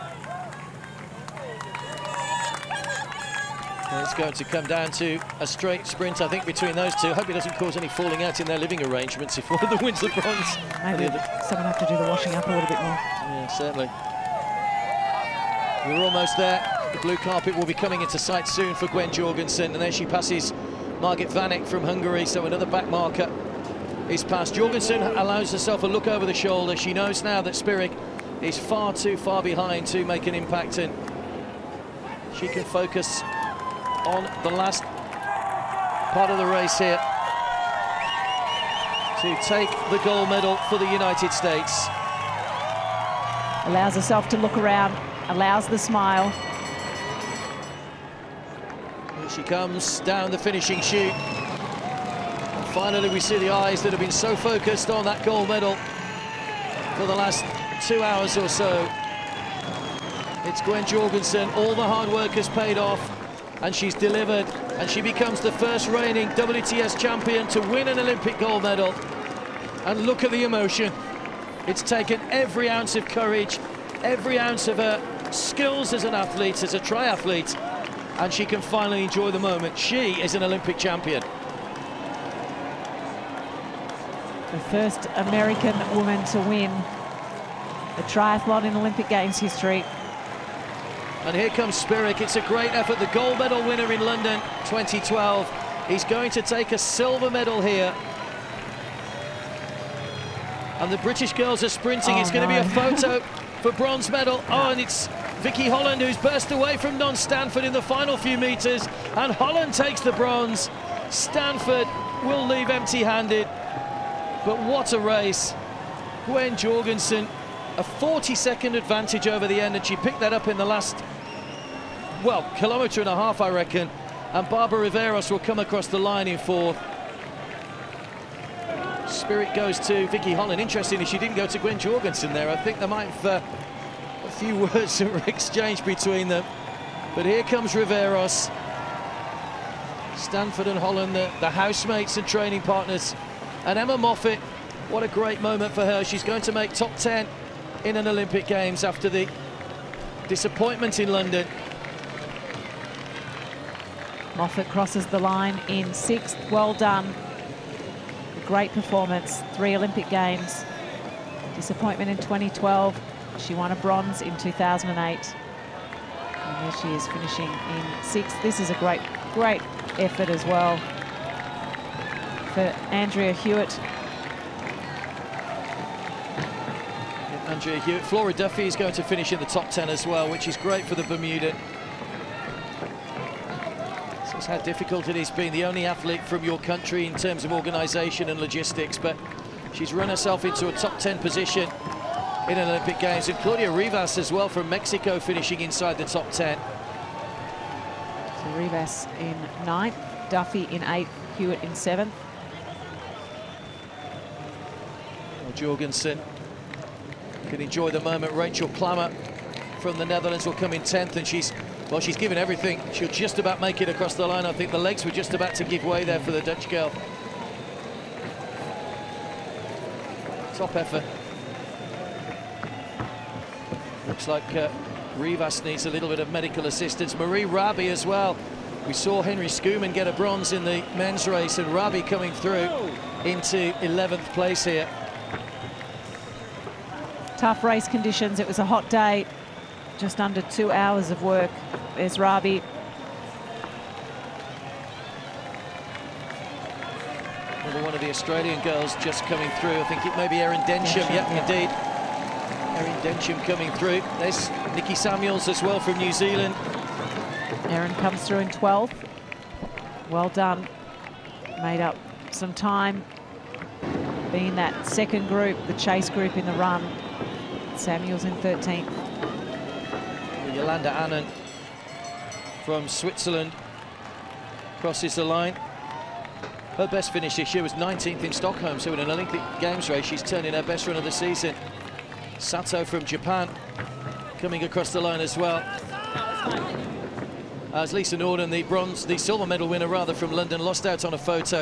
And it's going to come down to a straight sprint, I think, between those two. I hope it doesn't cause any falling out in their living arrangements if one of them wins the bronze. Maybe someone have to do the washing up a little bit more. Yeah, certainly. We're almost there. The blue carpet will be coming into sight soon for Gwen Jorgensen, and there she passes Margit Vanek from Hungary, so another back marker is passed. Jorgensen allows herself a look over the shoulder. She knows now that Spirig is far too far behind to make an impact, and she can focus on the last part of the race here to take the gold medal for the United States. Allows herself to look around, allows the smile. She comes down the finishing chute. And finally, we see the eyes that have been so focused on that gold medal for the last 2 hours or so. It's Gwen Jorgensen. All the hard work has paid off, and she's delivered, and she becomes the first reigning WTS champion to win an Olympic gold medal. And look at the emotion. It's taken every ounce of courage, every ounce of her skills as an athlete, as a triathlete, and she can finally enjoy the moment. She is an Olympic champion. The first American woman to win a triathlon in Olympic Games history. And here comes Spirik. It's a great effort. The gold medal winner in London 2012. He's going to take a silver medal here. And the British girls are sprinting. It's going to be a photo for bronze medal. Oh, and it's Vicky Holland who's burst away from non-Stanford in the final few meters. And Holland takes the bronze. Stanford will leave empty-handed. But what a race. Gwen Jorgensen, a 40-second advantage over the end, and she picked that up in the last, well, kilometre and a half, I reckon. And Barbara Riveros will come across the line in fourth. Spirit goes to Vicky Holland. Interestingly, she didn't go to Gwen Jorgensen there. I think there might have a few words that were exchanged between them. But here comes Riveros. Stanford and Holland, the housemates and training partners. And Emma Moffat, what a great moment for her. She's going to make top 10 in an Olympic Games after the disappointment in London. Moffat crosses the line in sixth. Well done. A great performance. 3 Olympic Games. Disappointment in 2012. She won a bronze in 2008. And there she is finishing in sixth. This is a great effort as well for Andrea Hewitt. Andrea Hewitt. Flora Duffy is going to finish in the top 10 as well, which is great for the Bermudan. This is how difficult it has been. The only athlete from your country in terms of organisation and logistics, but she's run herself into a top 10 position in an Olympic Games. And Claudia Rivas as well from Mexico finishing inside the top 10. So Rivas in 9th, Duffy in 8th, Hewitt in 7th. Well, Jorgensen can enjoy the moment. Rachel Klammer from the Netherlands will come in 10th, and she's given everything. She'll just about make it across the line. I think the legs were just about to give way there for the Dutch girl. Top effort. Looks like Rivas needs a little bit of medical assistance. Marie Rabi as well. We saw Henry Schoeman get a bronze in the men's race, and Rabi coming through into 11th place here. Tough race conditions. It was a hot day. Just under 2 hours of work. There's Rabi. Another one of the Australian girls just coming through. I think it may be Erin Densham. Yep, indeed. Erin Densham coming through. There's Nikki Samuels as well from New Zealand. Erin comes through in 12th. Well done. Made up some time. Being that second group, the chase group in the run. Samuels in 13th. Yolanda Annan from Switzerland crosses the line. Her best finish this year was 19th in Stockholm, so in an Olympic Games race, she's turning her best run of the season. Sato from Japan coming across the line as well. As Lisa Norden, the silver medal winner rather, from London, lost out on a photo.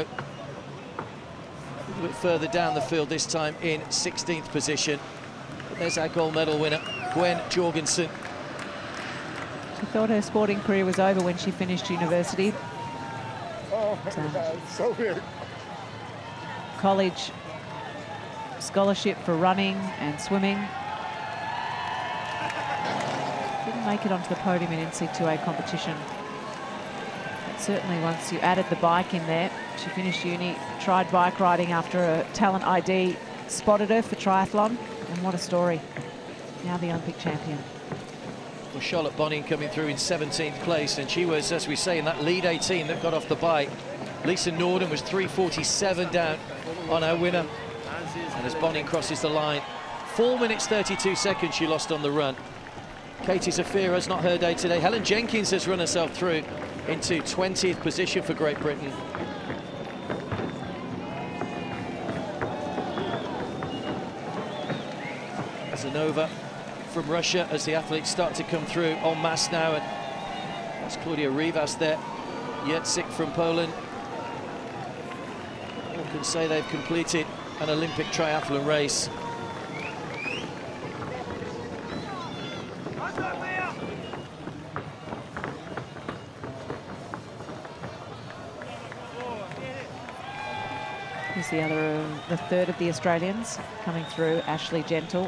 A little bit further down the field this time in 16th position. But there's our gold medal winner, Gwen Jorgensen. She thought her sporting career was over when she finished university. Oh, so weird. College scholarship for running and swimming. Didn't make it onto the podium in NC2A competition. But certainly once you added the bike in there, she finished uni, tried bike riding after a talent ID spotted her for triathlon, and what a story. Now the Olympic champion. Well, Charlotte Bonning coming through in 17th place, and she was, as we say, in that lead 18 that got off the bike. Lisa Norden was 3:47 down on our winner. And as Bonning crosses the line, 4 minutes 32 seconds she lost on the run. Katie Zafira's not her day today. Helen Jenkins has run herself through into 20th position for Great Britain. Zanova from Russia as the athletes start to come through en masse now, and that's Claudia Rivas there. Jędrzejczyk from Poland. All can say they've completed an Olympic triathlon race. Here's the third of the Australians coming through, Ashley Gentle.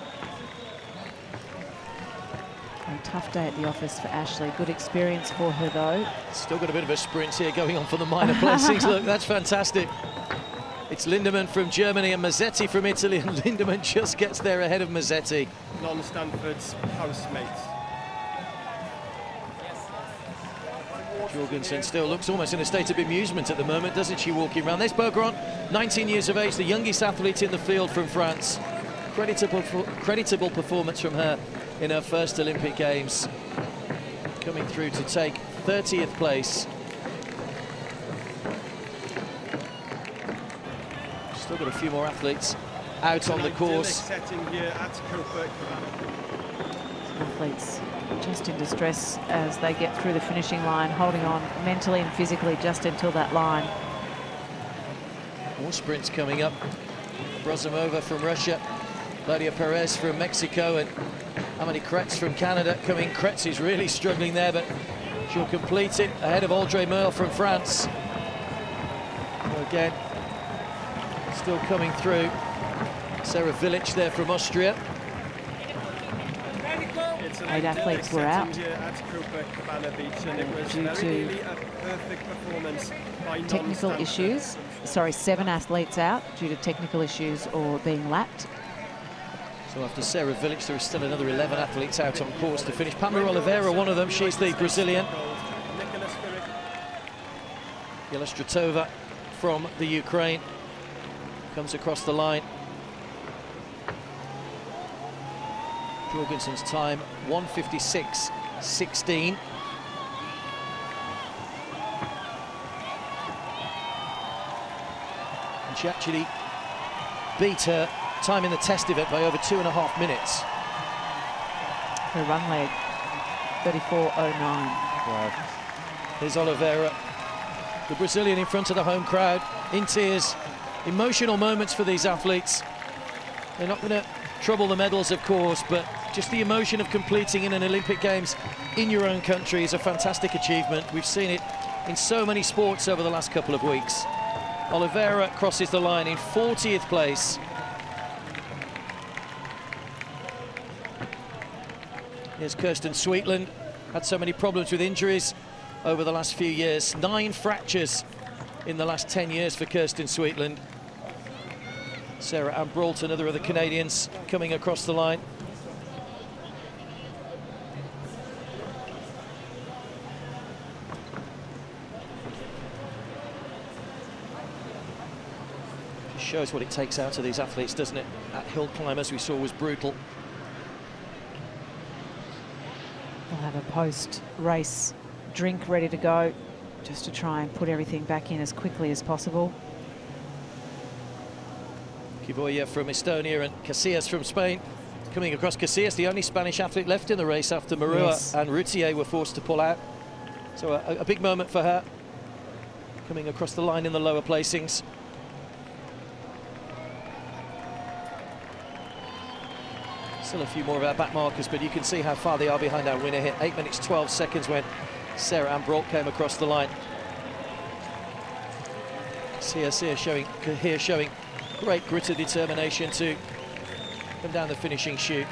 A tough day at the office for Ashley. Good experience for her, though. Still got a bit of a sprint here going on for the minor placings. Look, that's fantastic. It's Lindemann from Germany and Mazzetti from Italy, and Lindemann just gets there ahead of Mazzetti. Non-Stanford's housemates. Jorgensen still looks almost in a state of amusement at the moment, doesn't she, walking around? There's Bergeron, 19 years of age, the youngest athlete in the field from France. Creditable performance from her in her first Olympic Games, coming through to take 30th place. Still got a few more athletes out on the course. Setting here at Throwback. Athletes just in distress as they get through the finishing line, holding on mentally and physically just until that line. More sprints coming up. Brozomova from Russia, Claudia Perez from Mexico, and Amelie Kretz from Canada coming. Kretz is really struggling there, but she'll complete it ahead of Audrey Merle from France. Again, still coming through. Sarah Village there from Austria. 8 athletes were out due to technical issues. Sorry, 7 athletes out due to technical issues or being lapped. So after Sarah Village, there is still another 11 athletes out on course to finish. Pamela Oliveira, one of them, she's the Brazilian. Jelestratova from the Ukraine comes across the line. Jorgensen's time, 1:56.16. And she actually beat her time in the test event by over 2.5 minutes. Her run leg, 34.09. Wow. Here's Oliveira, the Brazilian in front of the home crowd, in tears. Emotional moments for these athletes. They're not going to trouble the medals, of course, but just the emotion of completing in an Olympic Games in your own country is a fantastic achievement. We've seen it in so many sports over the last couple of weeks. Oliveira crosses the line in 40th place. Here's Kirsten Sweetland, had so many problems with injuries over the last few years. 9 fractures in the last 10 years for Kirsten Sweetland. Sarah Ann Brault, another of the Canadians, coming across the line. Just shows what it takes out of these athletes, doesn't it? That hill climb, as we saw, was brutal. We'll have a post-race drink ready to go, just to try and put everything back in as quickly as possible. Kivoya from Estonia and Casillas from Spain. Coming across, Casillas, the only Spanish athlete left in the race after Marua and Routier were forced to pull out. So a big moment for her, coming across the line in the lower placings. Still a few more of our back markers, but you can see how far they are behind our winner here. 8 minutes 12 seconds when Sarah Ann Brault came across the line. Casillas here showing great grit and determination to come down the finishing chute.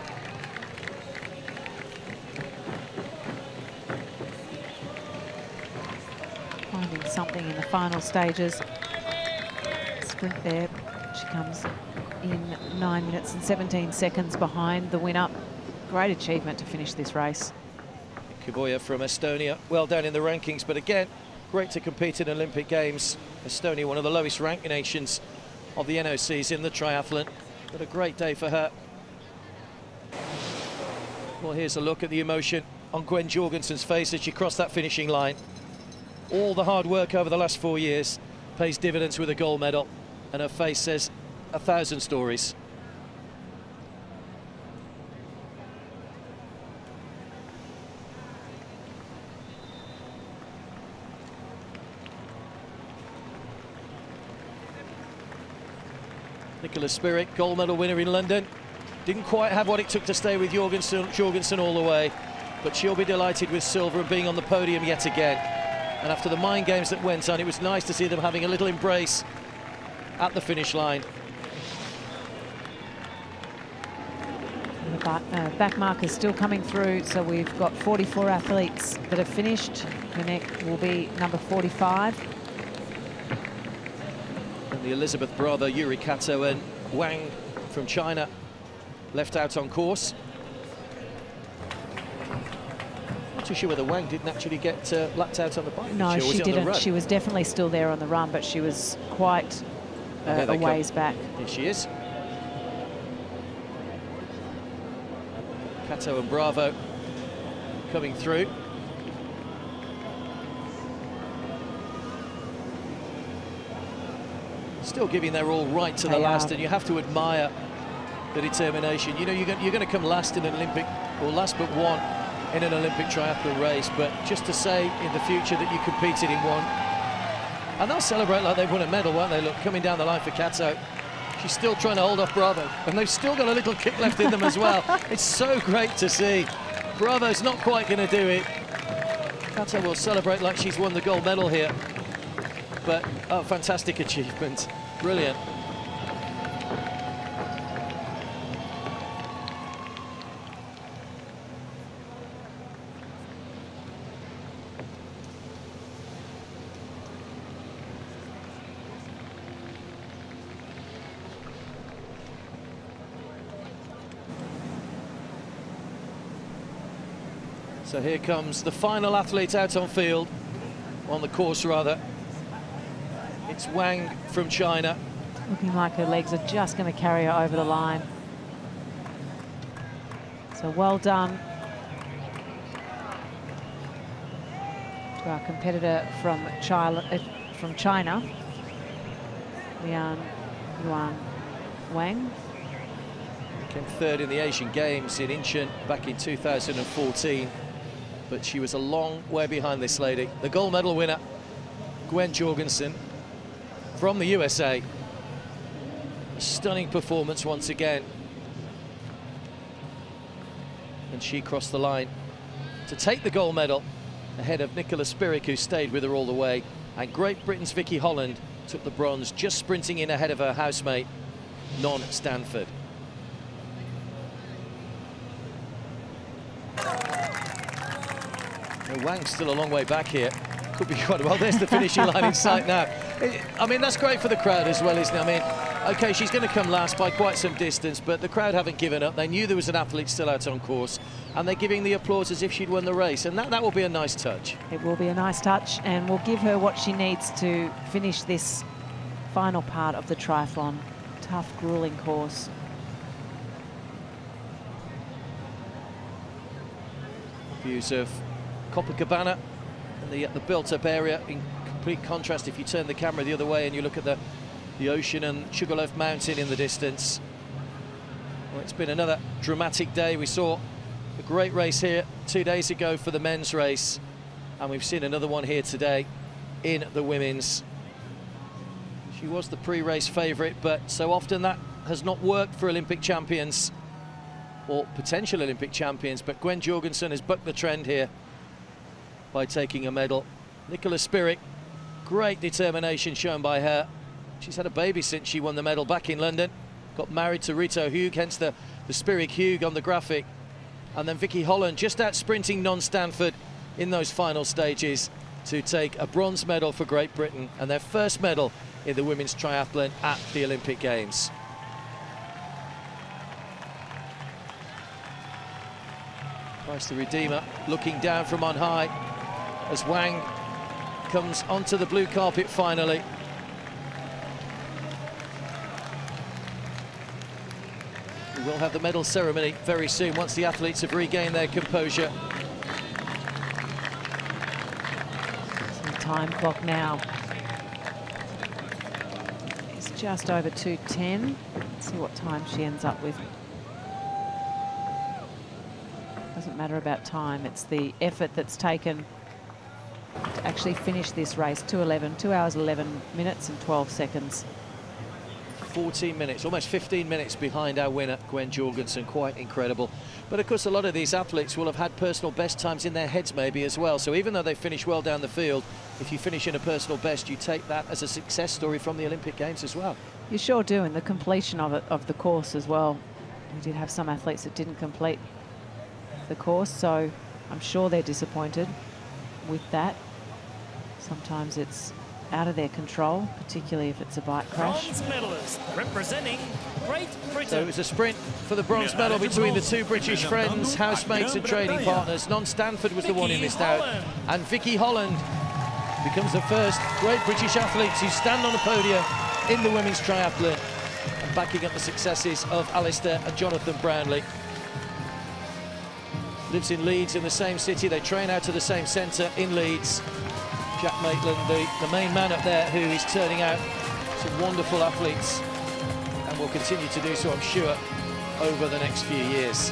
Finding something in the final stages. Sprint there. She comes in 9 minutes and 17 seconds behind the winner. Great achievement to finish this race. Kivoya from Estonia, well down in the rankings, but again, great to compete in Olympic Games. Estonia, one of the lowest ranked nations of the NOCs in the triathlon, but a great day for her. Well, here's a look at the emotion on Gwen Jorgensen's face as she crossed that finishing line. All the hard work over the last 4 years pays dividends with a gold medal, and her face says 1,000 stories. Nicola Spirik, gold medal winner in London. Didn't quite have what it took to stay with Jorgensen all the way, but she'll be delighted with silver and being on the podium yet again. And after the mind games that went on, it was nice to see them having a little embrace at the finish line. The back markers still coming through, so we've got 44 athletes that have finished. Her neck will be number 45. And the Elizabeth Bravo, Yuri Kato and Wang from China left out on course. Not too sure whether Wang didn't actually get lapped out on the bike. No, she didn't. She was definitely still there on the run, but she was quite a ways back. Here she is. Kato and Bravo coming through. Still giving their all right to the last, and you have to admire the determination. You know, you're going to come last in an Olympic, or last but one in an Olympic triathlon race, but just to say in the future that you competed in one, and they'll celebrate like they've won a medal, won't they? Look, coming down the line for Kato. She's still trying to hold off Bravo, and they've still got a little kick left in them as well. It's so great to see. Bravo's not quite going to do it. Kato will celebrate like she's won the gold medal here. But, oh, fantastic achievement. Brilliant. So here comes the final athlete out on field, on the course rather. It's Wang from China. Looking like her legs are just going to carry her over the line. So well done to our competitor from China, Lian Yuan Wang. Came third in the Asian Games in Incheon back in 2014, but she was a long way behind this lady. The gold medal winner, Gwen Jorgensen, from the USA. A stunning performance once again. And she crossed the line to take the gold medal ahead of Nicola Spirik, who stayed with her all the way. And Great Britain's Vicky Holland took the bronze, just sprinting in ahead of her housemate, Non Stanford. Now, Wang's still a long way back here. Could be quite well. There's the finishing line in sight now. I mean, that's great for the crowd as well, isn't it? I mean, OK, she's going to come last by quite some distance, but the crowd haven't given up. They knew there was an athlete still out on course, and they're giving the applause as if she'd won the race, and that will be a nice touch. It will be a nice touch, and will give her what she needs to finish this final part of the triathlon. Tough, grueling course. Views of Copacabana and the built-up area in complete contrast if you turn the camera the other way and you look at the ocean and Sugarloaf Mountain in the distance. Well, it's been another dramatic day. We saw a great race here 2 days ago for the men's race, and we've seen another one here today in the women's. She was the pre-race favourite, but so often that has not worked for Olympic champions or potential Olympic champions, but Gwen Jorgensen has bucked the trend here by taking a medal. Nicola Spirik, great determination shown by her. She's had a baby since she won the medal back in London. Got married to Rito Hugh, hence the Spirik Hugh on the graphic. And then Vicky Holland just out sprinting Non Stanford in those final stages to take a bronze medal for Great Britain and their first medal in the women's triathlon at the Olympic Games. Christ the Redeemer looking down from on high as Wang comes onto the blue carpet finally. We'll have the medal ceremony very soon once the athletes have regained their composure. Some time clock now. It's just over 2:10. Let's see what time she ends up with. Doesn't matter about time, it's the effort that's taken to actually finish this race. 2:11, 2 hours 11 minutes and 12 seconds. 14 minutes, almost 15 minutes behind our winner, Gwen Jorgensen. Quite incredible. But of course, a lot of these athletes will have had personal best times in their heads maybe as well. So even though they finish well down the field, if you finish in a personal best, you take that as a success story from the Olympic Games as well. You sure do, and the completion of it, of the course as well. We did have some athletes that didn't complete the course, so I'm sure they're disappointed with that. Sometimes it's out of their control, particularly if it's a bike crash. Bronze medalist representing Great Britain. So it was a sprint for the bronze medal between the two British friends, housemates and training partners. Non Stanford was the one who missed out, and Vicky Holland becomes the first Great British athlete to stand on a podium in the women's triathlon, and backing up the successes of Alistair and Jonathan Brownlee. Lives in Leeds, in the same city. They train out of the same centre in Leeds. Jack Maitland, the main man up there, who is turning out some wonderful athletes and will continue to do so, I'm sure, over the next few years.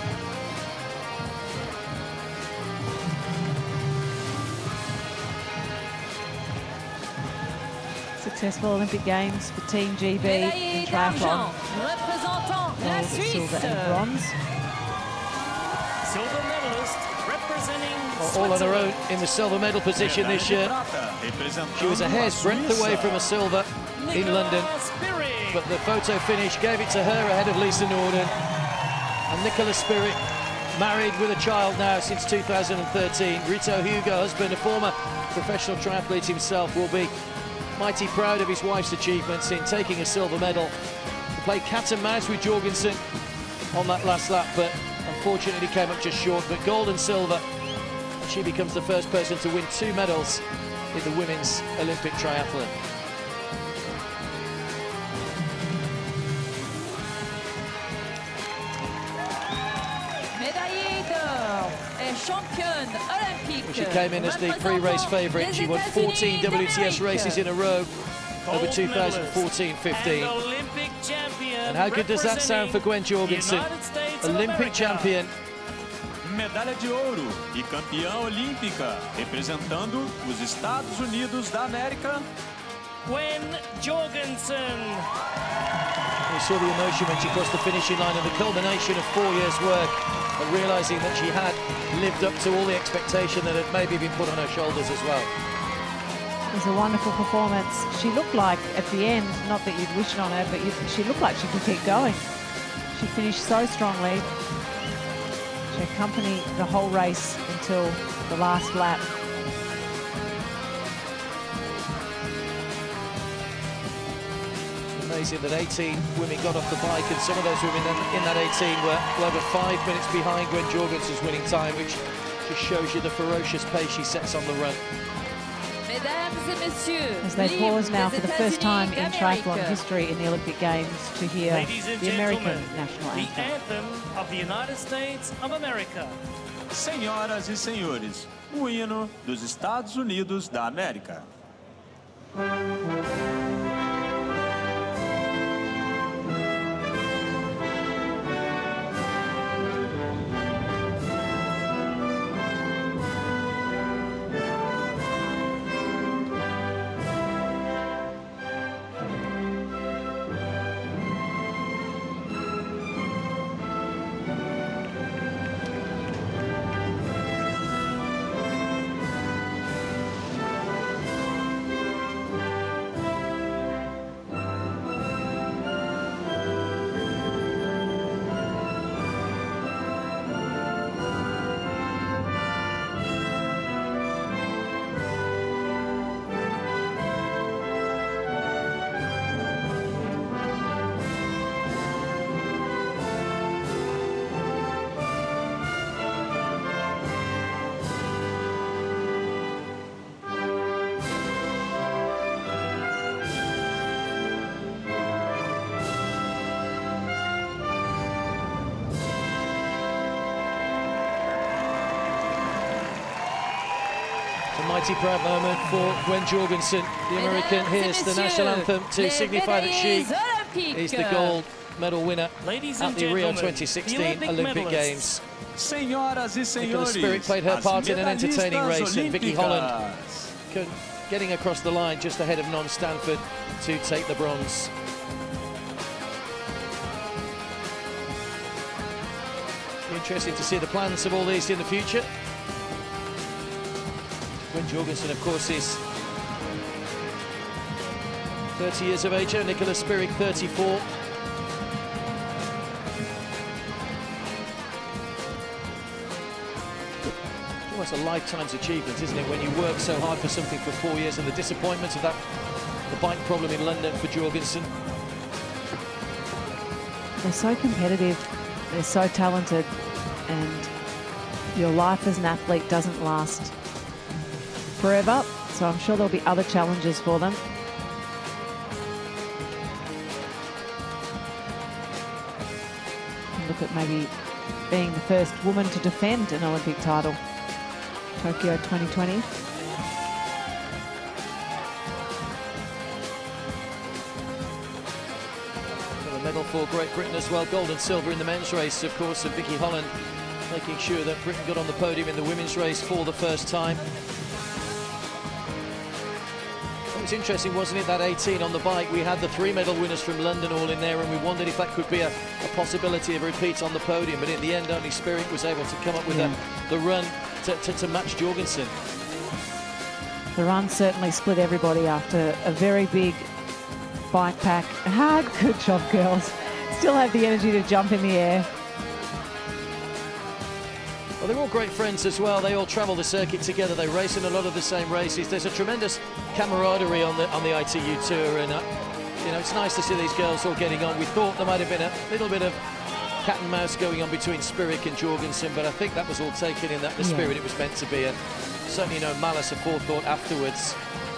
Successful Olympic Games for Team GB in triathlon. Gold, silver and bronze. Silver medalist representing All on her own in the silver medal position this year. She was a hair's breadth away from a silver in London, but the photo finish gave it to her ahead of Lisa Norden. And Nicola Spirit, married with a child now since 2013. Rito Hugo, husband, a former professional triathlete himself, will be mighty proud of his wife's achievements in taking a silver medal. He played cat and mouse with Jorgensen on that last lap, but unfortunately came up just short. But gold and silver, and she becomes the first person to win 2 medals in the women's Olympic triathlon. She came in as the pre-race favourite. She won 14 WTS races in a row over 2014-15. And how good does that sound for Gwen Jorgensen? Olympic champion. Medalha de ouro e campeã olímpica, representando os Estados Unidos da América. Gwen Jorgensen. We saw the emotion when she crossed the finishing line, and the culmination of 4 years' work, and realising that she had lived up to all the expectation that had maybe been put on her shoulders as well. It was a wonderful performance. She looked like, at the end, not that you'd wish it on her, but she looked like she could keep going. She finished so strongly. She accompanied the whole race until the last lap. Amazing that 18 women got off the bike, and some of those women in that 18 were over 5 minutes behind Gwen Jorgensen's winning time, which just shows you the ferocious pace she sets on the run. As they pause now for the first time in triathlon history in the Olympic Games to hear the American national anthem. The anthem of the United States of America. Senhoras e senhores, o hino dos Estados Unidos da América. A mighty proud moment for Gwen Jorgensen, the American. Here's the national anthem to signify that she is the gold medal winner at the Rio 2016 Olympic Games. Senhoras e Nicola senhores, Spirit played her part in an entertaining medalhistas race, and Vicky Holland olímpicas. getting across the line just ahead of Non Stanford to take the bronze. Interesting to see the plans of all these in the future. Gwen Jorgensen, of course, is 30 years of age. Nicola Spirit, 34. Almost a lifetime's achievement, isn't it, when you work so hard for something for 4 years, and the disappointment of that, the bike problem in London for Jorgensen. They're so competitive, they're so talented, and your life as an athlete doesn't last forever, so I'm sure there'll be other challenges for them. Look at maybe being the first woman to defend an Olympic title. Tokyo 2020. A medal for Great Britain as well, gold and silver in the men's race, of course, of Vicky Holland making sure that Britain got on the podium in the women's race for the first time. It was interesting, wasn't it, that 18 on the bike? We had the 3 medal winners from London all in there, and we wondered if that could be a possibility of a repeat on the podium, but in the end only Spirit was able to come up with the run to match Jorgensen. The run certainly split everybody after a very big bike pack. Good job, girls. Still have the energy to jump in the air. Well, they're all great friends as well. They all travel the circuit together. They race in a lot of the same races. There's a tremendous camaraderie on the ITU tour, and you know, it's nice to see these girls all getting on. We thought there might have been a little bit of cat and mouse going on between Spirit and Jorgensen, but I think that was all taken in the spirit it was meant to be, and certainly no malice or forethought afterwards.